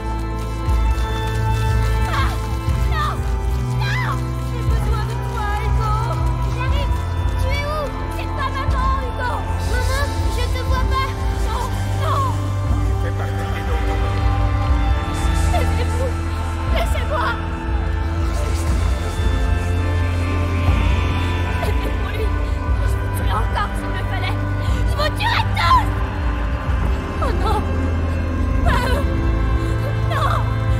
Ah! Non! Non! J'ai besoin de toi, Hugo! J'arrive. Tu es où? C'est pas maman, Hugo! Maman, je te vois pas. Non! Non! Fais partie des nôtres. Laissez-vous! Laissez-moi! C'était pour lui! Je vous tuerai encore s'il le fallait! Je vous tuerai tous! Oh non! Pas eux! Non!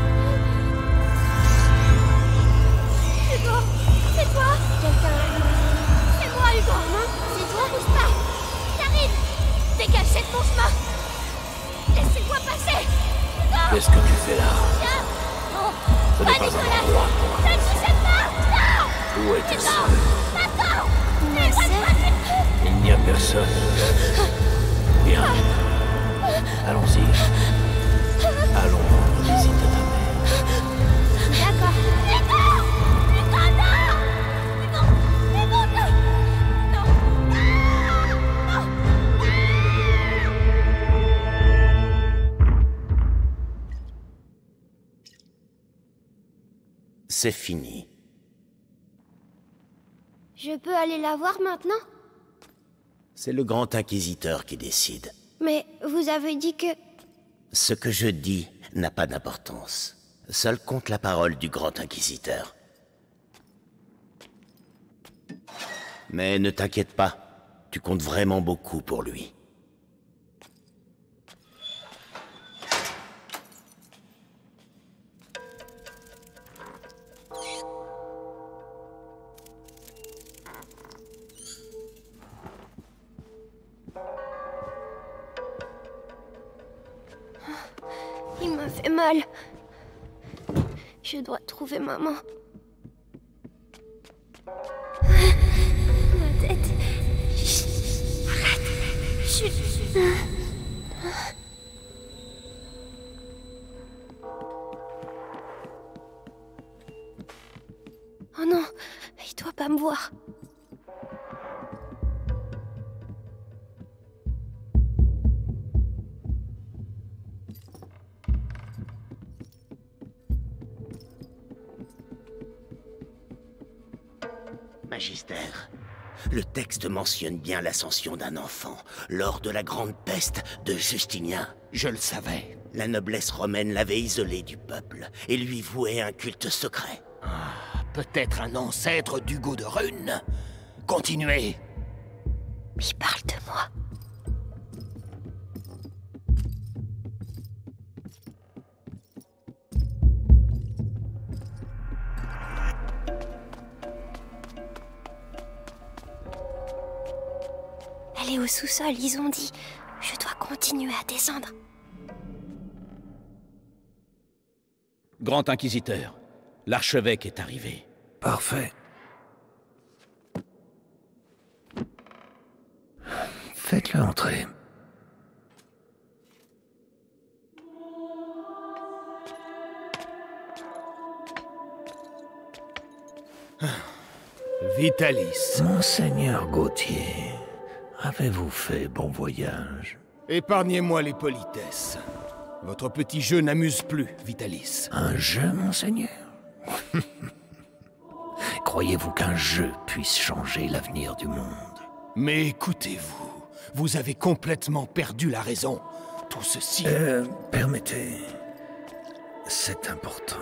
Hugo! C'est toi? Quelqu'un a dit. C'est moi, Hugo! Maman, c'est toi? Bouge pas. J'arrive! Dégagez de mon chemin! Laissez-moi passer! Hugo! Qu'est-ce que tu fais là? Tiens! Non! Ce Pas n'est pas un Nicolas! endroit. Ne touchez pas! Non! Où est ta Non! sœur? Attends! Ma Laisse-moi sœur? passer! Il n'y a personne. Bien. Allons-y. Allons rendre visite à ta mère. D'accord. Hugo! Hugo, non! Hugo! Hugo, non! Non! Non! C'est fini. Je peux aller la voir maintenant? C'est le grand inquisiteur qui décide. Mais vous avez dit que... Ce que je dis n'a pas d'importance. Seul compte la parole du grand inquisiteur. Mais ne t'inquiète pas, tu comptes vraiment beaucoup pour lui. Il m'a fait mal. Je dois trouver maman. Ma tête. Chut. Arrête. Chut. Oh non, il doit pas me voir. Magistère, le texte mentionne bien l'ascension d'un enfant lors de la grande peste de Justinien. Je le savais. La noblesse romaine l'avait isolé du peuple et lui vouait un culte secret. Ah, peut-être un ancêtre d'Hugo de Rune. Continuez. Il parle de moi. Elle est au sous-sol, ils ont dit. Je dois continuer à descendre. Grand Inquisiteur, l'archevêque est arrivé. Parfait. Faites-le entrer. Vitalis. Monseigneur Gauthier, avez-vous fait bon voyage? Épargnez-moi les politesses. Votre petit jeu n'amuse plus, Vitalis. Un jeu, monseigneur? Croyez-vous qu'un jeu puisse changer l'avenir du monde? Mais écoutez-vous, vous avez complètement perdu la raison. Tout ceci... Euh, permettez... C'est important.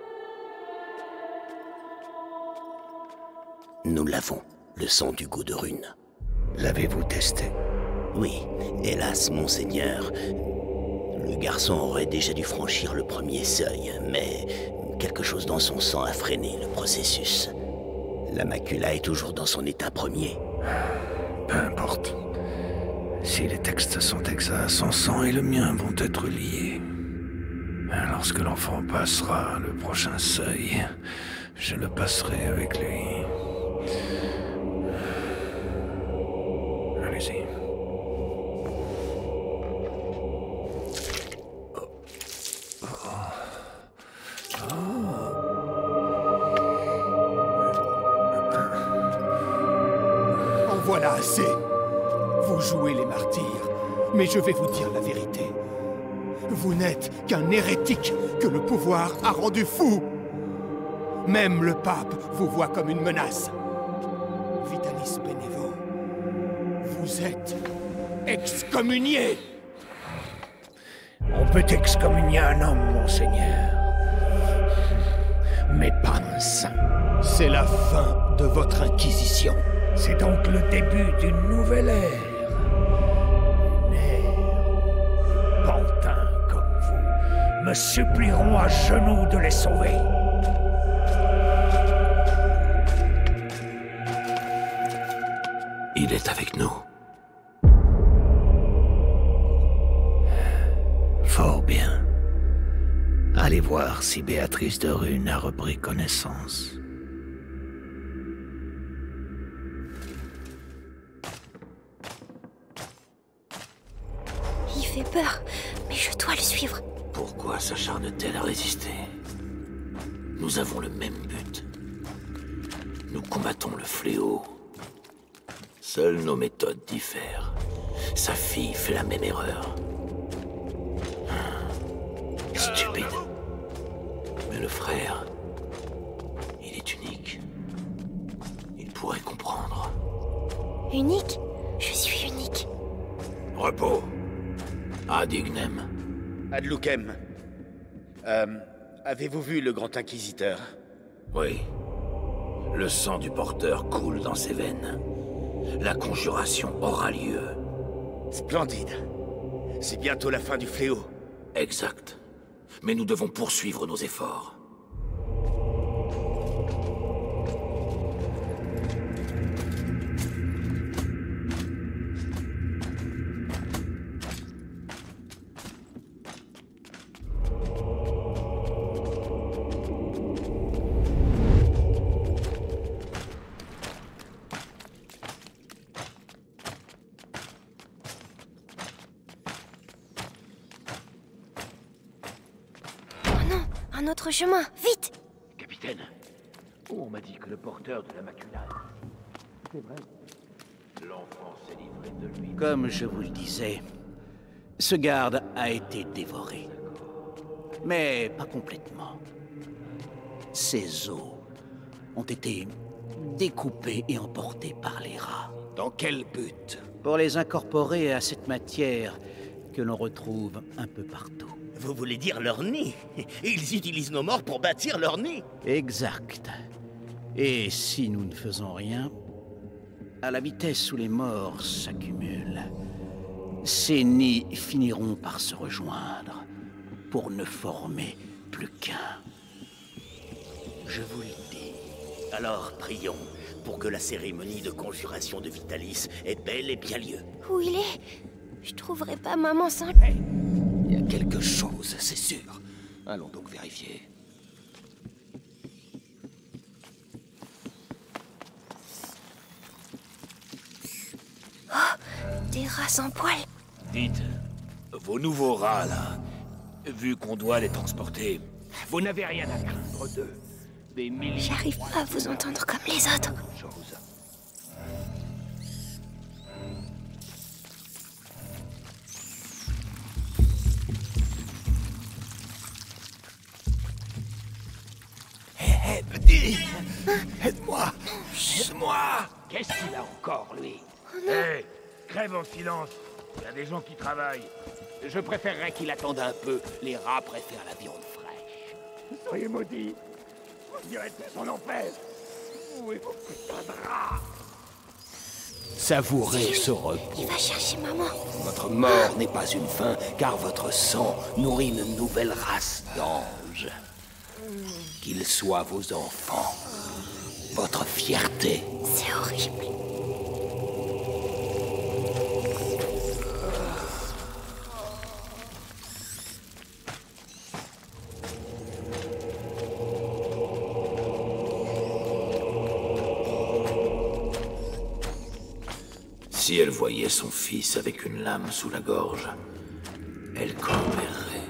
Nous l'avons, le sang d'Hugo de Rune. L'avez-vous testé? Oui, hélas, monseigneur. Le garçon aurait déjà dû franchir le premier seuil, mais quelque chose dans son sang a freiné le processus. La macula est toujours dans son état premier. Peu importe. Si les textes sont exacts, son sang et le mien vont être liés. Lorsque l'enfant passera le prochain seuil, je le passerai avec lui. Allez-y. En voilà assez. Vous jouez les martyrs, mais je vais vous dire la vérité. Vous n'êtes qu'un hérétique que le pouvoir a rendu fou. Même le pape vous voit comme une menace. Vitalis Benevo, vous êtes excommunié. On peut excommunier un homme, monseigneur. Mais pas un saint. C'est la fin de votre inquisition. C'est donc le début d'une nouvelle ère. Une ère. Pantins comme vous me supplieront à genoux de les sauver. Il est avec nous. Fort bien. Allez voir si Béatrice de Rune a repris connaissance. Il fait peur, mais je dois le suivre. Pourquoi s'acharne-t-elle à résister? Nous avons le même but. Nous combattons le fléau. Seules nos méthodes diffèrent. Sa fille fait la même erreur. Stupide. Mais le frère, il est unique. Il pourrait comprendre. Unique? Je suis unique. Repos. Ad ignem. Ad lucem. Euh, avez-vous vu le grand inquisiteur? Oui. Le sang du porteur coule dans ses veines. la conjuration aura lieu. Splendide. C'est bientôt la fin du fléau. Exact. Mais nous devons poursuivre nos efforts. Un autre chemin, vite! Capitaine, on m'a dit que le porteur de la macula... C'est vrai. L'enfant s'est livré de lui. Comme je vous le disais, ce garde a été dévoré. Mais pas complètement. Ses os ont été découpés et emportés par les rats. Dans quel but? Pour les incorporer à cette matière que l'on retrouve un peu partout. Vous voulez dire leur nid? Ils utilisent nos morts pour bâtir leur nid? Exact. Et si nous ne faisons rien, à la vitesse où les morts s'accumulent, ces nids finiront par se rejoindre pour ne former plus qu'un. Je vous le dis. Alors prions pour que la cérémonie de conjuration de Vitalis ait bel et bien lieu. Où il est? Je trouverai pas maman sans... Hey, il y a quelque chose, c'est sûr. Allons donc vérifier. Oh, des rats sans poils. Dites, vos nouveaux rats, là, vu qu'on doit les transporter, vous n'avez rien à craindre d'eux. Des milliers... J'arrive pas à vous entendre comme les autres. Chose. Hé, petit! Aide-moi! Aide-moi! Qu'est-ce qu'il a encore, lui? Hé, hey, crève en silence. Il y a des gens qui travaillent. Je préférerais qu'il attende un peu. Les rats préfèrent la viande fraîche. Soyez maudits. Vous direz tout son enfer. Où est vos putains de rats? Savourez ce repos. Il va chercher maman. Votre mort n'est pas une fin, car votre sang nourrit une nouvelle race d'anges. Qu'ils soient vos enfants, votre fierté. C'est horrible. Si elle voyait son fils avec une lame sous la gorge, elle corberait.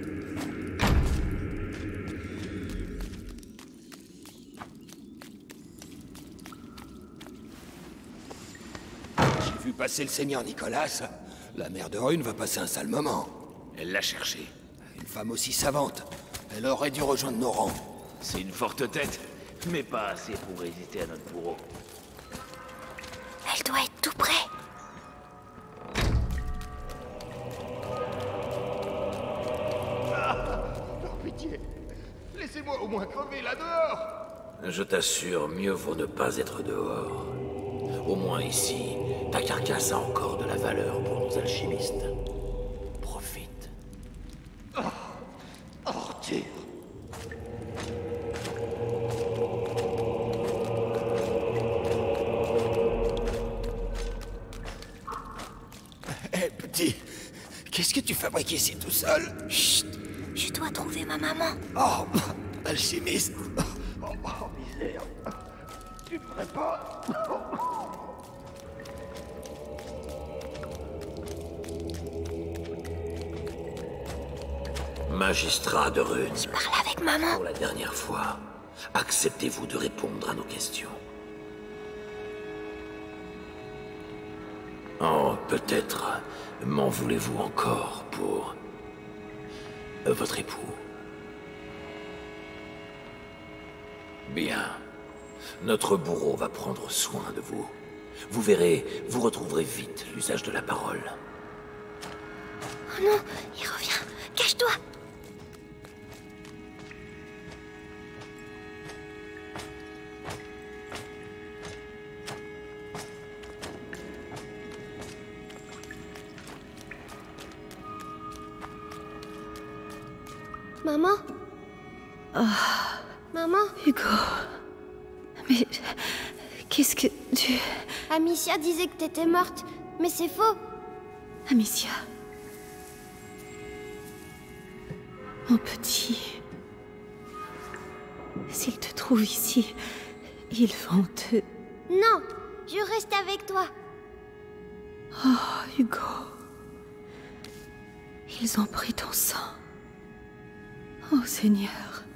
J'ai vu passer le seigneur Nicolas. La mère de Rune va passer un sale moment. Elle l'a cherché. Une femme aussi savante. Elle aurait dû rejoindre nos rangs. C'est une forte tête, mais pas assez pour résister à notre bourreau. Elle doit être tout près. Par pitié, laissez-moi au moins crever là dehors. Je t'assure, mieux vaut ne pas être dehors. Au moins ici, ta carcasse a encore de la valeur pour nos alchimistes. Profite. Oh, ordure. Hé, hey, petit, qu'est-ce que tu fabriques ici tout seul? Chut, je dois trouver ma maman. Oh, alchimiste. Oh, oh misère. Tu devrais pas... Magistrat de Rune. Je parle avec maman. Pour la dernière fois, acceptez-vous de répondre à nos questions? Oh, peut-être m'en voulez-vous encore pour votre époux? Bien. Notre bourreau va prendre soin de vous. Vous verrez, vous retrouverez vite l'usage de la parole. Oh non, il revient. Cache-toi. Maman? Oh. Maman? Hugo. Mais... Qu'est-ce que tu... Amicia disait que t'étais morte, mais c'est faux. Amicia. Mon petit... S'ils te trouvent ici, ils vont te... Non, je reste avec toi. Oh, Hugo. Ils ont pris ton sang. Oh, Seigneur.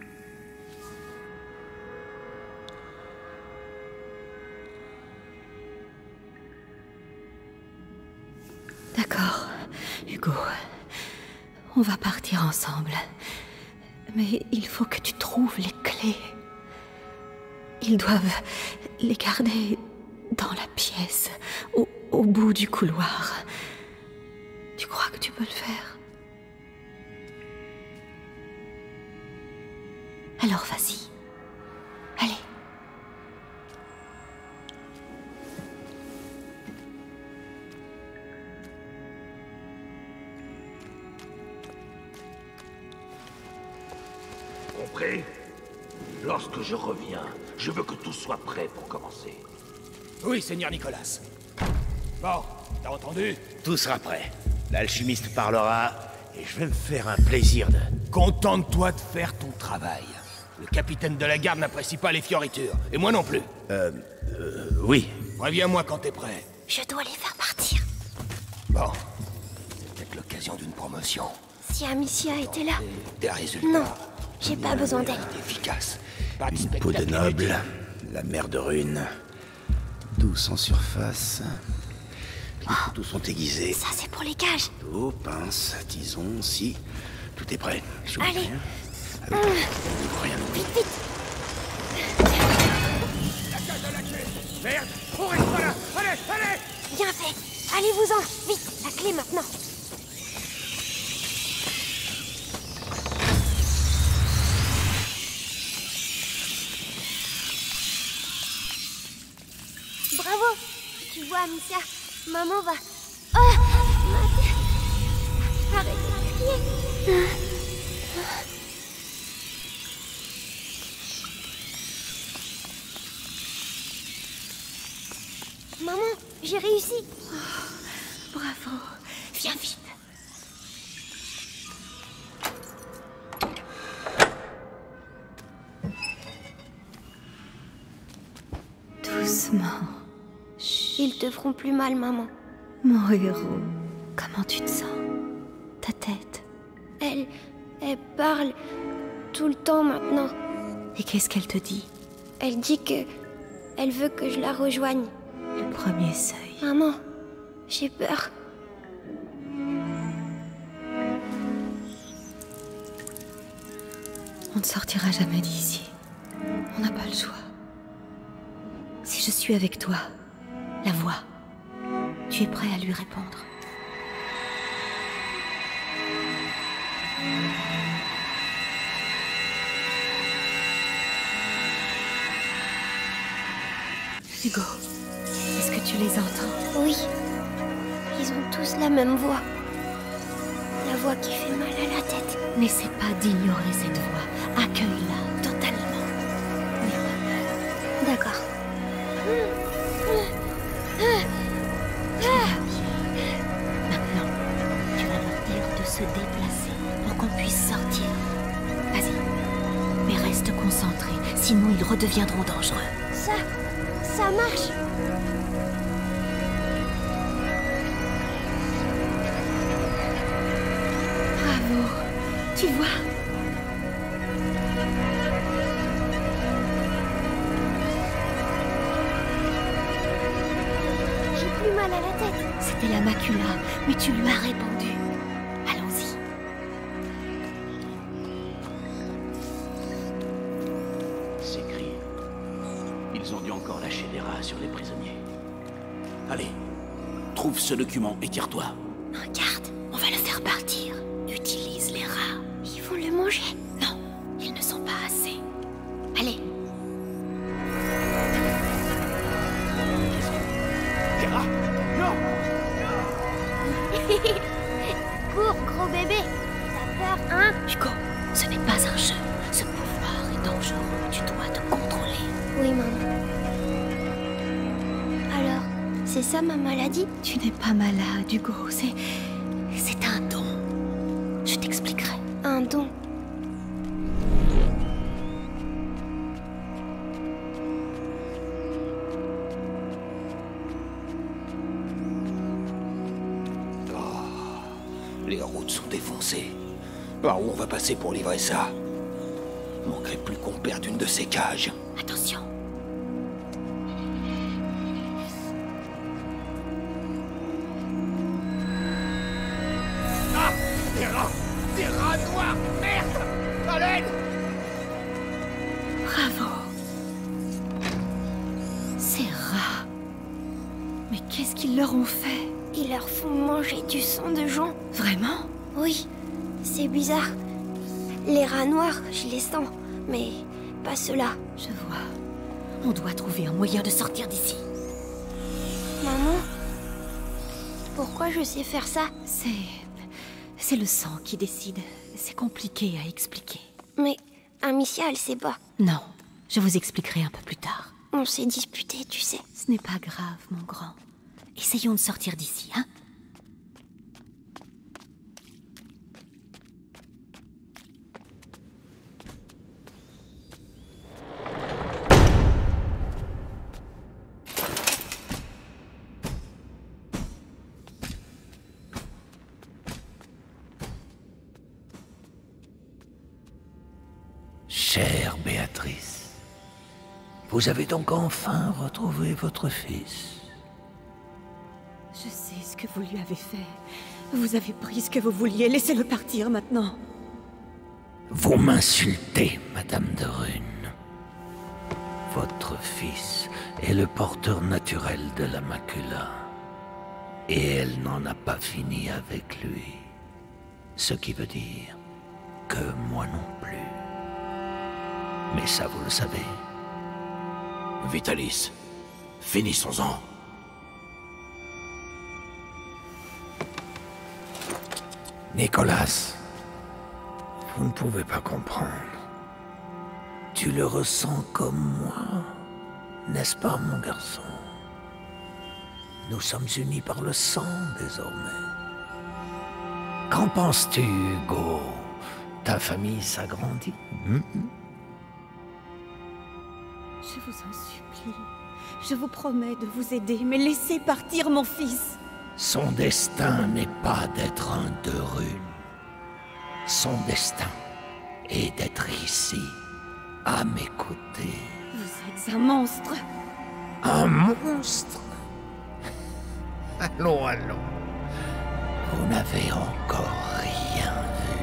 D'accord, Hugo. On va partir ensemble. Mais il faut que tu trouves les clés. Ils doivent les garder dans la pièce, au, au bout du couloir. Tu crois que tu peux le faire? Alors vas-y. Allez. Compris? Lorsque je reviens, je veux que tout soit prêt pour commencer. Oui, Seigneur Nicolas. Bon, t'as entendu? Tout sera prêt. L'alchimiste parlera, et je vais me faire un plaisir de... Contente-toi de faire ton travail. Le capitaine de la garde n'apprécie pas les fioritures, et moi non plus. Euh... euh oui. Préviens-moi quand t'es prêt. Je dois les faire partir. Bon. C'est peut-être l'occasion d'une promotion. Si Amicia était là... Des résultats. Non, j'ai pas besoin d'elle. Efficace. Une peau de noble, la mère de Rune. Douce en surface. Les couteaux sont aiguisés. Ça, c'est pour les cages. Couteau, pince, tison, si. Tout est prêt. Allez. Rien. Avec Hum. rien. Vite, vite. La cage à la clé. Merde, on reste pas là. Allez, allez. Bien fait. Allez-vous-en. Vite, la clé maintenant. Bravo. Tu vois, Amicia, maman va... Oh, ma tête. Arrête de crier. Maman, j'ai réussi. Oh, bravo. Viens vite. Doucement. Ils te feront plus mal, maman. Mon héros, comment tu te sens? Ta tête? Elle... elle parle tout le temps maintenant. Et qu'est-ce qu'elle te dit? Elle dit que... elle veut que je la rejoigne. Le premier seuil. Maman, j'ai peur. On ne sortira jamais d'ici. On n'a pas le choix. Si je suis avec toi, la voix, tu es prêt à lui répondre? Hugo, est-ce que tu les entends? Oui. Ils ont tous la même voix. La voix qui fait mal à la tête. N'essaie pas d'ignorer cette voix. Accueille-la totalement. D'accord. Maintenant, tu vas leur dire de se déplacer pour qu'on puisse sortir. Vas-y. Mais reste concentré, sinon ils redeviendront dangereux. Ça... ça marche. Bravo. Tu vois? J'ai plus mal à la tête. C'était la macula, mais tu lui as répondu. Allons-y. Ces cris. Ils ont dû encore lâcher des rats sur les prisonniers. Allez, trouve ce document et tire-toi. Regarde, on va le faire partir. Utilise les rats. Ils vont le manger. Non, ils ne sont pas assez. Allez. Des rats? Non. Cours, gros bébé. T'as peur, hein? Hugo, ce n'est pas pas un jeu. Ce pouvoir est dangereux. Tu dois te contrôler. Oui, maman. Alors, c'est ça ma maladie? Tu n'es pas malade, Hugo. C'est... c'est un don. Je t'expliquerai. Un don? Les routes sont défoncées. Par où on va passer pour livrer ça? Manquerait plus qu'on perde une de ces cages. Attention. Ah! Des rats! Des rats noirs! Merde! À l'aide! Bravo. Ces rats. Mais qu'est-ce qu'ils leur ont fait? Ils leur font manger du sang de gens. Vraiment? Oui, c'est bizarre. Les rats noirs, je les sens, mais pas ceux-là. Je vois. On doit trouver un moyen de sortir d'ici. Maman? Pourquoi je sais faire ça? C'est... c'est le sang qui décide. C'est compliqué à expliquer. Mais Amicia, elle sait pas. Non, je vous expliquerai un peu plus tard. On s'est disputés, tu sais. Ce n'est pas grave, mon grand. Essayons de sortir d'ici, hein? Chère Béatrice, vous avez donc enfin retrouvé votre fils. Je sais ce que vous lui avez fait. Vous avez pris ce que vous vouliez. Laissez-le partir maintenant. Vous m'insultez, Madame de Rune. Votre fils est le porteur naturel de la macula. Et elle n'en a pas fini avec lui. Ce qui veut dire que moi non plus. Mais ça, vous le savez. Vitalis, finissons-en. Nicolas, vous ne pouvez pas comprendre. Tu le ressens comme moi, n'est-ce pas, mon garçon? Nous sommes unis par le sang, désormais. Qu'en penses-tu, Hugo? Ta famille s'agrandit? hmm? Je vous en supplie. Je vous promets de vous aider, mais laissez partir mon fils. Son destin n'est pas d'être un de Rune. Son destin est d'être ici, à mes côtés. Vous êtes un monstre. Un monstre? Allons, allons. Vous n'avez encore rien vu.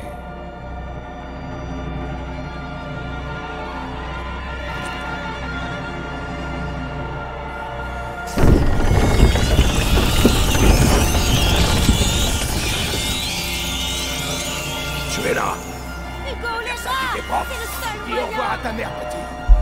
Tu es là. Hugo, les T'es rats! prof. C'est le seul Dis au moyen! revoir à ta mère, petit.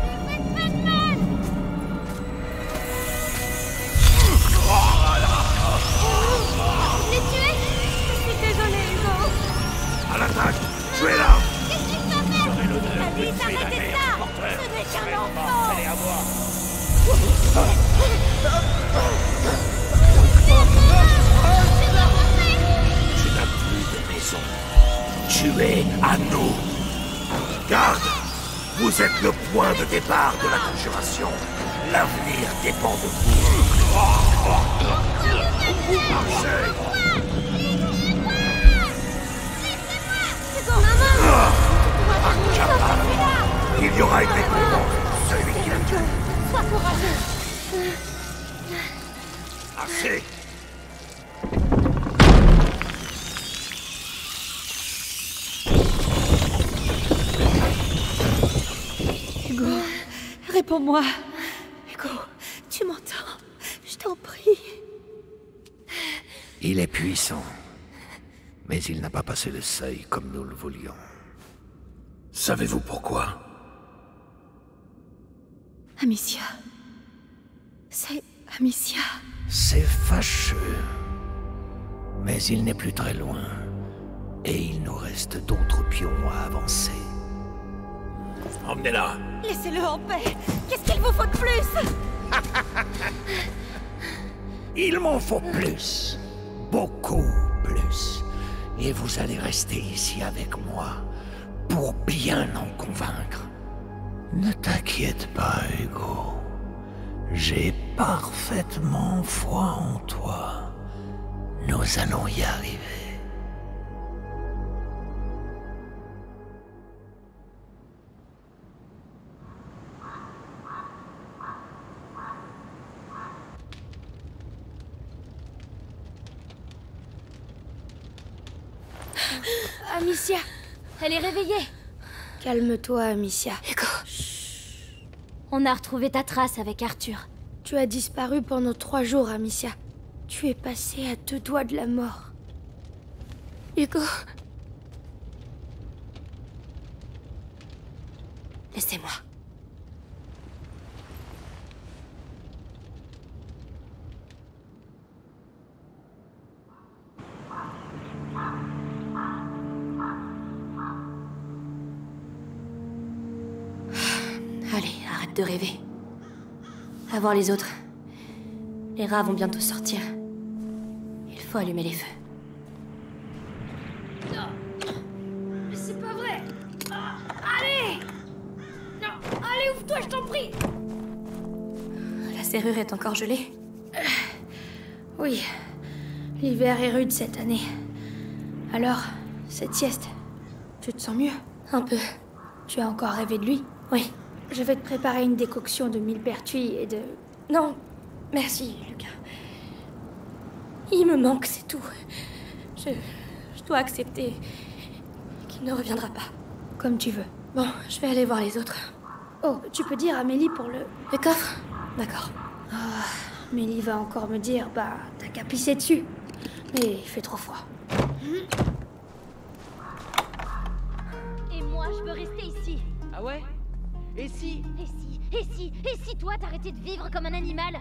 Je l'ai tué? Je suis désolée, Hugo. À l'attaque. Tu es là. Qu'est-ce que tu vas faire? Alice, arrêtez ça! Ce n'est qu'un enfant! Allez, à voir. Tu n'as plus de maison. Tu es à nous. Garde! Vous êtes le point de départ de la conjuration. L'avenir dépend de vous. Marchez! Maman! Incapable. Il y aura une récompense pour celui qui l'a tué. Sois courageux. Assez! Hugo, réponds-moi. Hugo, tu m'entends? Je t'en prie. Il est puissant, mais il n'a pas passé le seuil comme nous le voulions. Savez-vous pourquoi? Amicia. C'est Amicia. C'est fâcheux, mais il n'est plus très loin, et il nous reste d'autres pions à avancer. Emmenez-la. Laissez-le en paix. Qu'est-ce qu'il vous faut de plus? Il m'en faut plus. Beaucoup plus. Et vous allez rester ici avec moi pour bien en convaincre. Ne t'inquiète pas, Hugo. J'ai parfaitement foi en toi. Nous allons y arriver. Amicia! Elle est réveillée! Calme-toi, Amicia. Hugo. On a retrouvé ta trace avec Arthur. Tu as disparu pendant trois jours, Amicia. Tu es passée à deux doigts de la mort. Hugo. Laissez-moi. Allez, arrête de rêver. À voir les autres. Les rats vont bientôt sortir. Il faut allumer les feux. Non. Mais c'est pas vrai. Ah, allez. Non, allez, ouvre-toi, je t'en prie. La serrure est encore gelée? Euh, oui. L'hiver est rude cette année. Alors, cette sieste, tu te sens mieux? Un peu. Tu as encore rêvé de lui? Oui. Je vais te préparer une décoction de millepertuis et de... Non, merci, Lucas. Il me manque, c'est tout. Je... je dois accepter qu'il ne reviendra pas. Comme tu veux. Bon, je vais aller voir les autres. Oh, tu peux dire à Mélie pour le... Le coffre? D'accord. Ah, Mélie va encore me dire, bah, t'as qu'à pisser dessus. Mais il fait trop froid. Et moi, je veux rester ici. Ah ouais? Et si? Et si? Et si? Et si toi t'arrêtais de vivre comme un animal?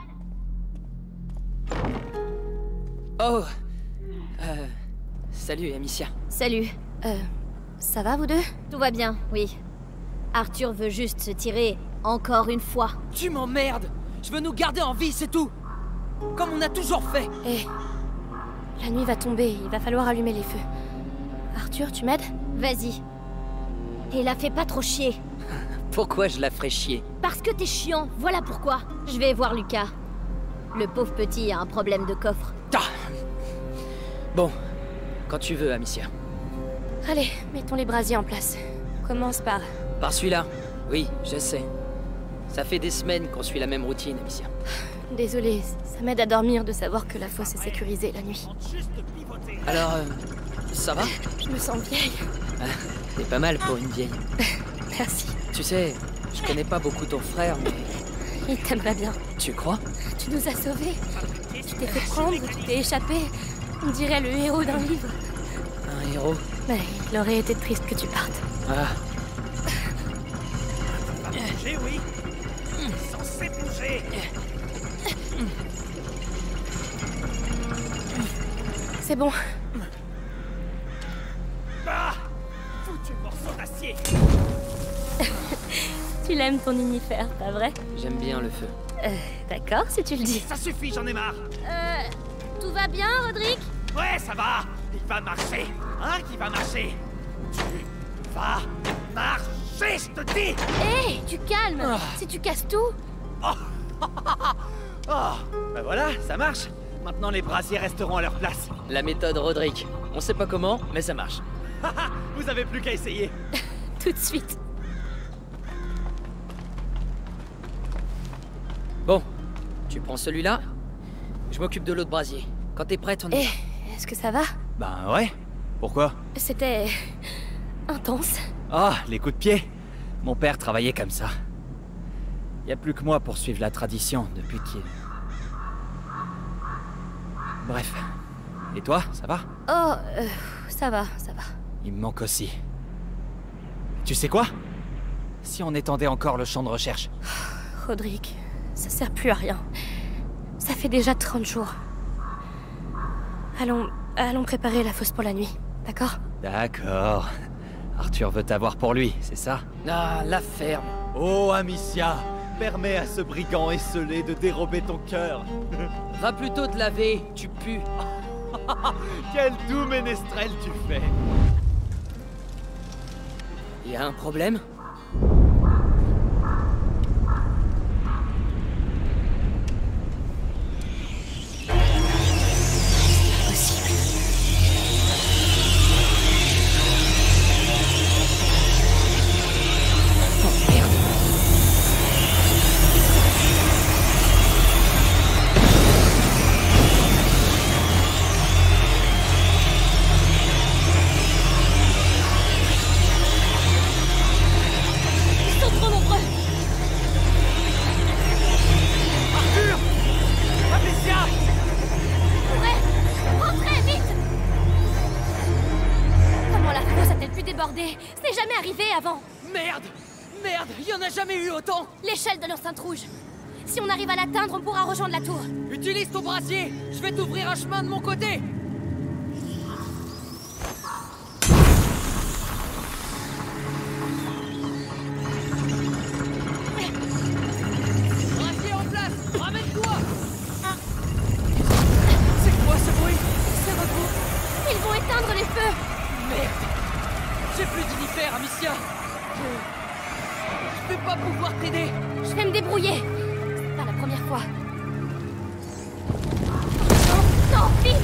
Oh! Euh... Salut, Amicia. Salut. Euh... Ça va, vous deux? Tout va bien, oui. Arthur veut juste se tirer encore une fois. Tu m'emmerdes! Je veux nous garder en vie, c'est tout! Comme on a toujours fait! Hé... La nuit va tomber, il va falloir allumer les feux. Arthur, tu m'aides? Vas-y. Et la fais pas trop chier. Pourquoi je la ferais chier? Parce que t'es chiant, voilà pourquoi. Je vais voir Lucas. Le pauvre petit a un problème de coffre. Ah bon, quand tu veux, Amicia. Allez, mettons les brasiers en place. Commence par... Par celui-là? Oui, je sais. Ça fait des semaines qu'on suit la même routine, Amicia. Désolée, ça m'aide à dormir de savoir que la fosse est sécurisée la nuit. Alors, euh, ça va? Je me sens vieille. Ah, t'es pas mal pour une vieille. Merci. Tu sais, je connais pas beaucoup ton frère, mais... Il t'aimerait bien. Tu crois? Tu nous as sauvés. Tu t'es fait prendre, tu t'es échappé. On dirait le héros d'un livre. Un héros? Mais il aurait été triste que tu partes. Ah. Bouger, oui. Censé bouger. C'est bon. Bah! Foutu morceau d'acier. Tu l'aimes ton univers, pas vrai? J'aime bien le feu. Euh, d'accord, si tu le dis. Ça suffit, j'en ai marre. Euh... Tout va bien, Roderick? Ouais, ça va. Il va marcher. Hein, qui va marcher? Tu vas marcher, je te dis. Hé, hey, tu calmes. Oh. Si tu casses tout... Oh. Oh. Ben voilà, ça marche. Maintenant, les brasiers resteront à leur place. La méthode Roderick. On sait pas comment, mais ça marche. Vous avez plus qu'à essayer. Tout de suite. Bon, tu prends celui-là. Je m'occupe de l'autre brasier. Quand t'es prête, on y va. Eh, est-ce que ça va? Ben ouais. Pourquoi? C'était... intense. Ah, les coups de pied. Mon père travaillait comme ça. Y a plus que moi pour suivre la tradition depuis qu'il... Bref. Et toi, ça va? Oh, euh, ça va, ça va. Il me manque aussi. Tu sais quoi? Si on étendait encore le champ de recherche. Roderick, ça sert plus à rien. Ça fait déjà trente jours. Allons... allons préparer la fosse pour la nuit, d'accord? D'accord. Arthur veut t'avoir pour lui, c'est ça? Ah, la ferme. Oh, Amicia, permets à ce brigand esselé de dérober ton cœur. Va plutôt te laver, tu pues. Quel doux ménestrel tu fais. Y a un problème? C'est jamais arrivé avant. Merde! Merde! Il y en a jamais eu autant! L'échelle de l'enceinte rouge. Si on arrive à l'atteindre, on pourra rejoindre la tour. Utilise ton brassier! Je vais t'ouvrir un chemin de mon côté! Brassier en place! Ramène-toi! Ah. C'est quoi ce bruit? Ce regroupe. Ils vont éteindre les feux! Merde! J'ai plus d'univers, Amicia. Je... Je vais pas pouvoir t'aider. Je vais me débrouiller. C'est pas la première fois. Non, non, vite!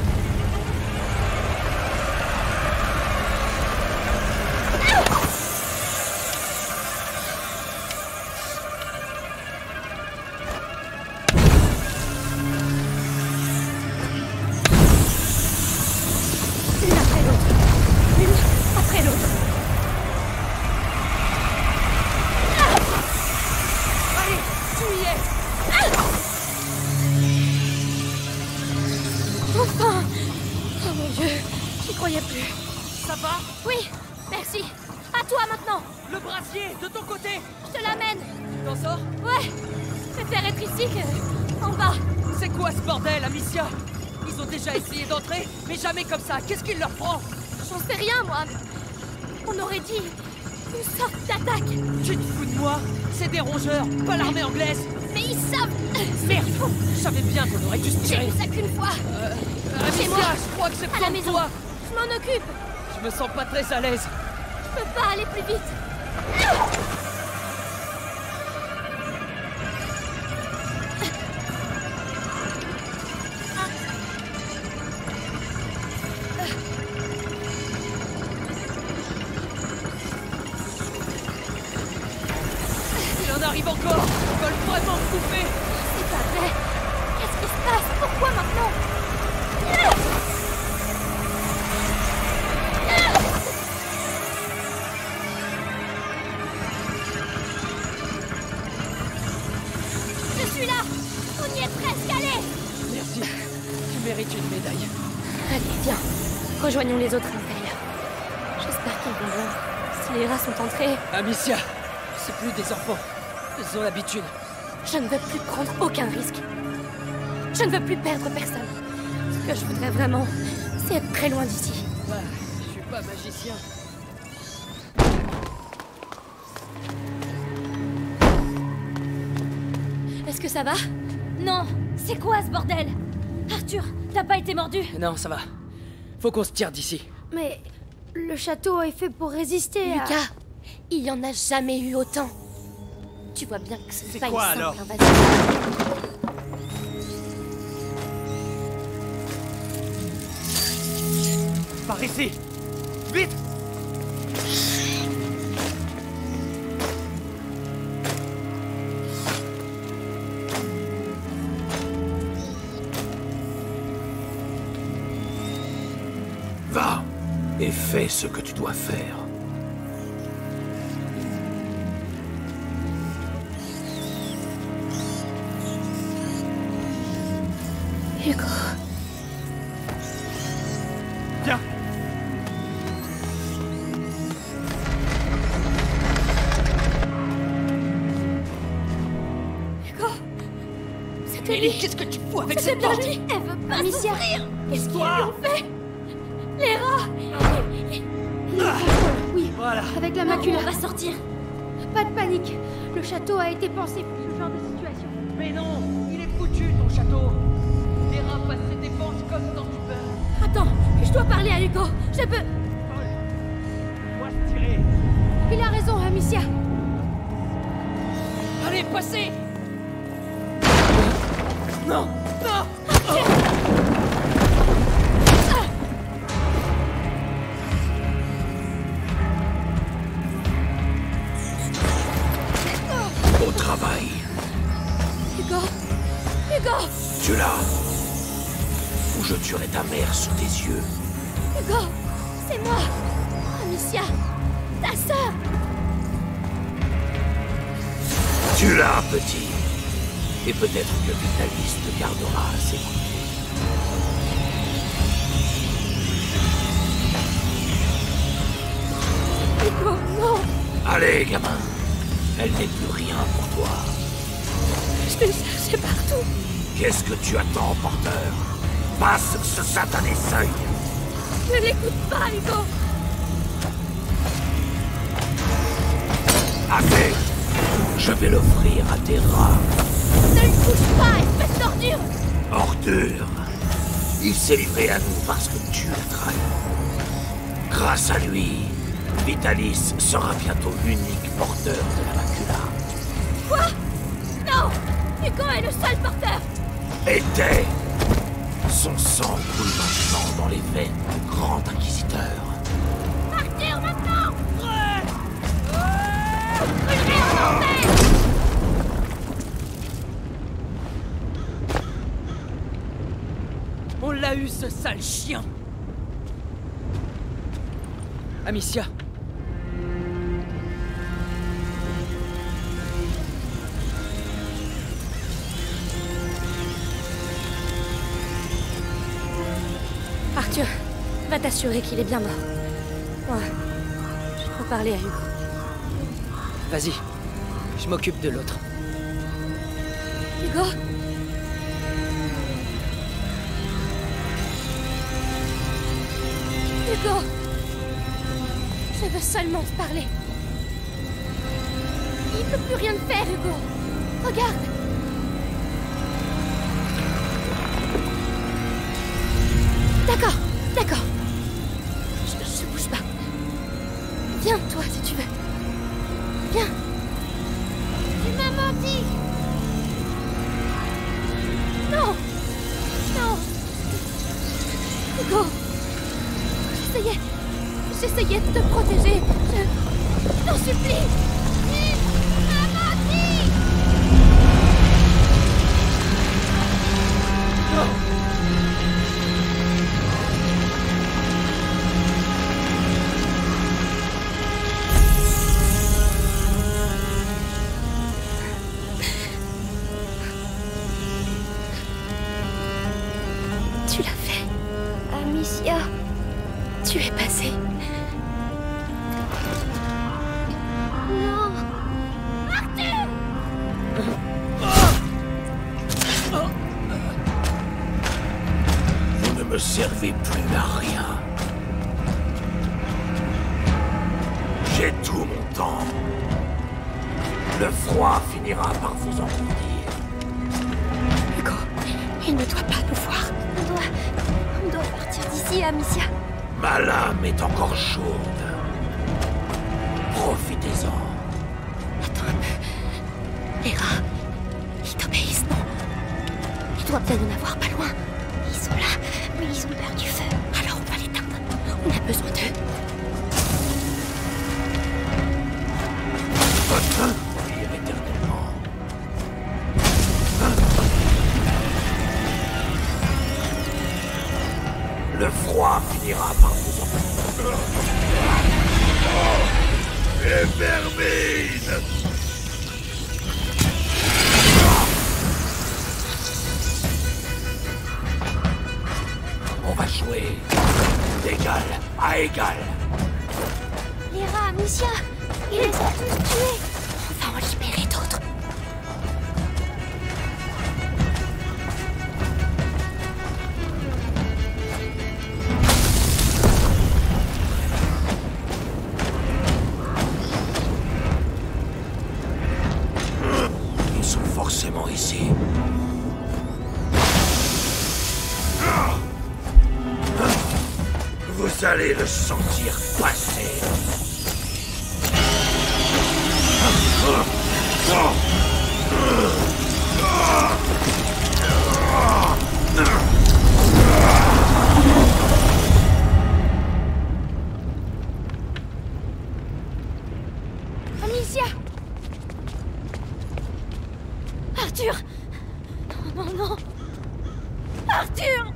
Ça va? Oui, merci. À toi maintenant. Le brassier, de ton côté. Je te l'amène. Tu t'en sors? Ouais. Je préfère être ici que en bas. C'est quoi ce bordel, Amicia? Ils ont déjà essayé d'entrer, mais jamais comme ça. Qu'est-ce qu'il leur prend? J'en sais rien, moi. On aurait dit une sorte d'attaque. Tu te fous de moi? C'est des rongeurs, pas l'armée anglaise. Mais ils savent. Merde! Je savais bien qu'on aurait dû se tirer. J'ai vu ça qu'une fois. Euh, Amicia, je crois que c'est à la maison. Toi. Je m'en occupe. Je me sens pas très à l'aise. Je peux pas aller plus vite. Il en arrive encore. Ils veulent vraiment me couper. C'est pas vrai. Qu'est-ce qui se passe? Pourquoi maintenant? Je suis là. On y est presque allé. Merci. Tu mérites une médaille. Allez, viens. Rejoignons les autres à l'intérieur. J'espère qu'ils vont bien. Si les rats sont entrés... Amicia, c'est plus des enfants. Ils ont l'habitude. Je ne veux plus prendre aucun risque. Je ne veux plus perdre personne. Ce que je voudrais vraiment, c'est être très loin d'ici. Ouais, je suis pas magicien. Est-ce que ça va? Non. C'est quoi ce bordel? Arthur, t'as pas été mordu? Non, ça va. Faut qu'on se tire d'ici. Mais le château est fait pour résister à... Lucas, il y en a jamais eu autant. Tu vois bien que ce n'est pas une quoi, simple alors invasion. Par ici! Vite! Va et fais ce que tu dois faire. Hugo. Viens. Hugo. C'était Ellie, lui. qu'est-ce que tu fous avec C'était cette bien porte? lui. Elle veut pas Amicia. s'ouvrir. Qu'est-ce qu'ils lui ont fait? Les rats. Oui, oui, Voilà. Avec la macula. On va sortir. Pas de panique. Le château a été pensé pour ce genre de situation. Mais non, il est foutu ton château. Les rats passent ses défenses comme dans du beurre. Attends, je dois parler à Hugo. Je peux... Moi se tirer. Il a raison, Amicia. Allez, passez. Non, non. Au travail. Hugo. Hugo. Tu l'as. Ou je tuerai ta mère sous tes yeux. Hugo, c'est moi. Amicia, ta sœur. Tu l'as, petit. Et peut-être que Vitalis te gardera à ses côtés. Hugo, non. Allez, gamin. Elle n'est plus rien pour toi. Je l'ai cherché partout. Qu'est-ce que tu attends, porteur? Passe ce satané seuil. Ne l'écoute pas, Hugo. Assez. Je vais l'offrir à tes rats. Ne le touche pas, espèce d'ordure. Ordure. Il s'est livré à nous parce que tu l'as trahi. Grâce à lui, Vitalis sera bientôt l'unique porteur de la macula. Quoi? Non. Hugo est le seul porteur. Était. Son sang coule maintenant dans les veines du grand inquisiteur. Arthur, maintenant. Je vais remonter. On l'a eu, ce sale chien. Amicia. Arthur, va t'assurer qu'il est bien mort. Ouais, je dois parler à Hugo. Vas-y, je m'occupe de l'autre. Hugo? Hugo! Je veux seulement te parler. Il peut plus rien faire, Hugo. Regarde! D'accord, d'accord. Je, je bouge pas. Viens, toi, si tu veux. Viens. Tu m'as menti. Non. Non. Hugo. J'essayais... J'essayais de te protéger. Je... Je t'en supplie. Tu m'as menti. Non. Tu l'as fait. Amicia, tu es passée. Non. Arthur! Vous ne me servez plus à rien. J'ai tout mon temps. Le froid finira par vous engourdir. Hugo, il ne doit pas nous voir. On doit... On doit partir d'ici, Amicia. Ma lame est encore chaude. Profitez-en. Attends un peu. Les rats, ils t'obéissent, non? Il doit bien y en avoir pas loin. Ils sont là, mais ils ont peur du feu. Alors on va l'éteindre. On a besoin d'eux. Votre fin vivre éternellement. Le froid finira par vous engourdir. Les vermines! On va jouer d'égal à égal. Les rats, Amicia, ils les ont tous tués. On va en libérer d'autres. par ici. Vous allez le sentir passer. Amicia! Arthur! Non, non, non! Arthur!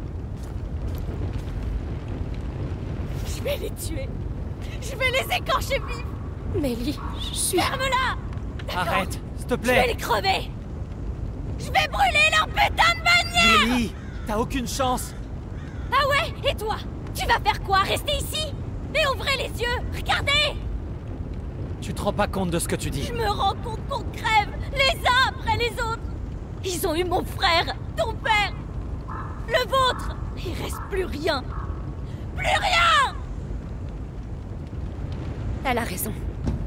Je vais les tuer! Je vais les écorcher vifs! Mélie, je suis... Ferme-la! Arrête, s'il te Je vais les plaît. crever! Je vais brûler leur putain de bannière! Mélie, t'as aucune chance. Ah ouais? Et toi? Tu vas faire quoi? Rester ici? Mais ouvrez les yeux! Regardez! Tu te rends pas compte de ce que tu dis. Je me rends compte qu'on crève les uns après les autres. Ils ont eu mon frère, ton père, le vôtre. Il reste plus rien. Plus rien! Elle a raison.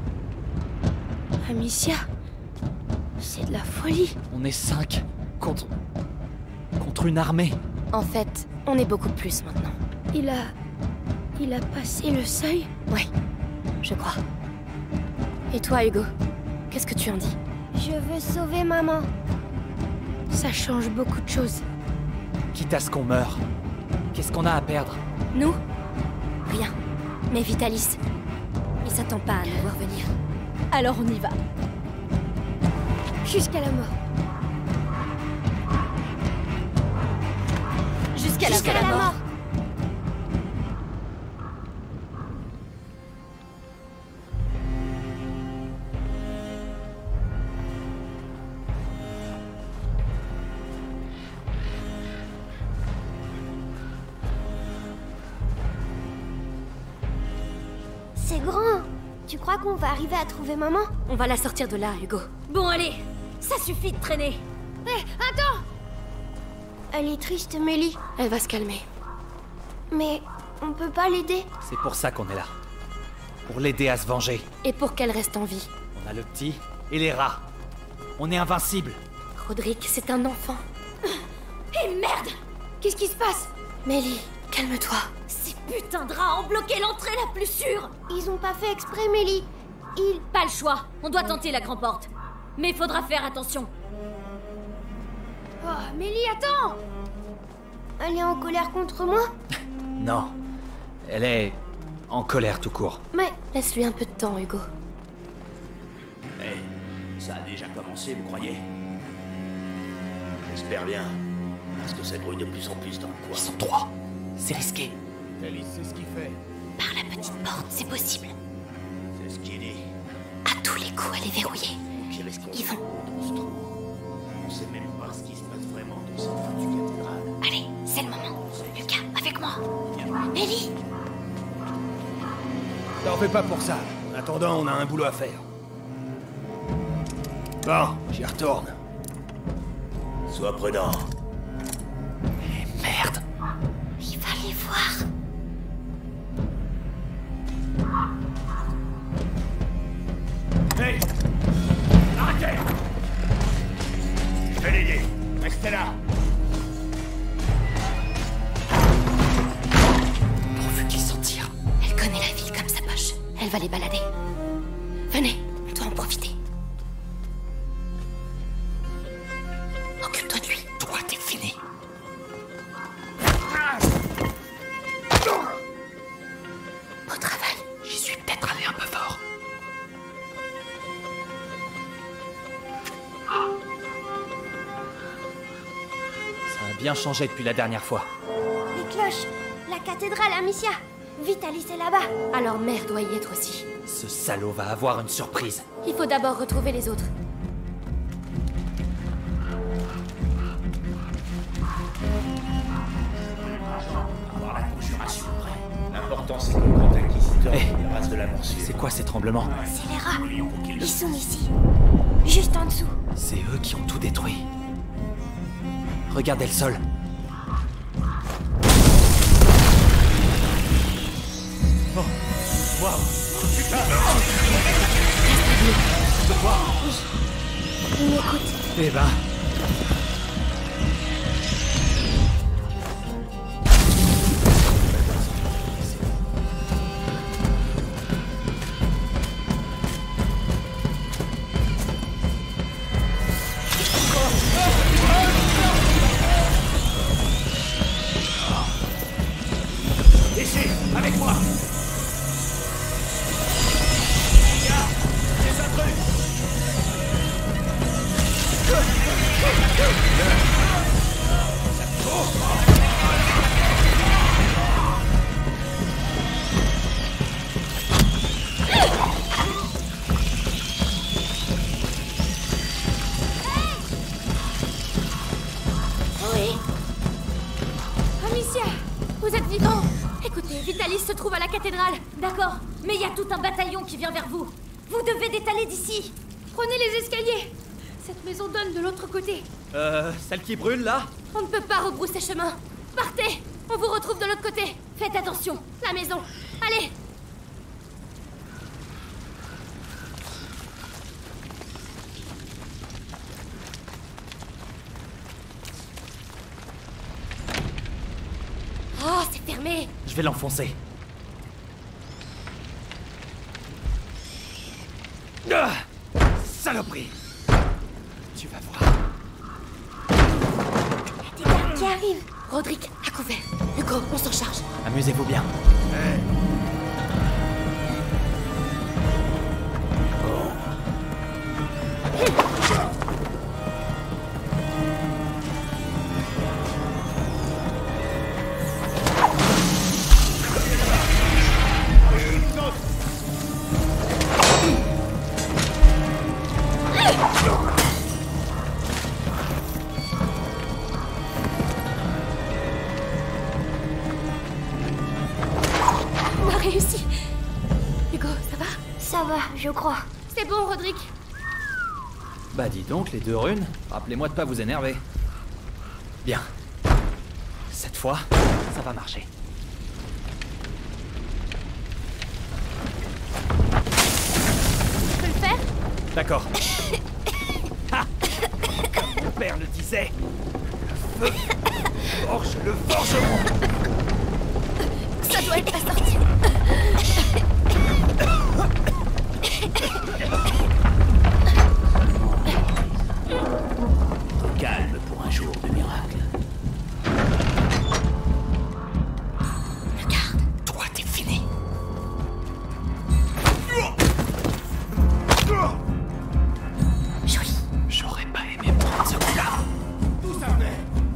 Amicia, c'est de la folie. On est cinq contre... contre une armée. En fait, on est beaucoup plus maintenant. Il a... Il a passé le seuil? Oui, je crois. Et toi, Hugo, qu'est-ce que tu en dis? Je veux sauver maman. Ça change beaucoup de choses. Quitte à ce qu'on meure, qu'est-ce qu'on a à perdre? Nous? Rien. Mais Vitalis, il s'attend pas à nous voir venir. Alors on y va. Jusqu'à la mort. Jusqu'à la, Jusqu'à la la mort. mort. C'est grand. Tu crois qu'on va arriver à trouver maman? On va la sortir de là, Hugo. Bon, allez. Ça suffit de traîner. Hé, attends! Elle est triste, Mélie. Elle va se calmer. Mais on peut pas l'aider. C'est pour ça qu'on est là. Pour l'aider à se venger. Et pour qu'elle reste en vie. On a le petit et les rats. On est invincible. Roderick, c'est un enfant. Et merde! Qu'est-ce qui se passe? Mélie, calme-toi. Ces putains de rats ont bloqué l'entrée la plus sûre. Ils ont pas fait exprès, Mélie. Ils... Pas le choix. On doit tenter la grande porte. Mais faudra faire attention. Oh, Mélie, attends! Elle est en colère contre moi? Non. Elle est en colère tout court. Mais laisse-lui un peu de temps, Hugo. Mais ça a déjà commencé, vous croyez? J'espère bien. Parce que ça grouille de plus en plus dans le coin. Ils sont trois. C'est risqué. Alice sait ce qu'il fait. Par la petite porte, c'est possible. C'est ce qu'il dit. À tous les coups, elle est verrouillée. Qui risque Ils vont... dans ce trou. On sait même pas ce qui se passe vraiment dans cette foutue cathédrale. Allez, c'est le moment. Lucas, avec moi. Mélie! T'en fais pas pour ça. En attendant, on a un boulot à faire. Bon, j'y retourne. Sois prudent. Merde. Il va les voir. Hey! Arrêtez! Je vais l'aider. Restez là. Pourvu qu'ils s'en tirent. Elle connaît la ville comme sa poche. Elle va les balader. Venez, on doit en profiter. Occupe-toi de lui. Toi, t'es fini. Beau travail. J'y suis peut-être allé un peu fort. Ça a bien changé depuis la dernière fois. Les cloches. La cathédrale, Amicia. Vitalis est là-bas. Alors Mère doit y être aussi. Ce salaud va avoir une surprise. Il faut d'abord retrouver les autres. Avoir la conjuration près. L'important, c'est que le grand inquisiteur Hey. il rase de la morsure. C'est quoi ces tremblements? C'est les rats. Ils sont ici. Juste en dessous. C'est eux qui ont tout détruit. Regardez le sol. Oh, waouh! Ils m'écoutent. Eh ben... Ici, avec moi. Il y a des intrus. Oui. Amicia, vous êtes vivant. Écoutez, Vitalis se trouve à la cathédrale. D'accord, mais il y a tout un bataillon qui vient vers vous. Vous devez détaler d'ici. Prenez les escaliers. Cette maison donne de l'autre côté. Euh, celle qui brûle, là? On ne peut pas rebrousser chemin. Partez. On vous retrouve de l'autre côté. Faites attention. La maison. Allez. Oh, c'est fermé. Je vais l'enfoncer. Ah, saloperie. Tu vas voir. Des gardes qui arrivent. Roderick, à couvert. Hugo, on s'en charge. Amusez-vous bien. On a réussi. Hugo, ça va? Ça va, je crois. C'est bon, Roderick. Bah dis donc, les deux runes. Rappelez-moi de pas vous énerver. Bien. Cette fois, ça va marcher. Tu peux le faire? D'accord. Ha! Comme mon père le disait, le feu forge le forgeron. Ça doit être la sortie. Calme pour un jour de miracle. Regarde. Toi, t'es fini. Joli. J'aurais pas aimé prendre ce coup-là. D'où ça venait?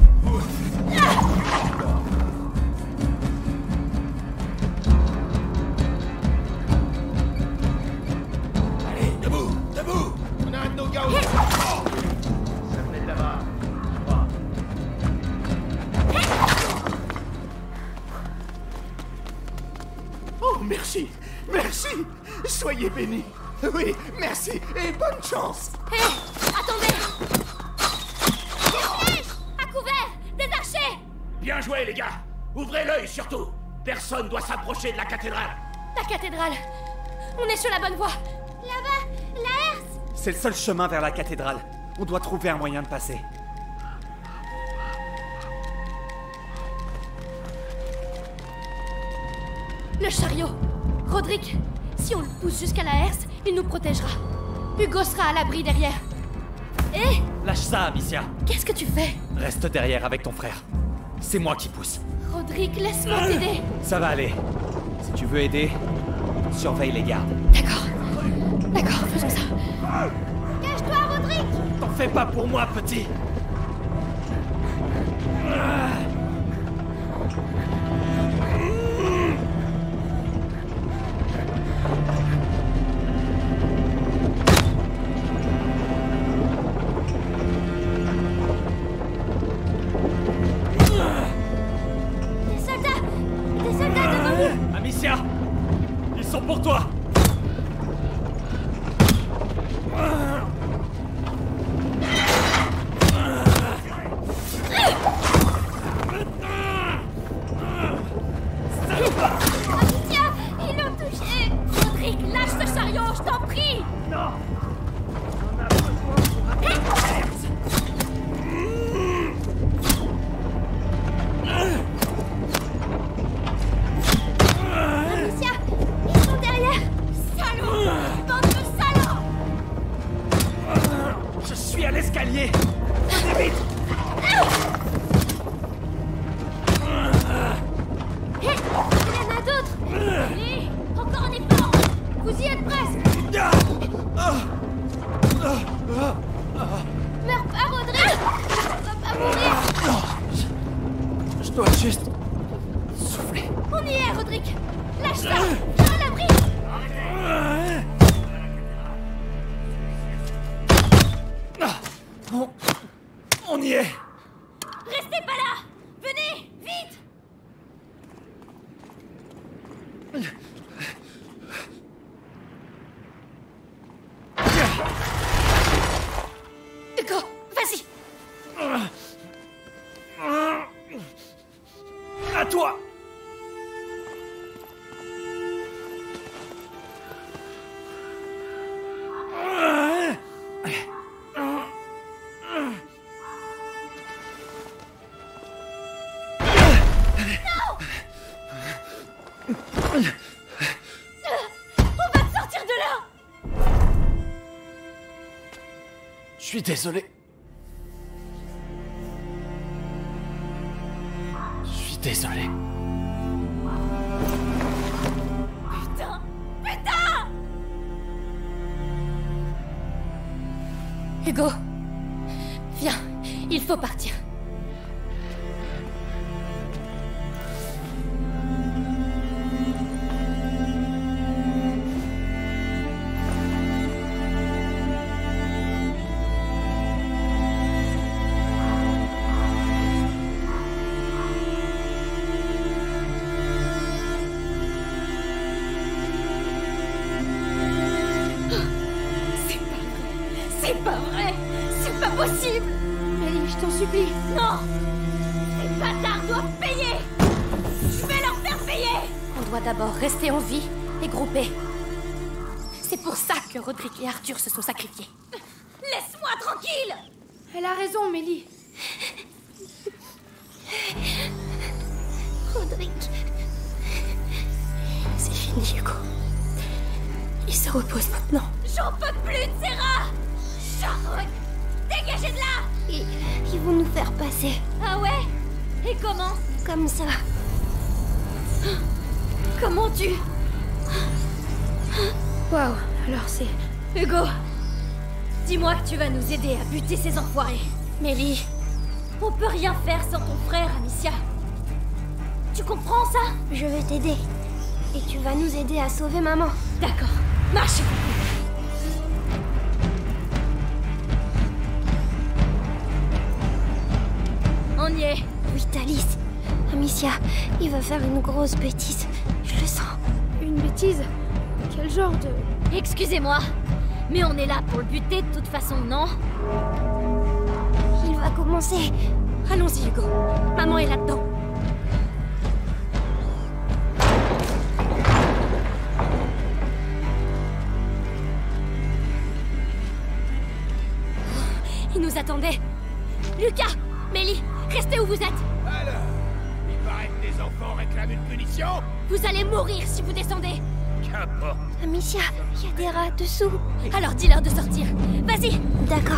Allez, debout, debout. On a un de nos gars au... Oh, ça venait de là-bas. Je crois. Oh, merci, merci. Soyez bénis. Oui, merci et bonne chance. Hé, attendez. À couvert. Des archers. Bien joué, les gars. Ouvrez l'œil surtout. Personne doit s'approcher de la cathédrale. La cathédrale. On est sur la bonne voie. Là-bas, la herse. C'est le seul chemin vers la cathédrale. On doit trouver un moyen de passer. Le chariot. Roderick, si on le pousse jusqu'à la herse, il nous protégera. Hugo sera à l'abri derrière. Hé, Lâche ça, Amicia. qu'est-ce que tu fais? Reste derrière avec ton frère. C'est moi qui pousse. Roderick, laisse-moi t'aider. Ça va aller. Si tu veux aider, surveille les gardes. D'accord. D'accord, faisons ça. Cache-toi, Roderick. T'en fais pas pour moi, petit. Des soldats. Des soldats devant nous. Amicia, ils sont pour toi. à l'escalier. Venez vite. Hé, il y en a d'autres. Allez, encore un effort. Vous y êtes presque. Meurs pas, Rodrigue. On va pas mourir. Je dois juste souffler. On y est, Rodrigue. Lâche ça. Viens à l'abri. On... On y est. Restez pas là. Venez, vite. Hugo, vas-y. À toi. On va te sortir de là. Je suis désolé. Je suis désolé. Putain, putain. Hugo, viens, il faut partir. C'est pas vrai. C'est pas possible. Ellie, je t'en supplie. Non. Ces bâtards doivent payer. Je vais leur faire payer. On doit d'abord rester en vie et groupés. C'est pour ça que Rodrigue et Arthur se sont sacrifiés. Laisse-moi tranquille. Elle a raison, Mélie. Rodrigue. C'est fini, Hugo. Il se repose maintenant. J'en peux plus de ces rats. Charles, dégagez de là. Ils, ils vont nous faire passer. Ah ouais? Et comment? Comme ça. Comment tu... Waouh, alors c'est... Hugo, dis-moi que tu vas nous aider à buter ces enfoirés. Mélie, on peut rien faire sans ton frère, Amicia. Tu comprends ça? Je vais t'aider. Et tu vas nous aider à sauver maman. D'accord, marchez. On y est. Oui, Talice. Amicia, il va faire une grosse bêtise. Je le sens. Une bêtise? Quel genre de... Excusez-moi, mais on est là pour le buter de toute façon, non? Il va commencer. Allons-y, Hugo. Maman est là-dedans. Il nous attendait. Lucas, Mélie, restez où vous êtes. Alors, il paraît que les enfants réclament une punition. Vous allez mourir si vous descendez. Qu'importe. Amicia, il y a des rats dessous. Alors dis-leur de sortir. Vas-y. D'accord.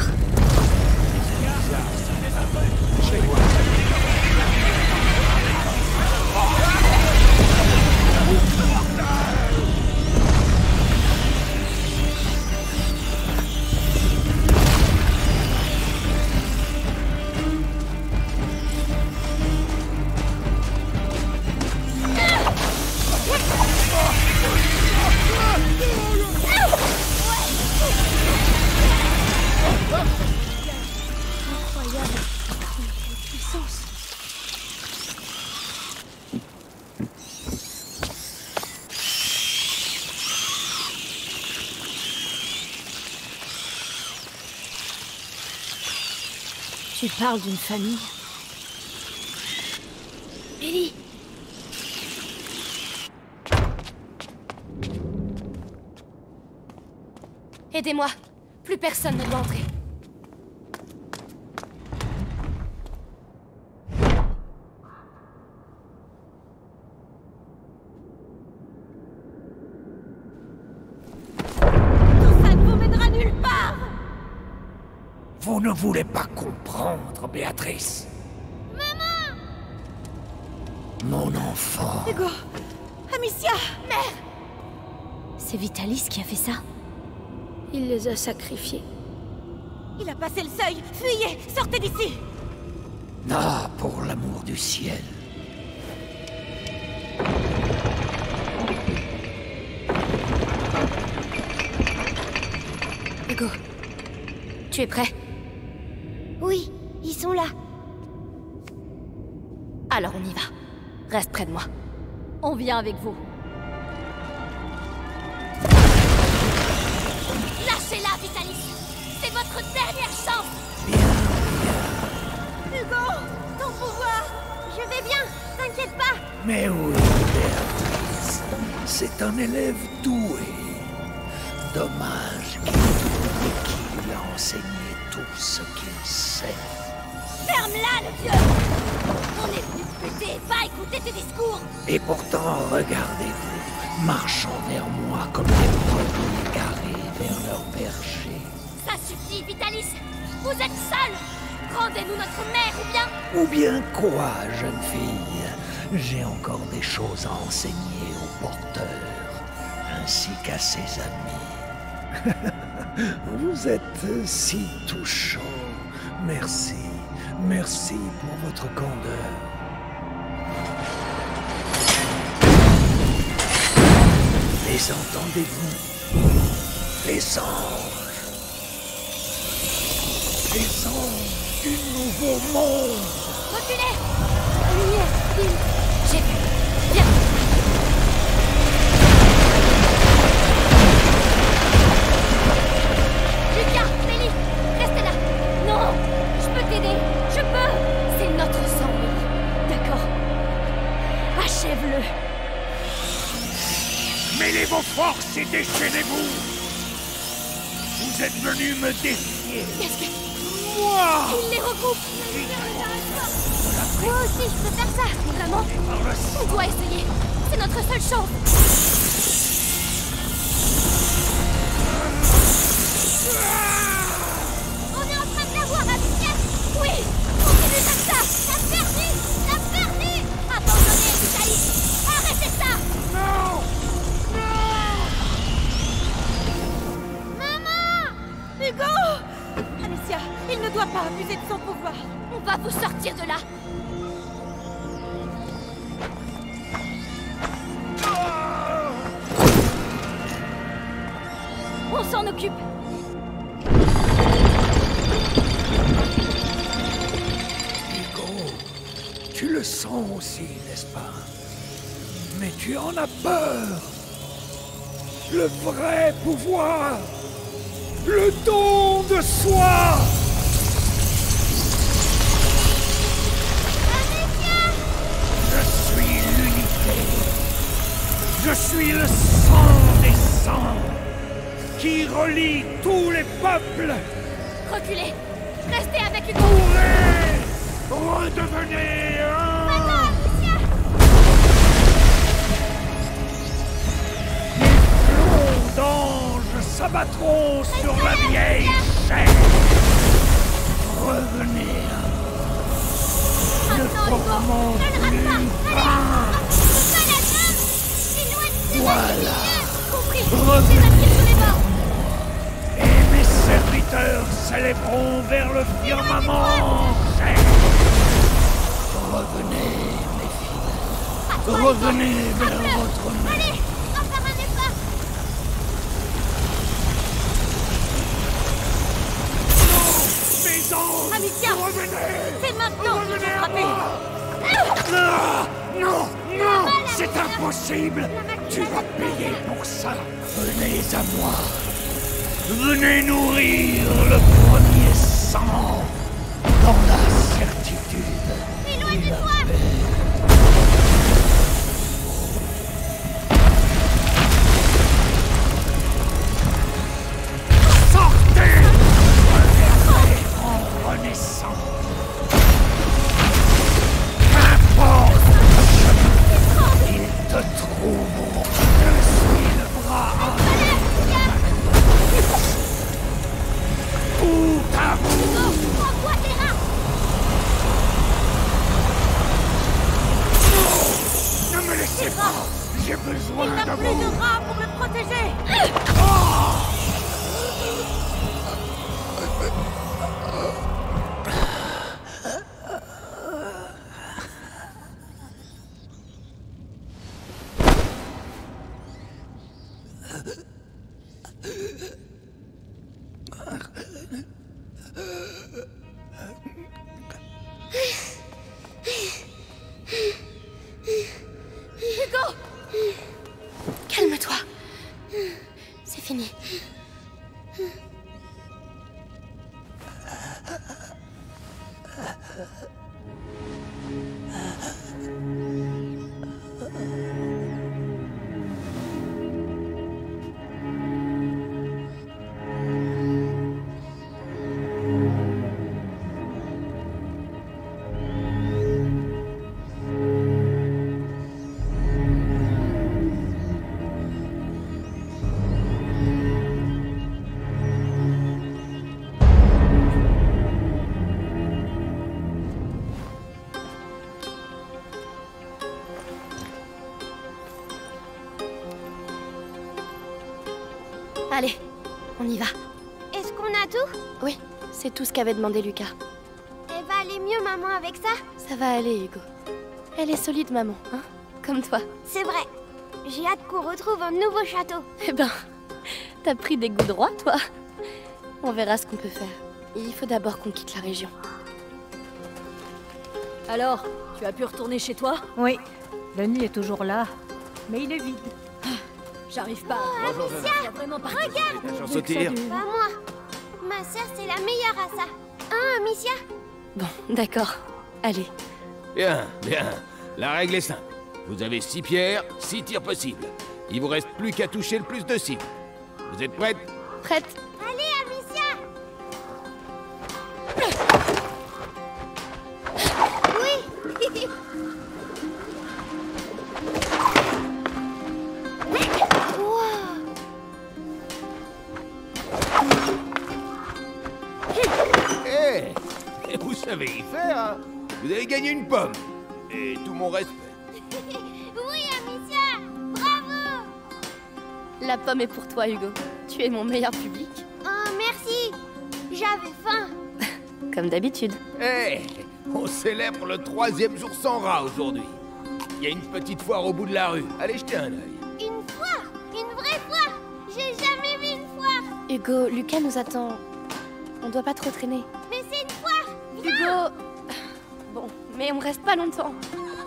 Incroyable. Mais quelle puissance. Tu parles d'une famille? Mélie. Aidez-moi. Plus personne ne doit entrer. Tout ça ne vous mènera nulle part. Vous ne voulez pas comprendre, Béatrice. Maman! Mon enfant. Hugo! Amicia! Mère! C'est Vitalis qui a fait ça? Il les a sacrifiés. Il a passé le seuil! Fuyez! Sortez d'ici! Ah, pour l'amour du ciel. Hugo, tu es prêt? Oui, ils sont là. Alors on y va. Reste près de moi. On vient avec vous. Lâchez-la, Vitalis! C'est votre dernière chance! Hugo! Ton pouvoir! Je vais bien! T'inquiète pas! Mais oui, Béatrice, c'est un élève doué. Dommage qu'il oublie qu'il a enseigné tout ce qu'il sait. Ferme-la, le vieux! On est venu te buter, pas écouter tes discours! Et pourtant, regardez-vous, marchant vers moi comme des brebis égarés vers leur berger. Ça suffit, Vitalis! Vous êtes seul! Rendez-nous notre mère, ou bien... Ou bien quoi, jeune fille? J'ai encore des choses à enseigner aux porteurs, ainsi qu'à ses amis. Vous êtes si touchant. Merci, merci pour votre candeur. Les entendez-vous? Les anges. Les anges du nouveau monde. Reculez! La lumière, Bill! J'ai vu. Viens! Lucas, Mélie, restez là! Non! Je peux t'aider! Je peux! C'est notre sang, Mélie. D'accord. Achève-le! Mêlez vos forces et déchaînez-vous! Vous êtes venus me défier! Qu'est-ce que... Moi! Il les regroupe! Moi aussi, je peux faire ça! Vraiment? On doit essayer! C'est notre seule chance! On est en train de l'avoir, Amicia! Oui! Continue comme ça! T'as perdu! T'as perdu! Abandonnez, Vitalis! Arrêtez ça! Non! Maman! Hugo! Amicia, il ne doit pas abuser de son pouvoir. On va vous sortir de là. On s'en occupe. Hugo, tu le sens aussi, n'est-ce pas? Mais tu en as peur. Le vrai pouvoir. Le don de soi. Je suis l'unité. Je suis le sang des sangs qui relie tous les peuples. Reculez. Restez avec Hugo. Pourrez redevenez un. Attends, Amicia. Les flots d'anges s'abattront sur la vieille chair. Revenez à moi. Ne tourmente plus pas. Voilà. Revenez. Et mes serviteurs s'élèveront vers le firmament. Revenez, mes filles. Revenez vers votre mère. Allez, on va faire un effort. Mes anges, Amicia, revenez. c'est maintenant qu'il faut frapper. Non, non, non, c'est impossible. Tu vas payer pour ça. Venez à moi. Venez nourrir le premier sang dans la certitude. Éloigne-toi. Sortez! Regardez en renaissant. Qu'importe le chemin, ils te trouveront. Je suis le bras armé de la main. Tout à vous! rat. J'ai besoin Il n'a de plus vous. de rat pour le protéger. Hugo! Calme-toi. C'est fini. Allez, on y va. Est-ce qu'on a tout? Oui, c'est tout ce qu'avait demandé Lucas. Elle va aller mieux, maman, avec ça? Ça va aller, Hugo. Elle est solide, maman, hein? Comme toi. C'est vrai. J'ai hâte qu'on retrouve un nouveau château. Eh ben, t'as pris des goûts droits, toi. On verra ce qu'on peut faire. Il faut d'abord qu'on quitte la région. Alors, tu as pu retourner chez toi? Oui, le nid est toujours là, mais il est vide. J'arrive pas. Oh, Bonjour, Amicia, Il y a vraiment pas regarde. La chance au tir. Pas moi. Ma sœur, c'est la meilleure à ça. Hein, Amicia? Bon, d'accord. Allez. Bien, bien. La règle est simple. Vous avez six pierres, six tirs possibles. Il vous reste plus qu'à toucher le plus de cibles. Vous êtes prête? Prête. Allez, Amicia. Oui. Hé, hey, vous savez y faire, hein? Vous avez gagné une pomme. Et tout mon respect. Oui, Amicia. Bravo. La pomme est pour toi, Hugo. Tu es mon meilleur public. Oh, merci. J'avais faim. Comme d'habitude. Hé, hey, on célèbre le troisième jour sans rat aujourd'hui. Il y a une petite foire au bout de la rue. Allez jeter un œil. Une foire? Une vraie foire? J'ai jamais vu une foire. Hugo, Lucas nous attend. On doit pas trop traîner. Mais c'est une foire. Viens. Hugo. Bon, mais on reste pas longtemps.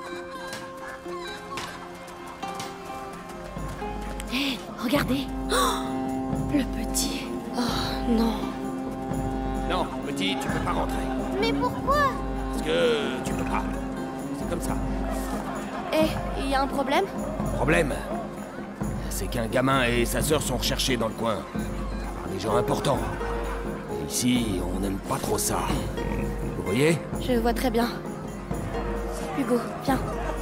Hé, hey, regardez. Oh, le petit. Oh, non. Non, petit, tu peux pas rentrer. Mais pourquoi? Parce que tu peux pas. C'est comme ça. Hé, hey, il y a un problème? Problème, c'est qu'un gamin et sa sœur sont recherchés dans le coin. Par des gens importants. Et ici, on n'aime pas trop ça. Vous voyez? Je vois très bien. Hugo, viens.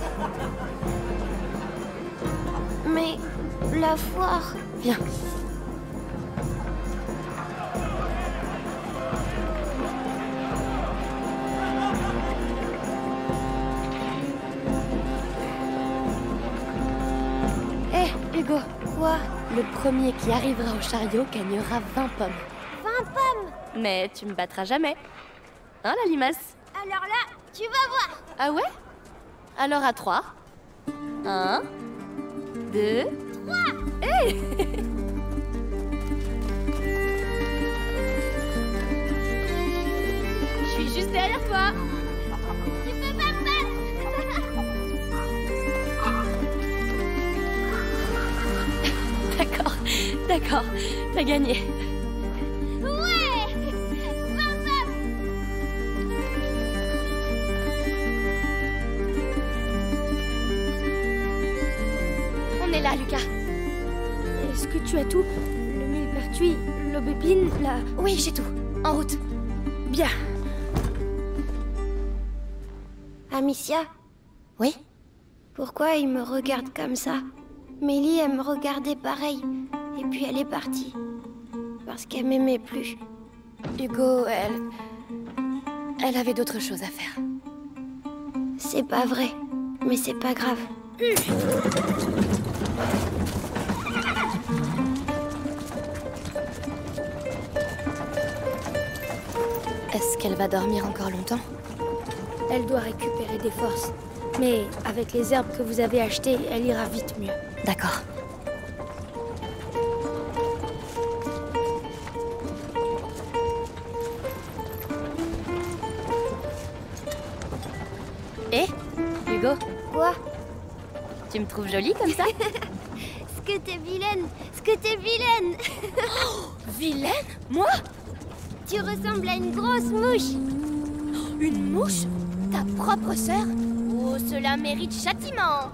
Mais la foire... Viens. Hé, hey, Hugo. Quoi? Le premier qui arrivera au chariot gagnera vingt pommes. vingt pommes? Mais tu me battras jamais. Hein, la limace? Alors là, tu vas voir. Ah ouais? Alors à trois. Un, deux, trois. Hey. Je suis juste derrière toi. Tu peux pas me battre. D'accord, d'accord, t'as gagné. Ouais. vingt pommes. On est là, Lucas. Est-ce que tu as tout? Le millepertuis, l'aubépine, la... Oui, j'ai tout. En route. Bien. Amicia? Oui? Pourquoi il me regarde comme ça? Mélie, elle me regardait pareil. Et puis elle est partie. Parce qu'elle m'aimait plus. Hugo, elle... Elle avait d'autres choses à faire. C'est pas vrai. Mais c'est pas grave. Est-ce qu'elle va dormir encore longtemps? Elle doit récupérer des forces. Mais avec les herbes que vous avez achetées, elle ira vite mieux. D'accord. Hé, Hugo? Quoi? Tu me trouves jolie comme ça? Ce que t'es vilaine! Ce que t'es vilaine! Oh, vilaine? Moi? Tu ressembles à une grosse mouche! Une mouche? Ta propre sœur? Oh, cela mérite châtiment!